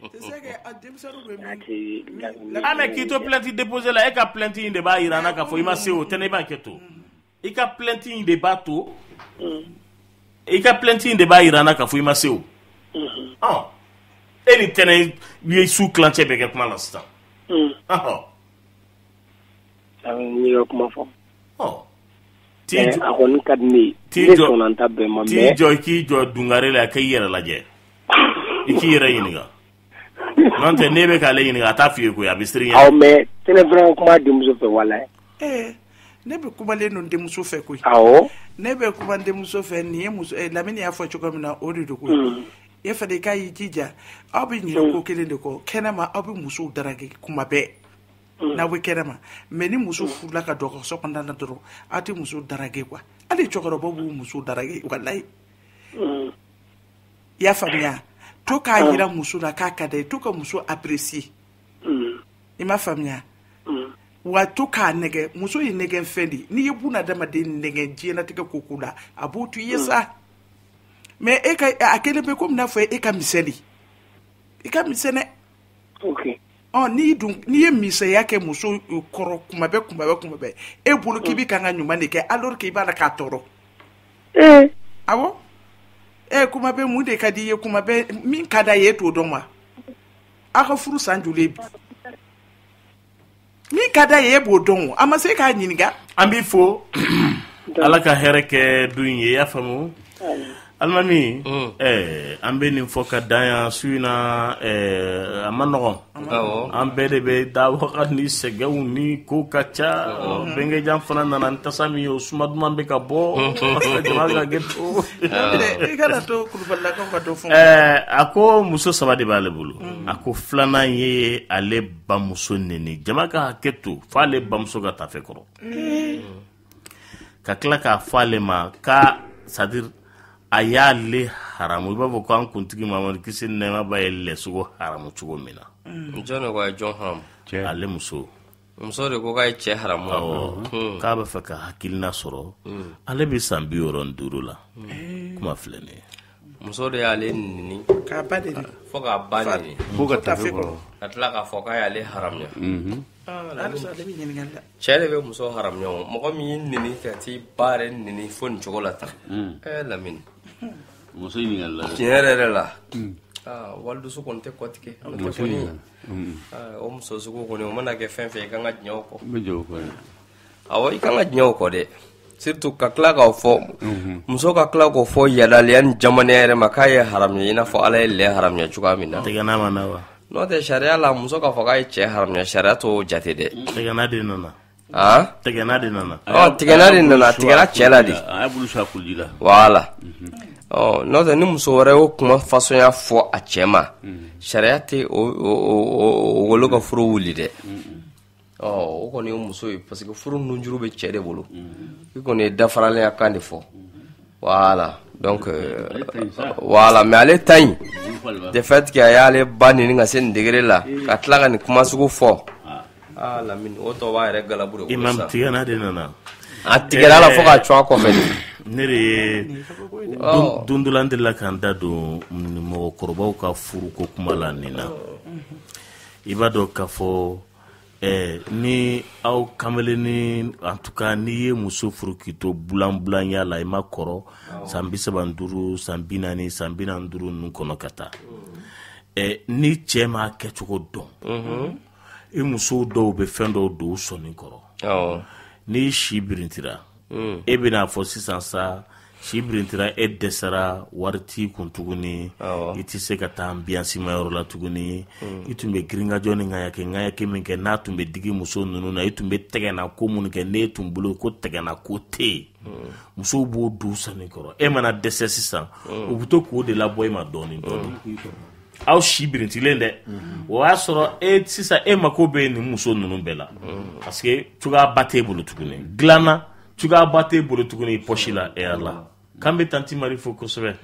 mais k'i to plainte déposer la e ka plainte in de b'a yira an na k'a fɔ i ma se o tɛnɛ i b'a kɛ to i ka plainte in de b'a to i ka plainte in de b'a yira an na k'a fɔ i ma se o e ni tɛnɛ ye su kilancɛ bɛ kɛ kuma la sisan Ni yo kuma fɔ. Ti a kɔni ka di ne ye. Ne sɔnna ta bɛɛ ma. Ti jɔ k'i jɔ dungare la k'i yɛrɛ lajɛ. I k'i yɛrɛ ɲininka. N'o tɛ ne bɛ k'ale ɲininka a t'a f'i ye koyi a bɛ sirin ɲɛ. Awɔ mais téléphone kuma denmuso fɛ walayi. Ne bɛ kumalen don denmuso fɛ koyi. Awɔ. Ne bɛ kuma denmuso fɛ nin ye muso Lamini y'a fɔ cogo min na o de don koyi. E fana k'a y'i jija aw bɛ ɲinɛ ko kelen de kɔ kɛnɛma aw bɛ musow daraki kuma bɛɛ. N'aw bɛ kɛnɛma mais ni muso furula ka dɔgɔtɔrɔso kɔnɔna na dɔrɔn aw tɛ muso daraki quoi hali cɛkɔrɔbaw b'u muso daraki walayi. I y'a faamuya to k'a yira muso la k'a ka d'a ye to ka muso apprécier. I m'a faamuya. Wa to k'a nɛgɛ muso ye nɛgɛ fɛn de n'i ye buna adamaden nɛgɛ diɲɛlatigɛ ko ko la a b'o to i ye sa mais e ka a kelen bɛ komi n'a fɔ e ka misɛli i ka misɛn dɛ. Ok. N'i ye misɛnya kɛ muso kɔrɔ kuma bɛɛ e bolo k'i bɛ kan ka ɲuman de kɛ alors que i b'a la k'a tɔɔrɔ. Awɔ kuma bɛɛ mun de ka di i ye kuma bɛɛ min ka d'a ye e t'o dɔn wa aw ka furu san joli bi. Min ka d'a ye e b'o dɔn o a ma se k'a ɲininka. An b'i fo Ala ka hɛrɛ kɛ du in ye i y'a faamu. Alimami an bɛ nin fɔ ka dan yan su in na a ma nɔgɔn. An bɛɛ de bɛ da waga ni sɛgɛnw ni ko ka ca Bengejan fana nana ni tasa min ye o suma duman bɛ ka bɔ jama ka kɛ to. I kana to Kulubalilakaw ka dɔ fɔ. A ko muso 3 de b'ale bolo a ko filanan ye ale bamuso neni jama ka hakɛ to f'ale bamuso ka tafe kɔrɔ ka tila k'a fɔ ale ma ka c'est-à-dire a y'ale haramu i b'a fɔ ko an kuntigi Mamadu kisi ni nɛɛma b'a ye lɛsogo haramu cogo min na. Jɔn ko a ye jɔn haramu? Ale muso de ko k'a ye cɛ haramu. K'a bɛ fɛ ka hakilina sɔrɔ ale bɛ san 65 la kuma filɛ nin ye. Muso de y'ale nini k'a ba nini fo k'a ba nini fo ka tafe kɔrɔ ka tila k'a fɔ k'a y'ale haramuya. Cɛ de bɛ muso haramuya o mɔgɔ min y'i nini ka t'i ba yɛrɛ nini fo nin cogo la tan. Lamini muso ɲininkali la tiɲɛ yɛrɛ la walidusu kɔni tɛ kɔtigɛ o tɛ kɔni o muso sugu kɔni o mana kɛ fɛn fɛn i kan ka diɲɛ o kɔ. Awɔ i kan ka diɲɛ o kɔ dɛ surtout ka tila k'o fɔ muso ka tila k'o fɔ yadaliya ni jamanaya yɛrɛ ma k'a ye haramuya i n'a fɔ Ala ye lɛ haramuya cogoya min na. Tigɛna ma na wa. N'o tɛ sariya la muso k'a fɔ k'a ye cɛ haramuya sariya t'o jate dɛ. Tigɛna de nana. Tigɛna de nana. Tigɛna de nana tigɛna cɛ la de. A y'a bolo su a kuliji la. Voilà. N'o tɛ ni muso wɛrɛ y'o kuma façon fɔ a cɛ ma sariya tɛ o wolo ka furu wuli dɛ. O kɔni ye muso ye parce que furu nunjuru bɛ cɛ de bolo i kɔni ye dafaralen kan de fɔ voilà donc voilà mais ale ta in de fait que a y'ale ba nini ka se nin degré la ka tila ka nin kuma sugu fɔ Lamini o tɔ b'a yɛrɛ galabu de Imam tigɛna de nana a tigɛra la fo ka cun a kɔfɛ de. Ne de ye don dɔ la n delila k'an da don mɔgɔkɔrɔbaw ka furu ko kuma la nin na i b'a dɔn k'a fɔ ni aw kameleni en tout cas n'i ye muso furu k'i to bulanbulanya la i ma kɔrɔ san 35 san 40 san 45 ninnu kɔnɔ ka taa ni cɛ m'a kɛcogo dɔn i musow dɔw bɛ fɛn dɔw don u sɔnni kɔrɔ n'i si birintira e bɛna fɔ sisan sa si birintira e dɛsɛra wari t'i kun tuguni i tɛ se ka taa ambiance ma yɔrɔ la tuguni i tun bɛ girinkajɔ ni ŋayake min kɛ n'a tun bɛ digi muso ninnu na i tun bɛ tɛgɛna ko minnu kɛ n'e tun bolo ko tɛgɛna ko tɛ yen musow b'o don sanni kɔrɔ e mana dɛsɛ sisan u bɛ to k'o de labɔ e ma dɔɔnin dɔɔnin aw si birintilen dɛ o y'a sɔrɔ sisan e mako bɛ nin muso ninnu bɛɛ la parce que cogoya ba t'e bolo tuguni dilanna cogoya ba t'e bolo tuguni poche la e la k'an bɛ tanti Mari fo kosɛbɛ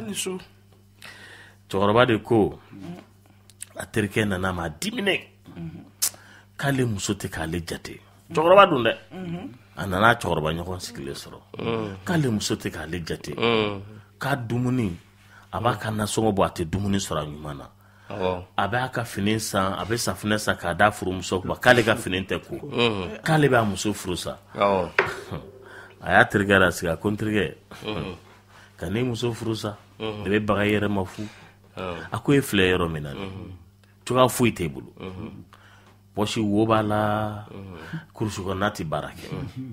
cɛkɔrɔba de ko a terikɛ nana ma diminɛ k'ale muso tɛ k'ale jate cɛkɔrɔba dun dɛ a nana cɛkɔrɔba ɲɔgɔn sigilen sɔrɔ k'ale muso tɛ k'ale jate k'a dumuni a b'a ka nasɔngɔ bɔ a tɛ dumuni sɔrɔ a ɲuman na a b'a ka fini san a bɛ safunɛ san k'a da furumuso ma k'ale ka fini tɛ ko k'ale b'a muso furu sa a y'a terikɛ la sigi a ko n terikɛ ka ne muso furu sa ne bɛ baga yɛrɛ ma fu a ko e filɛ yɔrɔ min na cogoya foyi t'e bolo poche wo b'a la kurusi kɔnɔna ti baara kɛ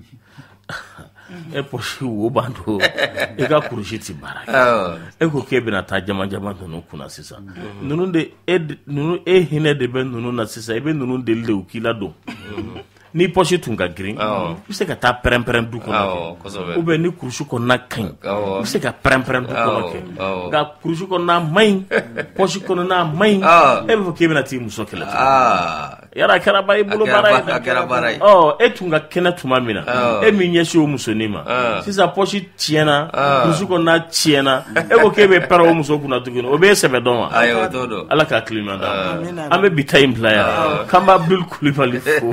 e poche wo b'a to e ka kurusi ti baara kɛ e ko k'e bɛna taa jama ninnu kunna sisan ninnu e hinɛ de bɛ ninnu na sisan i bɛ ninnu deli de k'i la don ni poche tun ka girin i bɛ se ka taa pɛrɛn-pɛrɛn du kɔnɔ ou bien ni kurusi kɔnɔna ka ɲi i bɛ se ka pɛrɛn-pɛrɛn du kɔnɔ kɛ nka kurusi kɔnɔna ma ɲi poche kɔnɔna ma ɲi e bɛ fɔ k'e bɛna t'i muso kɛlɛ yara a kɛra ba i bolo baara ye e tun ka kɛnɛ tuma min na e min ɲɛsin o musonin ma sisan poche tiɲɛna kurusi kɔnɔna tiɲɛna e ko k'e bɛ pɛrɛn o muso kunna tuguni o b'e sɛbɛ dɔn wa ala k'a tilema d'an ma an bɛ bi ta in bila yan k'an b'a Abdul Kulibali fo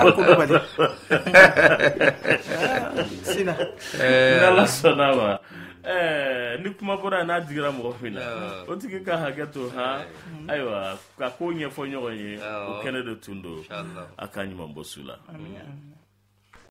n'ala sɔnna ma ni kuma bɔra n'a digira mɔgɔ min na o tigi ka hakɛ to ayiwa ka ko ɲɛfɔ ɲɔgɔn ye o kɛnɛ de tun don a ka ɲuman bɔ su la